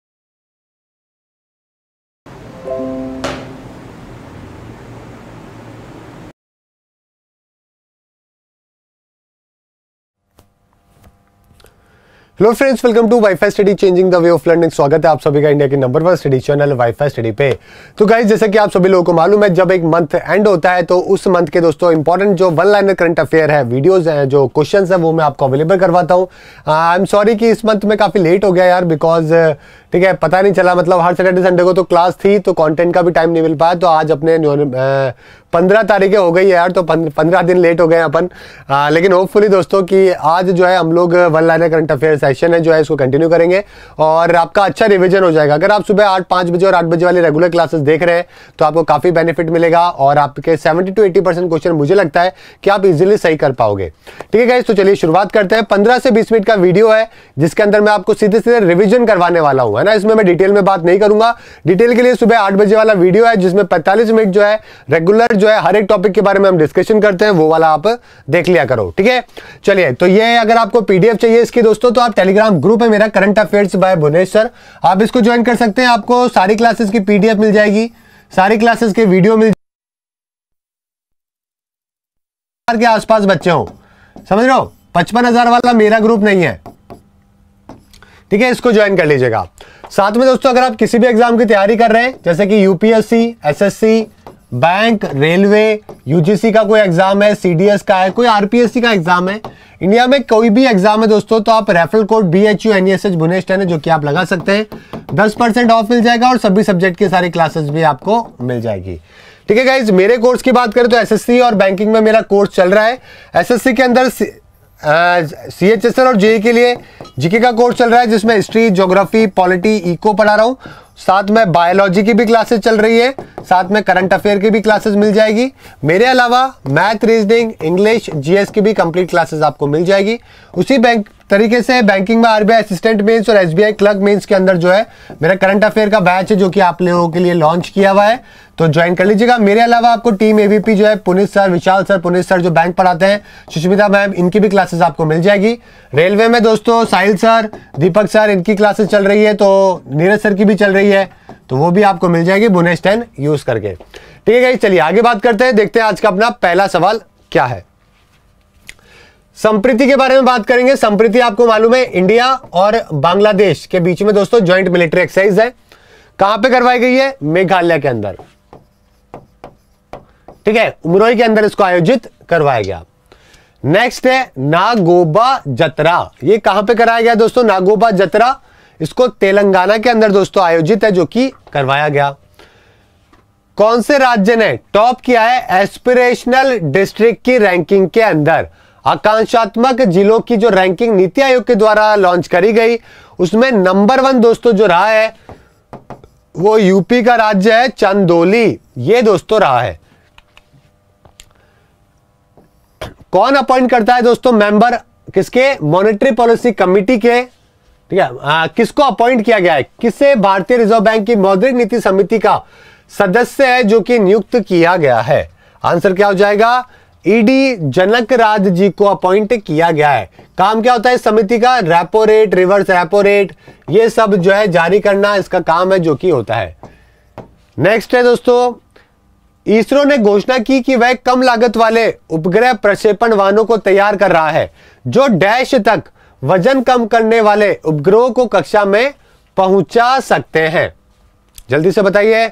hello friends, welcome to wifi study changing the way of learning. स्वागत है आप सभी का इंडिया के number 1 study channel wifi study पे। तो गाइस, जैसे कि आप सभी लोगों को मालूम है, जब एक मंथ एंड होता है तो उस मंथ के दोस्तों इंपॉर्टेंट जो वन लाइनर करंट अफेयर है, वीडियोस हैं, जो क्वेश्चंस है, वो मैं आपको अवेलेबल करवाता हूँ। आई एम सॉरी कि इस मंथ में काफी लेट हो गया यार, बिकॉज ठीक है, पता नहीं चला, मतलब हर सैटरडे संडे को तो क्लास थी तो कंटेंट का भी टाइम नहीं मिल पाया। तो आज अपने 15 तारीखें हो गई है यार, तो 15 दिन लेट हो गए अपन। लेकिन होपफुली दोस्तों कि आज जो है हम लोग one liner current affair session है जो है इसको कंटिन्यू करेंगे और आपका अच्छा रिवीजन हो जाएगा। अगर आप सुबह 5 बजे और 8 बजे वाली रेगुलर क्लासेस देख रहे हैं तो आपको काफी बेनिफिट मिलेगा और आपके 70 to 80% क्वेश्चन मुझे लगता है कि आप इजीली सही कर पाओगे। ठीक है गाइस, तो चलिए शुरुआत करते हैं। 15 से 20 मिनट का वीडियो है जिसके अंदर मैं आपको सीधे सीधे रिवीजन करवाने वाला हूं, है ना। इसमें मैं डिटेल में बात नहीं करूंगा। डिटेल के लिए सुबह 8 बजे वाला वीडियो है जिसमें 45 मिनट जो है रेगुलर जो है हर एक टॉपिक के बारे में हम डिस्कशन करते हैं, वो वाला आप देख लिया करो। ठीक है, चलिए, तो ये अगर आपको पीडीएफ चाहिए इसकी दोस्तों तो आप टेलीग्राम ग्रुप है मेरा, current affairs by Bunesh sir, आप इसको ज्वाइन कर सकते हैं। आपको सारी क्लासेस की पीडीएफ मिल जाएगी, सारी क्लासेस के वीडियो मिल के आसपास बच्चे हो, समझ रहे हो। 55,000 वाला मेरा ग्रुप नहीं है, ठीक है, इसको ज्वाइन कर लीजिएगा। साथ में दोस्तों अगर आप किसी भी एग्जाम की तैयारी कर रहे हैं जैसे कि UPSC, SSC, bank, railway, UGC का कोई एग्जाम है, सीडीएस का है, कोई आरपीएससी का एग्जाम है, इंडिया में कोई भी एग्जाम है दोस्तों, तो आप रेफरल कोड BHUNESH Bunesh10 है जो कि आप लगा सकते हैं। 10% ऑफ मिल जाएगा और सभी सब्जेक्ट की सारी क्लासेस भी आपको मिल जाएगी। ठीक है गाइज, मेरे कोर्स की बात करें तो एसएससी और बैंकिंग में मेरा कोर्स चल रहा है। एसएससी के अंदर CHSL और जेई के लिए जीके का कोर्स चल रहा है जिसमें हिस्ट्री, ज्योग्राफी, पॉलिटी, इको पढ़ा रहा हूं। साथ में बायोलॉजी की भी क्लासेस चल रही है, साथ में करंट अफेयर की भी क्लासेस मिल जाएगी। मेरे अलावा मैथ, रीजनिंग, इंग्लिश, जीएस की भी कंप्लीट क्लासेस आपको मिल जाएगी। उसी तरीके से बैंकिंग में आरबीआई असिस्टेंट मेंस और एसबीआई क्लर्क मेंस के अंदर जो है मेरा करंट अफेयर का बैच है जो कि आप लोगों के लिए लॉन्च किया हुआ है, तो ज्वाइन कर लीजिएगा। मेरे अलावा आपको टीम एवीपी जो है Puneet sir, Vishal sir, Puneet sir जो बैंक पढ़ाते हैं, सुष्मिता मैम, इनकी भी क्लासेस आपको मिल जाएगी। रेलवे में दोस्तों साहिल सर, दीपक सर, इनकी क्लासेस चल रही है, तो नीरज सर की भी चल रही है, तो वो भी आपको मिल जाएगी बुनेस 10 यूज करके। ठीक है गाइस, चलिए आगे बात करते हैं, देखते हैं आज का अपना पहला सवाल क्या है। संप्रीति के बारे में बात करेंगे। संप्रीति आपको मालूम है इंडिया और बांग्लादेश के बीच में दोस्तों ज्वाइंट मिलिट्री एक्सरसाइज है। कहां पे करवाई गई है? मेघालय के अंदर। ठीक है, उमरोई के अंदर इसको आयोजित करवाया गया। नेक्स्ट है नागोबा जतरा। ये कहां पे कराया गया दोस्तों? नागोबा जतरा इसको तेलंगाना के अंदर दोस्तों आयोजित है, जो कि करवाया गया। कौन से राज्य ने टॉप किया है एस्पिरेशनल डिस्ट्रिक्ट की रैंकिंग के अंदर? आकांक्षात्मक जिलों की जो रैंकिंग नीति आयोग के द्वारा लॉन्च करी गई, उसमें नंबर 1 दोस्तों जो रहा है वो यूपी का राज्य है चंदौली, ये दोस्तों रहा है। कौन अपॉइंट करता है दोस्तों मेंबर किसके? मॉनेटरी पॉलिसी कमेटी के। ठीक है, किसको अपॉइंट किया गया है? किसे भारतीय रिजर्व बैंक की मौद्रिक नीति समिति का सदस्य है जो कि नियुक्त किया गया है? आंसर क्या हो जाएगा? ईडी जनक राज जी को अपॉइंट किया गया है। काम क्या होता है इस समिति का? Repo rate, reverse repo rate, ये सब जो है जारी करना इसका काम है जो कि होता है। नेक्स्ट है दोस्तों, इसरो ने घोषणा की कि वह कम लागत वाले उपग्रह प्रक्षेपण वाहनों को तैयार कर रहा है जो डैश तक वजन कम करने वाले उपग्रहों को कक्षा में पहुंचा सकते हैं। जल्दी से बताइए।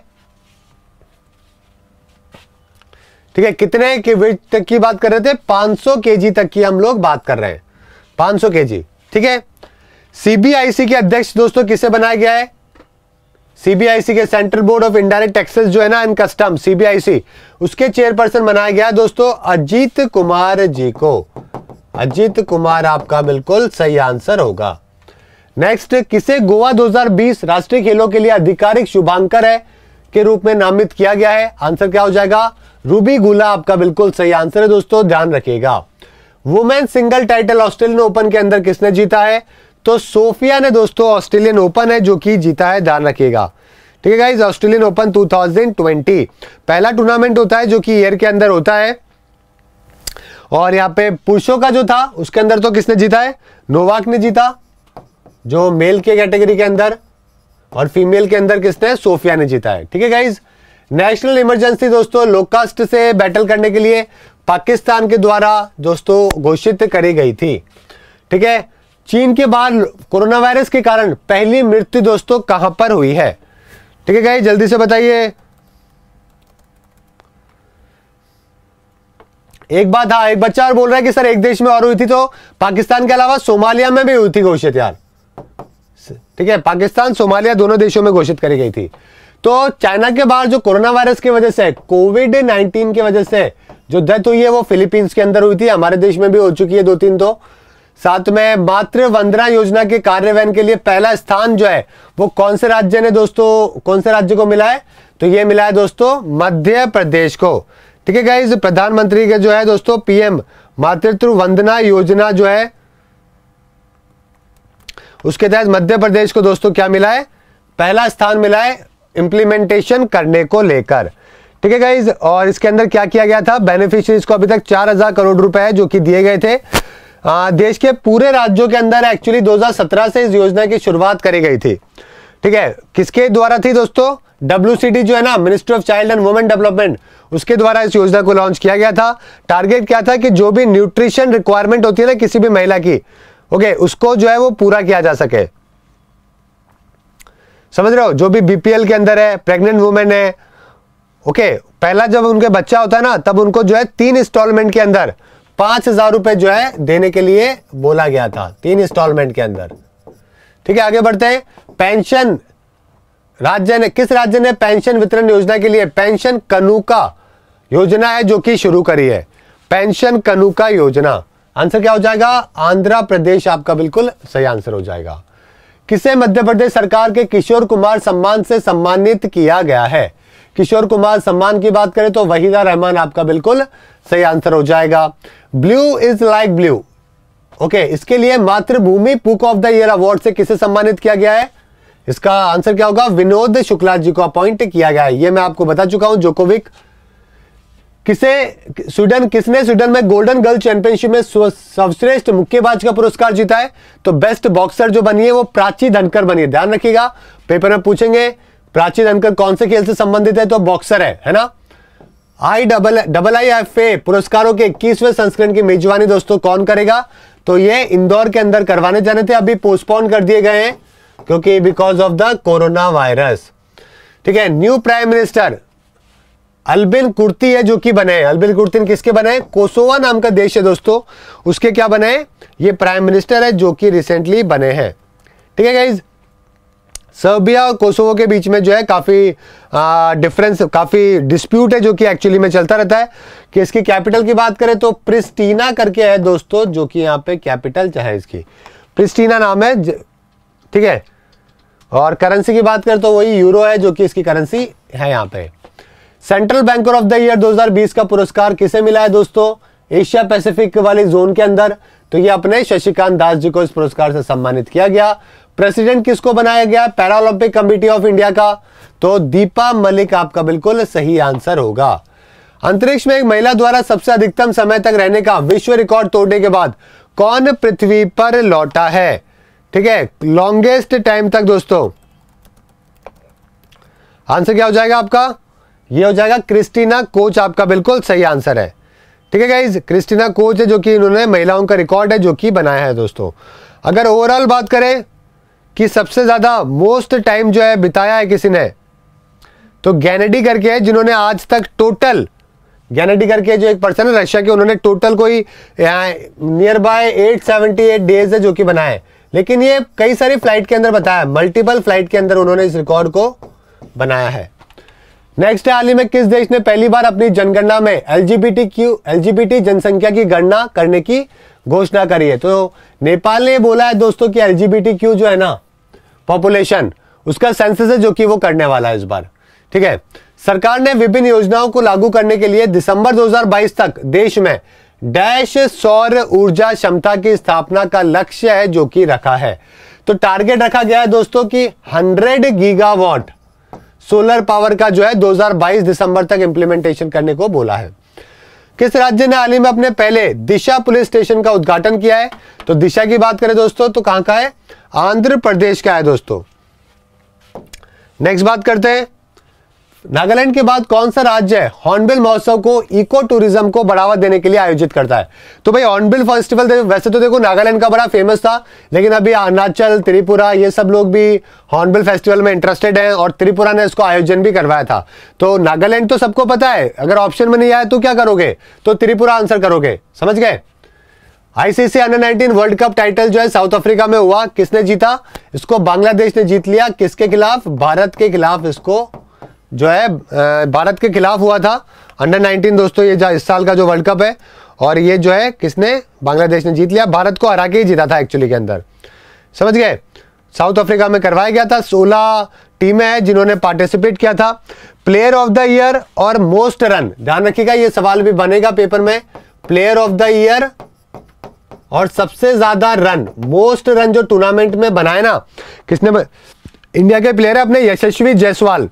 ठीक है, कितने के वेट तक की बात कर रहे थे? 500 केजी तक की हम लोग बात कर रहे हैं, 500 केजी। ठीक है, सीबीआईसी के अध्यक्ष दोस्तों किसे बनाया गया है? सीबीआईसी के central board of indirect taxes जो है ना, एंड कस्टम, सीबीआईसी, उसके चेयरपर्सन बनाया गया दोस्तों अजीत कुमार जी को। अजीत कुमार आपका बिल्कुल सही आंसर होगा। नेक्स्ट, किसे गोवा 2020 राष्ट्रीय खेलों के लिए आधिकारिक शुभांकर है के रूप में नामित किया गया है? आंसर क्या हो जाएगा? रूबी गुला आपका बिल्कुल सही आंसर है दोस्तों, ध्यान रखिएगा। Women single title Australian open के अंदर किसने जीता है? तो सोफिया ने दोस्तों ऑस्ट्रेलियन ओपन है जो कि जीता है, ध्यान रखिएगा। ठीक है गाइस, ऑस्ट्रेलियन ओपन 2020 पहला टूर्नामेंट होता है जो कि ईयर के अंदर होता है। और यहाँ पे पुरुषों का जो था उसके अंदर तो किसने जीता है? नोवाक ने जीता, जो मेल के कैटेगरी के अंदर, और फीमेल के अंदर किसने? सोफिया ने जीता है। ठीक है गाइज, नेशनल इमरजेंसी दोस्तों लोकास्ट से बैटल करने के लिए पाकिस्तान के द्वारा दोस्तों घोषित करी गई थी। ठीक है, चीन के बाद कोरोना वायरस के कारण पहली मृत्यु दोस्तों कहां पर हुई है? ठीक है गाइज, जल्दी से बताइए। एक बात, हाँ, एक बच्चा और बोल रहा है कि सर एक देश में और हुई थी, तो पाकिस्तान के अलावा सोमालिया में भी हुई थी घोषित यार। ठीक है, पाकिस्तान सोमालिया दोनों देशों में घोषित करी गई थी। तो चाइना के बाहर जो कोरोना वायरस की वजह से, कोविड-19 की वजह से जो डेथ हुई है वो फिलीपींस के अंदर हुई थी, हमारे देश में भी हो चुकी है 2-3। तो साथ में मातृ वंदना योजना के कार्यान्वयन के लिए पहला स्थान जो है वो कौन से राज्य ने दोस्तों, कौन से राज्य को मिला है? तो ये मिला है दोस्तों मध्य प्रदेश को। ठीक है गाइज, प्रधानमंत्री के जो है दोस्तों पीएम मातृत्व वंदना योजना जो है उसके तहत मध्य प्रदेश को दोस्तों क्या मिला है? पहला स्थान मिला है इंप्लीमेंटेशन करने को लेकर। ठीक है गाइज, और इसके अंदर क्या किया गया था? बेनिफिशियरीज को अभी तक 4000 करोड़ रुपए है जो कि दिए गए थे। देश के पूरे राज्यों के अंदर एक्चुअली 2017 से इस योजना की शुरुआत करी गई थी। ठीक है, किसके द्वारा थी दोस्तों? WCD जो है ना, ministry of child and women development, उसके द्वारा इस योजना को लॉन्च किया गया था। टारगेट क्या था कि जो भी न्यूट्रिशन रिक्वायरमेंट होती है ना किसी भी महिला की, ओके, उसको जो है वो पूरा किया जा सके। समझ रहे हो? जो भी बीपीएल के अंदर है, प्रेग्नेंट वुमेन है, ओके, पहला जब उनके बच्चा होता है ना तब उनको जो है 3 इंस्टॉलमेंट के अंदर 5000 रुपए जो है देने के लिए बोला गया था, 3 इंस्टॉलमेंट के अंदर। ठीक है, आगे बढ़ते हैं। पेंशन राज्य ने, किस राज्य ने पेंशन वितरण योजना के लिए पेंशन कनूका योजना है जो कि शुरू करी है? पेंशन कनूका योजना। आंसर क्या हो जाएगा? आंध्र प्रदेश आपका बिल्कुल सही आंसर हो जाएगा। किसे मध्य प्रदेश सरकार के किशोर कुमार सम्मान से सम्मानित किया गया है? किशोर कुमार सम्मान की बात करें तो वहीदा रहमान आपका बिल्कुल सही आंसर हो जाएगा। Blue is like blue, okay, इसके लिए Mathrubhumi book of the year award से किसे सम्मानित किया गया है? इसका आंसर क्या होगा? विनोद शुक्ला जी को अपॉइंट किया गया है। ये मैं आपको बता चुका हूं। जोकोविक किसने स्वीडन में गोल्डन गर्ल चैंपियनशिप में सर्वश्रेष्ठ मुक्केबाज का पुरस्कार जीता है? तो बेस्ट बॉक्सर जो बनी है वो प्राची धनकर बनी है। ध्यान रखिएगा, पेपर में पूछेंगे प्राची धनकर कौन से खेल से संबंधित है, तो बॉक्सर है ना। IIIFA पुरस्कारों के 21वें संस्करण की मेजबानी दोस्तों कौन करेगा? तो ये इंदौर के अंदर करवाने जाने थे, अभी पोस्टपोन कर दिए गए हैं क्योंकि because of the corona virus. ठीक है, new prime minister Albin Kurti है जो कि बने हैं। अल्बिन कुर्ती किसके बने हैं? कोसोवा नाम का देश है दोस्तों, उसके क्या बने हैं? ये प्राइम मिनिस्टर है जो कि रिसेंटली बने हैं। ठीक है गाइज, सर्बिया और कोसोवो के बीच में जो है काफी डिफरेंस, काफी डिस्प्यूट है जो कि एक्चुअली में चलता रहता है। कि इसकी कैपिटल की बात करें तो प्रिस्टीना करके है दोस्तों, जो कि यहाँ पे कैपिटल चाहे इसकी प्रिस्टीना नाम है। ठीक है, और करेंसी की बात करें तो वही यूरो है जो कि इसकी करेंसी है यहाँ पे। Central banker of the year 2020 का पुरस्कार किसे मिला है दोस्तों? एशिया पैसिफिक वाली जोन के अंदर, तो ये अपने शशिकांत दास जी को इस पुरस्कार से सम्मानित किया गया। प्रेसिडेंट किसको बनाया गया? पैरालंपिक कमेटी ऑफ इंडिया का, तो दीपा मलिक आपका बिल्कुल सही आंसर होगा। अंतरिक्ष में एक महिला द्वारा सबसे अधिकतम समय तक रहने का विश्व रिकॉर्ड तोड़ने के बाद कौन पृथ्वी पर लौटा है? ठीक है, लॉन्गेस्ट टाइम तक दोस्तों, आंसर क्या हो जाएगा आपका? ये हो जाएगा क्रिस्टीना कोच, आपका बिल्कुल सही आंसर है। ठीक है गाइज, क्रिस्टीना कोच है जो कि इन्होंने महिलाओं का रिकॉर्ड है जो कि बनाया है दोस्तों। अगर ओवरऑल बात करें कि सबसे ज्यादा मोस्ट टाइम जो है बिताया है किसी ने, तो गैनेडी करके है जिन्होंने आज तक टोटल, गैनेडी करके जो एक पर्सन है रशिया के, उन्होंने टोटल कोई नियर बाय 878 डेज है जो कि बनाया है। लेकिन ये कई सारी फ्लाइट के अंदर बताया, मल्टीपल फ्लाइट के अंदर उन्होंने इस रिकॉर्ड को बनाया है। नेक्स्ट है, हाल ही में किस देश ने पहली बार अपनी जनगणना में एलजीबीटी जनसंख्या की गणना करने की घोषणा करी है? तो नेपाल ने बोला है दोस्तों कि LGBTQ जो है ना पॉपुलेशन, उसका सेंसस है जो कि वो करने वाला है इस बार। ठीक है, सरकार ने विभिन्न योजनाओं को लागू करने के लिए दिसंबर 2022 तक देश में डैश सौर ऊर्जा क्षमता की स्थापना का लक्ष्य है जो कि रखा है। तो टारगेट रखा गया है दोस्तों कि 100 गीगावाट सोलर पावर का जो है 2022 दिसंबर तक इंप्लीमेंटेशन करने को बोला है। किस राज्य ने हाल ही में अपने पहले दिशा पुलिस स्टेशन का उद्घाटन किया है? तो दिशा की बात करें दोस्तों तो कहां का है? आंध्र प्रदेश का है दोस्तों। नेक्स्ट बात करते हैं, नागालैंड के बाद कौन सा राज्य है हॉर्नबिल महोत्सव को इको टूरिज्म को बढ़ावा देने के लिए आयोजित करता है? तो भाई हॉर्नबिल फेस्टिवल वैसे तो देखो नागालैंड का बड़ा फेमस था, लेकिन अभी अरुणाचल, त्रिपुरा ये सब लोग भी हॉर्नबिल फेस्टिवल में इंटरेस्टेड हैं और त्रिपुरा ने इसको आयोजन भी करवाया था। तो नागालैंड तो सबको पता है, अगर ऑप्शन में नहीं आया तो क्या करोगे? तो त्रिपुरा आंसर करोगे, समझ गए। ICC under nineteen world cup title जो है साउथ अफ्रीका में हुआ, किसने जीता? इसको बांग्लादेश ने जीत लिया। किसके खिलाफ? भारत के खिलाफ इसको जो है भारत के खिलाफ हुआ था अंडर-19 दोस्तों। ये इस साल का जो वर्ल्ड कप है, और ये जो है किसने? बांग्लादेश ने जीत लिया। भारत को हरा के ही जीता था एक्चुअली के अंदर, समझ गए। साउथ अफ्रीका में करवाया गया था। 16 टीमें हैं जिन्होंने पार्टिसिपेट किया था। प्लेयर ऑफ द ईयर और मोस्ट रन, ध्यान रखिएगा ये सवाल भी बनेगा पेपर में। प्लेयर ऑफ द ईयर और सबसे ज्यादा रन, मोस्ट रन जो टूर्नामेंट में बनाए ना, किसने? इंडिया के प्लेयर है अपने यशस्वी जायसवाल।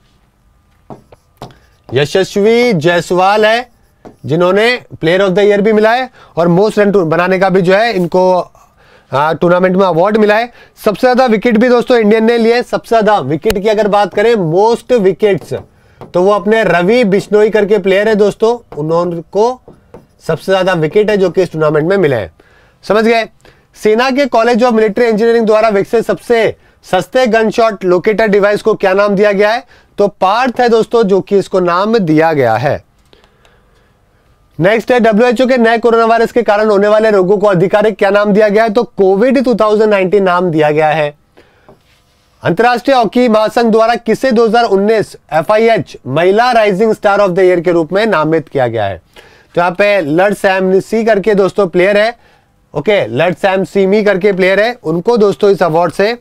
यशस्वी जायसवाल है जिन्होंने प्लेयर ऑफ द ईयर भी मिला है और मोस्ट रन बनाने का भी जो है इनको टूर्नामेंट में अवार्ड मिला है। सबसे ज्यादा विकेट भी दोस्तों इंडियन ने लिए। सबसे ज्यादा विकेट की अगर बात करें, मोस्ट विकेट्स, तो वो अपने रवि बिश्नोई करके प्लेयर है दोस्तों, उनको सबसे ज्यादा विकेट है जो कि इस टूर्नामेंट में मिले हैं, समझ गए। सेना के कॉलेज ऑफ मिलिट्री इंजीनियरिंग द्वारा विकसित सबसे सस्ते गन शॉट लोकेटर डिवाइस को क्या नाम दिया गया है? तो पार्थ है दोस्तों जो कि इसको नाम दिया गया है। नेक्स्ट है, WHO के नए कोरोना वायरस के कारण होने वाले रोगों को आधिकारिक क्या नाम दिया गया है? तो कोविड 2019 नाम दिया गया है। अंतरराष्ट्रीय हॉकी महासंघ द्वारा किसे 2019 FIH महिला rising star of the year के रूप में नामित किया गया है? तो यहाँ पे लर्ड सैम सी करके दोस्तों प्लेयर है, ओके, लर्ड सैम सीमी करके प्लेयर है, उनको दोस्तों इस अवार्ड से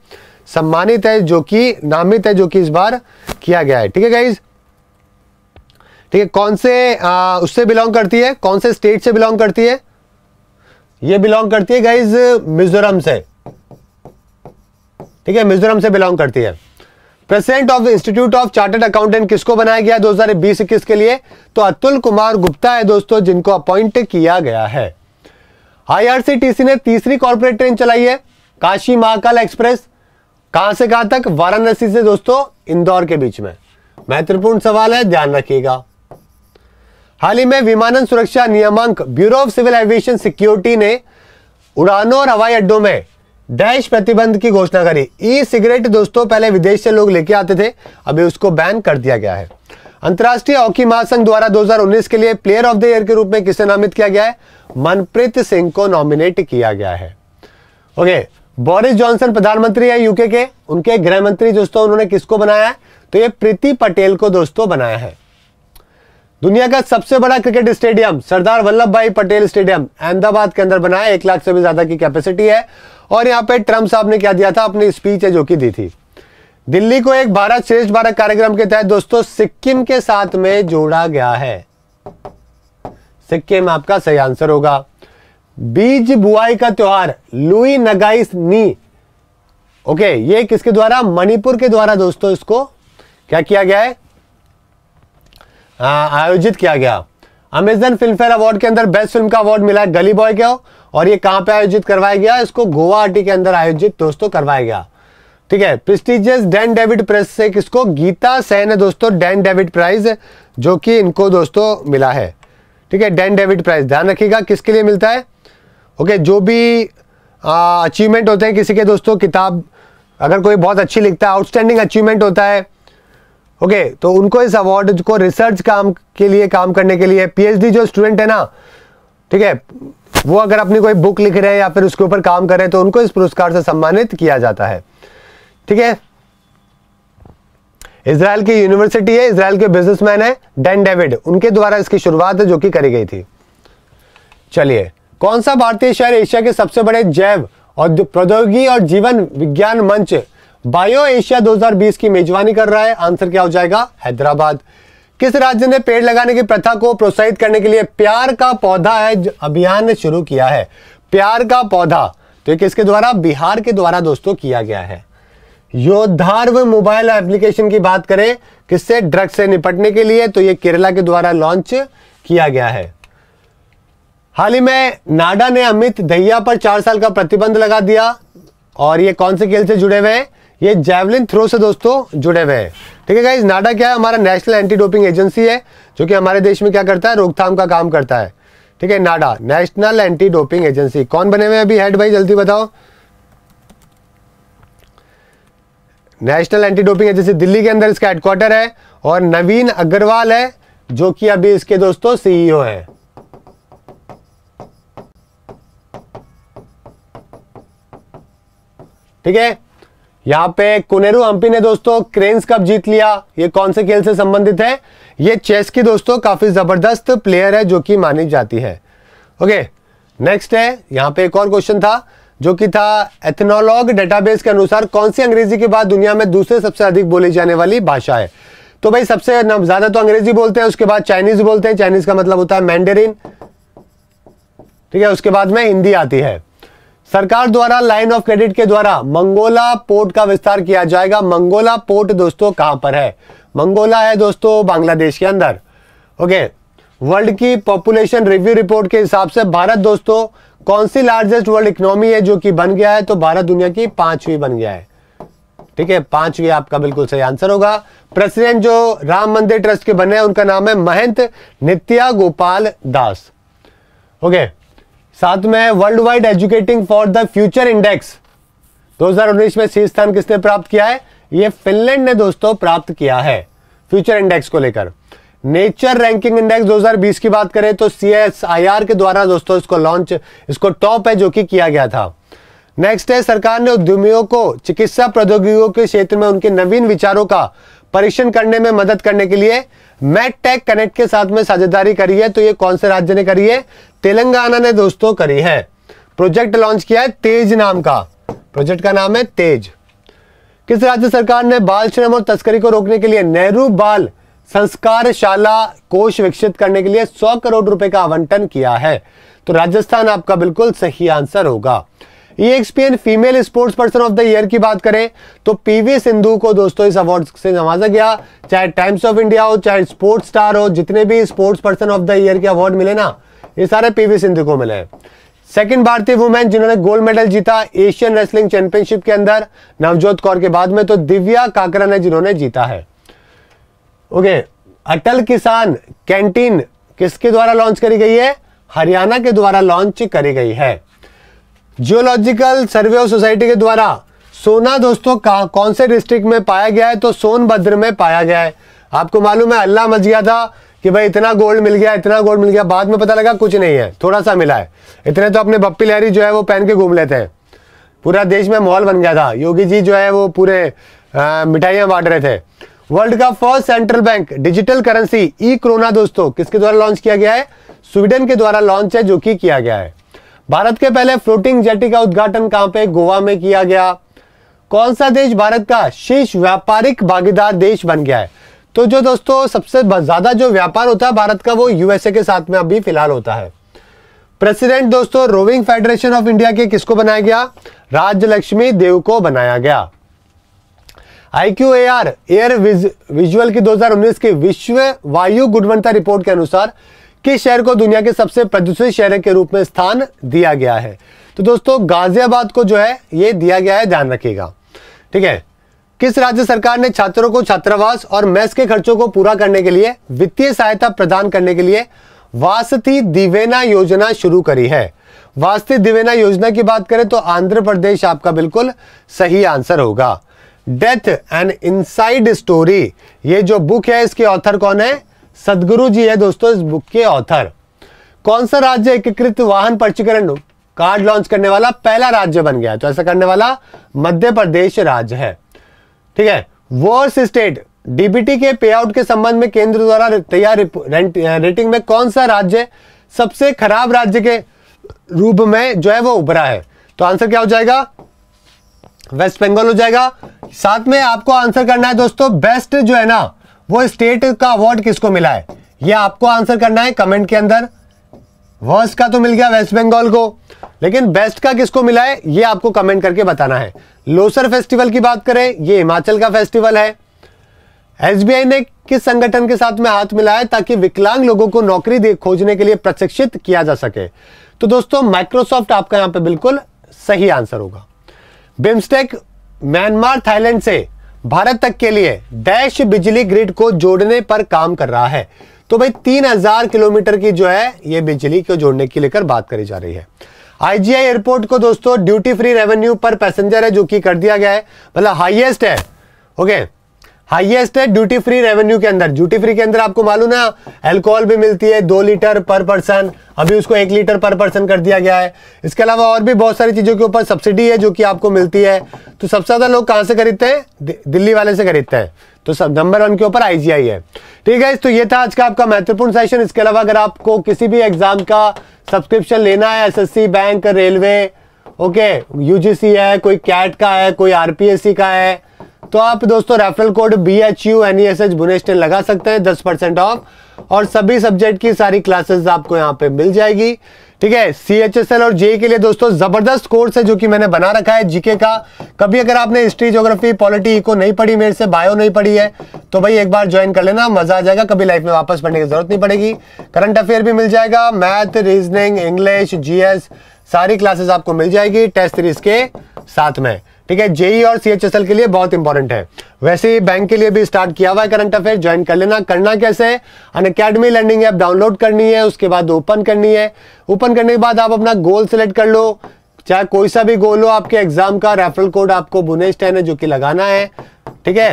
सम्मानित है, जो कि नामित है, जो कि इस बार किया गया है। ठीक है गाइज, ठीक है। कौन से उससे बिलोंग करती है, कौन से स्टेट से बिलोंग करती है? ये बिलोंग करती है गाइज मिजोरम से। ठीक है, मिजोरम से बिलोंग करती है। President of institute of chartered accountant किसको बनाया गया 2020-21 के लिए? तो अतुल कुमार गुप्ता है दोस्तों, जिनको अपॉइंट किया गया है। आईआरसीटीसी ने तीसरी कॉर्पोरेट ट्रेन चलाई है, काशी महाकाल एक्सप्रेस। कहां से कहां तक? वाराणसी से दोस्तों इंदौर के बीच में। महत्वपूर्ण सवाल है, ध्यान रखिएगा। हाल ही में विमानन सुरक्षा नियामक bureau of civil aviation security ने उड़ानों और हवाई अड्डों में डैश प्रतिबंध की घोषणा करी। ई सिगरेट दोस्तों पहले विदेश से लोग लेके आते थे, अभी उसको बैन कर दिया गया है। अंतर्राष्ट्रीय हॉकी महासंघ द्वारा 2019 के लिए प्लेयर ऑफ द ईयर के रूप में किसे नामित किया गया है? मनप्रीत सिंह को नॉमिनेट किया गया है। ओके, बोरिस जॉनसन प्रधानमंत्री है यूके के, उनके गृह मंत्री दोस्तों उन्होंने किसको बनाया है? तो ये प्रीति पटेल को दोस्तों बनाया है। दुनिया का सबसे बड़ा क्रिकेट स्टेडियम सरदार वल्लभ भाई पटेल स्टेडियम अहमदाबाद के अंदर बना है। 1 लाख से भी ज्यादा की कैपेसिटी है। और यहाँ पे ट्रम्प साहब ने क्या दिया था? अपनी स्पीच है जो कि दी थी। दिल्ली को एक भारत श्रेष्ठ भारत कार्यक्रम के तहत दोस्तों सिक्किम के साथ में जोड़ा गया है। सिक्किम आपका सही आंसर होगा। बीज बुआई का त्योहार लुई नगाई नी, ओके, ये किसके द्वारा? मणिपुर के द्वारा दोस्तों इसको क्या किया गया है? आयोजित किया गया। अमेजन फिल्म फेयर अवार्ड के अंदर बेस्ट फिल्म का अवार्ड मिला है गली बॉय को। और ये कहां पे आयोजित करवाया गया? इसको गुवाहाटी के अंदर आयोजित दोस्तों करवाया गया। ठीक है, प्रेस्टिजियस डैन डेविड प्राइज से किसको? गीता सेन है दोस्तों, डैन डेविड प्राइज जो कि इनको दोस्तों मिला है। ठीक है, डैन डेविड प्राइज ध्यान रखिएगा किसके लिए मिलता है। ओके, जो भी अचीवमेंट होते हैं किसी के दोस्तों, किताब अगर कोई बहुत अच्छी लिखता है, आउटस्टैंडिंग अचीवमेंट होता है, ओके, तो उनको इस अवार्ड को रिसर्च काम के लिए, काम करने के लिए, पीएचडी जो स्टूडेंट है ना, ठीक है, वो अगर अपनी कोई बुक लिख रहे हैं या फिर उसके ऊपर काम कर रहे हैं तो उनको इस पुरस्कार से सम्मानित किया जाता है। ठीक है, इजराइल की यूनिवर्सिटी है, इजराइल के बिजनेसमैन है डैन डेविड, उनके द्वारा इसकी शुरुआत है जो कि करी गई थी। चलिए, कौन सा भारतीय शहर एशिया के सबसे बड़े जैव और प्रौद्योगिकी और जीवन विज्ञान मंच बायो एशिया 2020 की मेजबानी कर रहा है? आंसर क्या हो जाएगा? हैदराबाद। किस राज्य ने पेड़ लगाने की प्रथा को प्रोत्साहित करने के लिए प्यार का पौधा है अभियान शुरू किया है? प्यार का पौधा, तो ये किसके द्वारा? बिहार के द्वारा दोस्तों किया गया है। योद्धार्व मोबाइल एप्लीकेशन की बात करें किससे? ड्रग्स से निपटने के लिए, तो ये केरला के द्वारा लॉन्च किया गया है। हाल ही में नाडा ने अमित दहिया पर 4 साल का प्रतिबंध लगा दिया। और ये कौन से खेल से जुड़े हुए हैं? ये जैवलिन थ्रो से दोस्तों जुड़े हुए हैं। ठीक है गाइस, नाडा क्या है? हमारा नेशनल एंटी डोपिंग एजेंसी है जो कि हमारे देश में क्या करता है? रोकथाम का काम करता है। ठीक है, NADA national anti doping agency. कौन बने हुए हैं अभी हेड भाई, जल्दी बताओ। National anti doping agency Delhi के अंदर इसका हेडक्वार्टर है और नवीन अग्रवाल है जो कि अभी इसके दोस्तों सीईओ हैं। ठीक है, यहां पे कुनेरू हम्पी ने दोस्तों क्रेन्स कप जीत लिया। ये कौन से खेल से संबंधित है? ये चेस की दोस्तों काफी जबरदस्त प्लेयर है जो कि मानी जाती है। ओके, नेक्स्ट है, यहां पे एक और क्वेश्चन था जो कि था एथनोलॉग डेटाबेस के अनुसार कौन सी अंग्रेजी के बाद दुनिया में दूसरे सबसे अधिक बोली जाने वाली भाषा है? तो भाई सबसे ज्यादा तो अंग्रेजी बोलते हैं, उसके बाद चाइनीज बोलते हैं, चाइनीज का मतलब होता है मैंडेरिन। ठीक है, उसके बाद में हिंदी आती है। सरकार द्वारा लाइन ऑफ क्रेडिट के द्वारा मंगोला पोर्ट का विस्तार किया जाएगा। मंगोला पोर्ट दोस्तों कहां पर है? मंगोला है दोस्तों बांग्लादेश के अंदर। ओके, वर्ल्ड की पॉपुलेशन रिव्यू रिपोर्ट के हिसाब से भारत दोस्तों कौन सी लार्जेस्ट वर्ल्ड इकोनॉमी है जो कि बन गया है? तो भारत दुनिया की 5वीं बन गया है। ठीक है, 5वीं आपका बिल्कुल सही आंसर होगा। प्रेसिडेंट जो राम मंदिर ट्रस्ट के बने हैं उनका नाम है महंत नित्या गोपाल दास। ओके, साथ में worldwide educating for the future index 2019 में शीर्ष स्थान किसने प्राप्त किया है? ये फिनलैंड ने दोस्तों प्राप्त किया है फ्यूचर इंडेक्स को लेकर। नेचर रैंकिंग इंडेक्स 2020 की बात करें तो CSIR के द्वारा दोस्तों इसको टॉप है जो कि किया गया था। नेक्स्ट है, सरकार ने उद्यमियों को चिकित्सा प्रौद्योगिकियों के क्षेत्र में उनके नवीन विचारों का परीक्षण करने में मदद करने के लिए मैडटेक कनेक्ट के साथ में साझेदारी करी है। तो ये कौन से राज्य ने करी है? तेलंगाना ने दोस्तों करी है। प्रोजेक्ट लॉन्च किया है तेज नाम का, प्रोजेक्ट का नाम है तेज। किस राज्य सरकार ने बाल श्रम और तस्करी को रोकने के लिए नेहरू बाल संस्कारशाला कोष विकसित करने के लिए 100 करोड़ रुपए का आवंटन किया है? तो राजस्थान आपका बिल्कुल सही आंसर होगा। EXPN female sports person of the year की बात करें तो पीवी सिंधु को दोस्तों इस अवार्ड से नवाजा गया। चाहे टाइम्स ऑफ इंडिया हो, चाहे स्पोर्ट्स स्टार हो, जितने भी sports person of the year के अवार्ड मिले ना, ये सारे पीवी सिंधु को मिले। सेकंड भारतीय वुमेन जिन्होंने गोल्ड मेडल जीता एशियन रेसलिंग चैंपियनशिप के अंदर, नवजोत कौर के बाद में तो दिव्या काकरन है जिन्होंने जीता है। ओके, अटल किसान कैंटीन किसके द्वारा लॉन्च करी गई है? हरियाणा के द्वारा लॉन्च करी गई है। जियोलॉजिकल सर्वे ऑफ सोसाइटी के द्वारा सोना दोस्तों कौन से डिस्ट्रिक्ट में पाया गया है? तो सोनभद्र में पाया गया है। आपको मालूम है अल्लाह मच गया था कि भाई इतना गोल्ड मिल गया, इतना गोल्ड मिल गया, बाद में पता लगा कुछ नहीं है, थोड़ा सा मिला है। इतने तो अपने बप्पी लहरी जो है वो पहन के घूम लेते हैं, पूरा देश में माहौल बन गया था। योगी जी जो है वो पूरे मिठाइयां बांट रहे थे। वर्ल्ड का first central bank digital currency e krona दोस्तों किसके द्वारा लॉन्च किया गया है? स्वीडन के द्वारा लॉन्च है जो कि किया गया है। भारत के पहले फ्लोटिंग जेटी का उद्घाटन कहां पे? गोवा में किया गया। कौन सा देश भारत का शीर्ष व्यापारिक भागीदार देश बन गया है? तो जो दोस्तों सबसे ज्यादा जो व्यापार होता है भारत का वो यूएसए के साथ में अभी फिलहाल होता है। प्रेसिडेंट दोस्तों रोविंग फेडरेशन ऑफ इंडिया के किसको बनाया गया? राज्यलक्ष्मी देव को बनाया गया। IQAR एयर विजुअल की 2019 की विश्व वायु गुणवत्ता रिपोर्ट के अनुसार किस शहर को दुनिया के सबसे प्रदूषित शहर के रूप में स्थान दिया गया है? तो दोस्तों गाजियाबाद को जो है ये दिया गया है, ध्यान रखिएगा। ठीक है, किस राज्य सरकार ने छात्रों को छात्रावास और मेस के खर्चों को पूरा करने के लिए वित्तीय सहायता प्रदान करने के लिए वासती दिवेना योजना शुरू करी है? वासती दिवेना योजना की बात करें तो आंध्र प्रदेश आपका बिल्कुल सही आंसर होगा। डेथ एंड इनसाइड स्टोरी ये जो बुक है इसके ऑथर कौन है? सदगुरु जी है दोस्तों इस बुक के ऑथर। कौन सा राज्य एकीकृत वाहन पंजीकरण कार्ड लॉन्च करने वाला पहला राज्य बन गया है? तो ऐसा करने वाला मध्य प्रदेश राज्य है। ठीक है, वर्स्ट स्टेट डीबीटी के पे आउट के संबंध में केंद्र द्वारा तैयार रेटिंग में कौन सा राज्य सबसे खराब राज्य के रूप में जो है वो उभरा है? तो आंसर क्या हो जाएगा? वेस्ट बंगाल हो जाएगा। साथ में आपको आंसर करना है दोस्तों बेस्ट जो है ना वो स्टेट का अवार्ड किसको मिला है, ये आपको आंसर करना है कमेंट के अंदर। वर्स्ट का तो मिल गया वेस्ट बंगाल को, लेकिन बेस्ट का किसको मिला है ये आपको कमेंट करके बताना है। लोसर फेस्टिवल की बात करें ये हिमाचल का फेस्टिवल है। एसबीआई ने किस संगठन के साथ में हाथ मिलाया ताकि विकलांग लोगों को नौकरी खोजने के लिए प्रशिक्षित किया जा सके? तो दोस्तों माइक्रोसॉफ्ट आपका यहां पे बिल्कुल सही आंसर होगा। बिम्स्टेक म्यांमार थाईलैंड से भारत तक के लिए डैश बिजली ग्रिड को जोड़ने पर काम कर रहा है। तो भाई 3000 किलोमीटर की जो है ये बिजली को जोड़ने की लेकर बात करी जा रही है। आईजीआई एयरपोर्ट को दोस्तों ड्यूटी फ्री रेवेन्यू पर पैसेंजर है जो कि कर दिया गया है, मतलब हाईएस्ट है। ओके, हाईएस्ट है ड्यूटी फ्री रेवेन्यू के अंदर। ड्यूटी फ्री के अंदर आपको मालूम है अल्कोहल भी मिलती है 2 लीटर पर पर्सन, अभी उसको 1 लीटर पर पर्सन कर दिया गया है। इसके अलावा और भी बहुत सारी चीजों के ऊपर सब्सिडी है जो कि आपको मिलती है। तो सबसे ज्यादा लोग कहां से खरीदते हैं? दिल्ली वाले से खरीदते हैं। तो सब नंबर 1 के ऊपर आईजीआई है। ठीक है, तो ये था आज का आपका महत्वपूर्ण सेशन। इसके अलावा अगर आपको किसी भी एग्जाम का सब्सक्रिप्शन लेना है, SSC, bank, railway, okay, UGC है, कोई कैट का है, कोई आरपीएससी का है, तो आप दोस्तों रेफरल कोड BHUNESH बुनेश लगा सकते हैं 10% ऑफ, और सभी सब्जेक्ट की सारी क्लासेस आपको यहाँ पे मिल जाएगी। ठीक है, CHSL और JEE के लिए दोस्तों जबरदस्त कोर्स है जो कि मैंने बना रखा है जीके का। कभी अगर आपने हिस्ट्री, ज्योग्राफी, पॉलिटी, इको नहीं पढ़ी, मेरे से बायो नहीं पढ़ी है, तो भाई एक बार ज्वाइन कर लेना, मजा आ जाएगा। कभी लाइफ में वापस पढ़ने की जरूरत नहीं पड़ेगी। करंट अफेयर भी मिल जाएगा, मैथ, रीजनिंग, इंग्लिश, GS सारी क्लासेस आपको मिल जाएगी टेस्ट सीरीज के साथ में। ठीक है, JEE और CHSL के लिए बहुत इंपॉर्टेंट है। वैसे ही बैंक के लिए भी स्टार्ट किया हुआ है करंट अफेयर, ज्वाइन कर लेना। करना कैसे है? अनअकैडमी लर्निंग ऐप डाउनलोड करनी है, उसके बाद ओपन करनी है। ओपन करने के बाद आप अपना गोल सिलेक्ट कर लो, चाहे कोई सा भी गोल हो आपके एग्जाम का। रेफरल कोड आपको बुनेश 10 है जो कि लगाना है। ठीक है,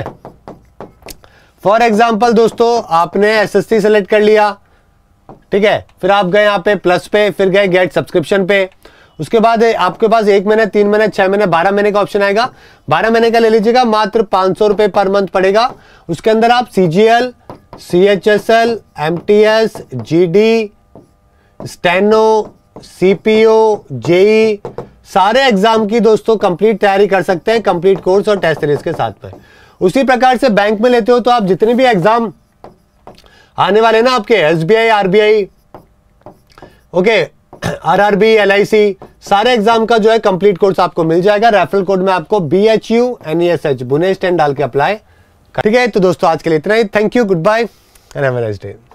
फॉर एग्जाम्पल दोस्तों आपने SSC सेलेक्ट कर लिया, ठीक है, फिर आप गए यहाँ पे प्लस पे, फिर गए गेट सब्सक्रिप्शन पे। उसके बाद आपके पास 1 महीने, 3 महीने, 6 महीने, 12 महीने का ऑप्शन आएगा। 12 महीने का ले लीजिएगा, मात्र 500 रुपए पर मंथ पड़ेगा। उसके अंदर आप CGL, CHSL, MTS, GD, steno, CPO, JEE सारे एग्जाम की दोस्तों कंप्लीट तैयारी कर सकते हैं कंप्लीट कोर्स और टेस्ट सीरीज के साथ में। उसी प्रकार से बैंक में लेते हो तो आप जितने भी एग्जाम आने वाले ना आपके SBI, RBI, okay, RRB, LIC, सारे एग्जाम का जो है कंप्लीट कोर्स आपको मिल जाएगा। रेफरल कोड में आपको BHUNESH बुनेश 10 डाल के अप्लाई। ठीक है, तो दोस्तों आज के लिए इतना ही। Thank you, good bye and have a nice day.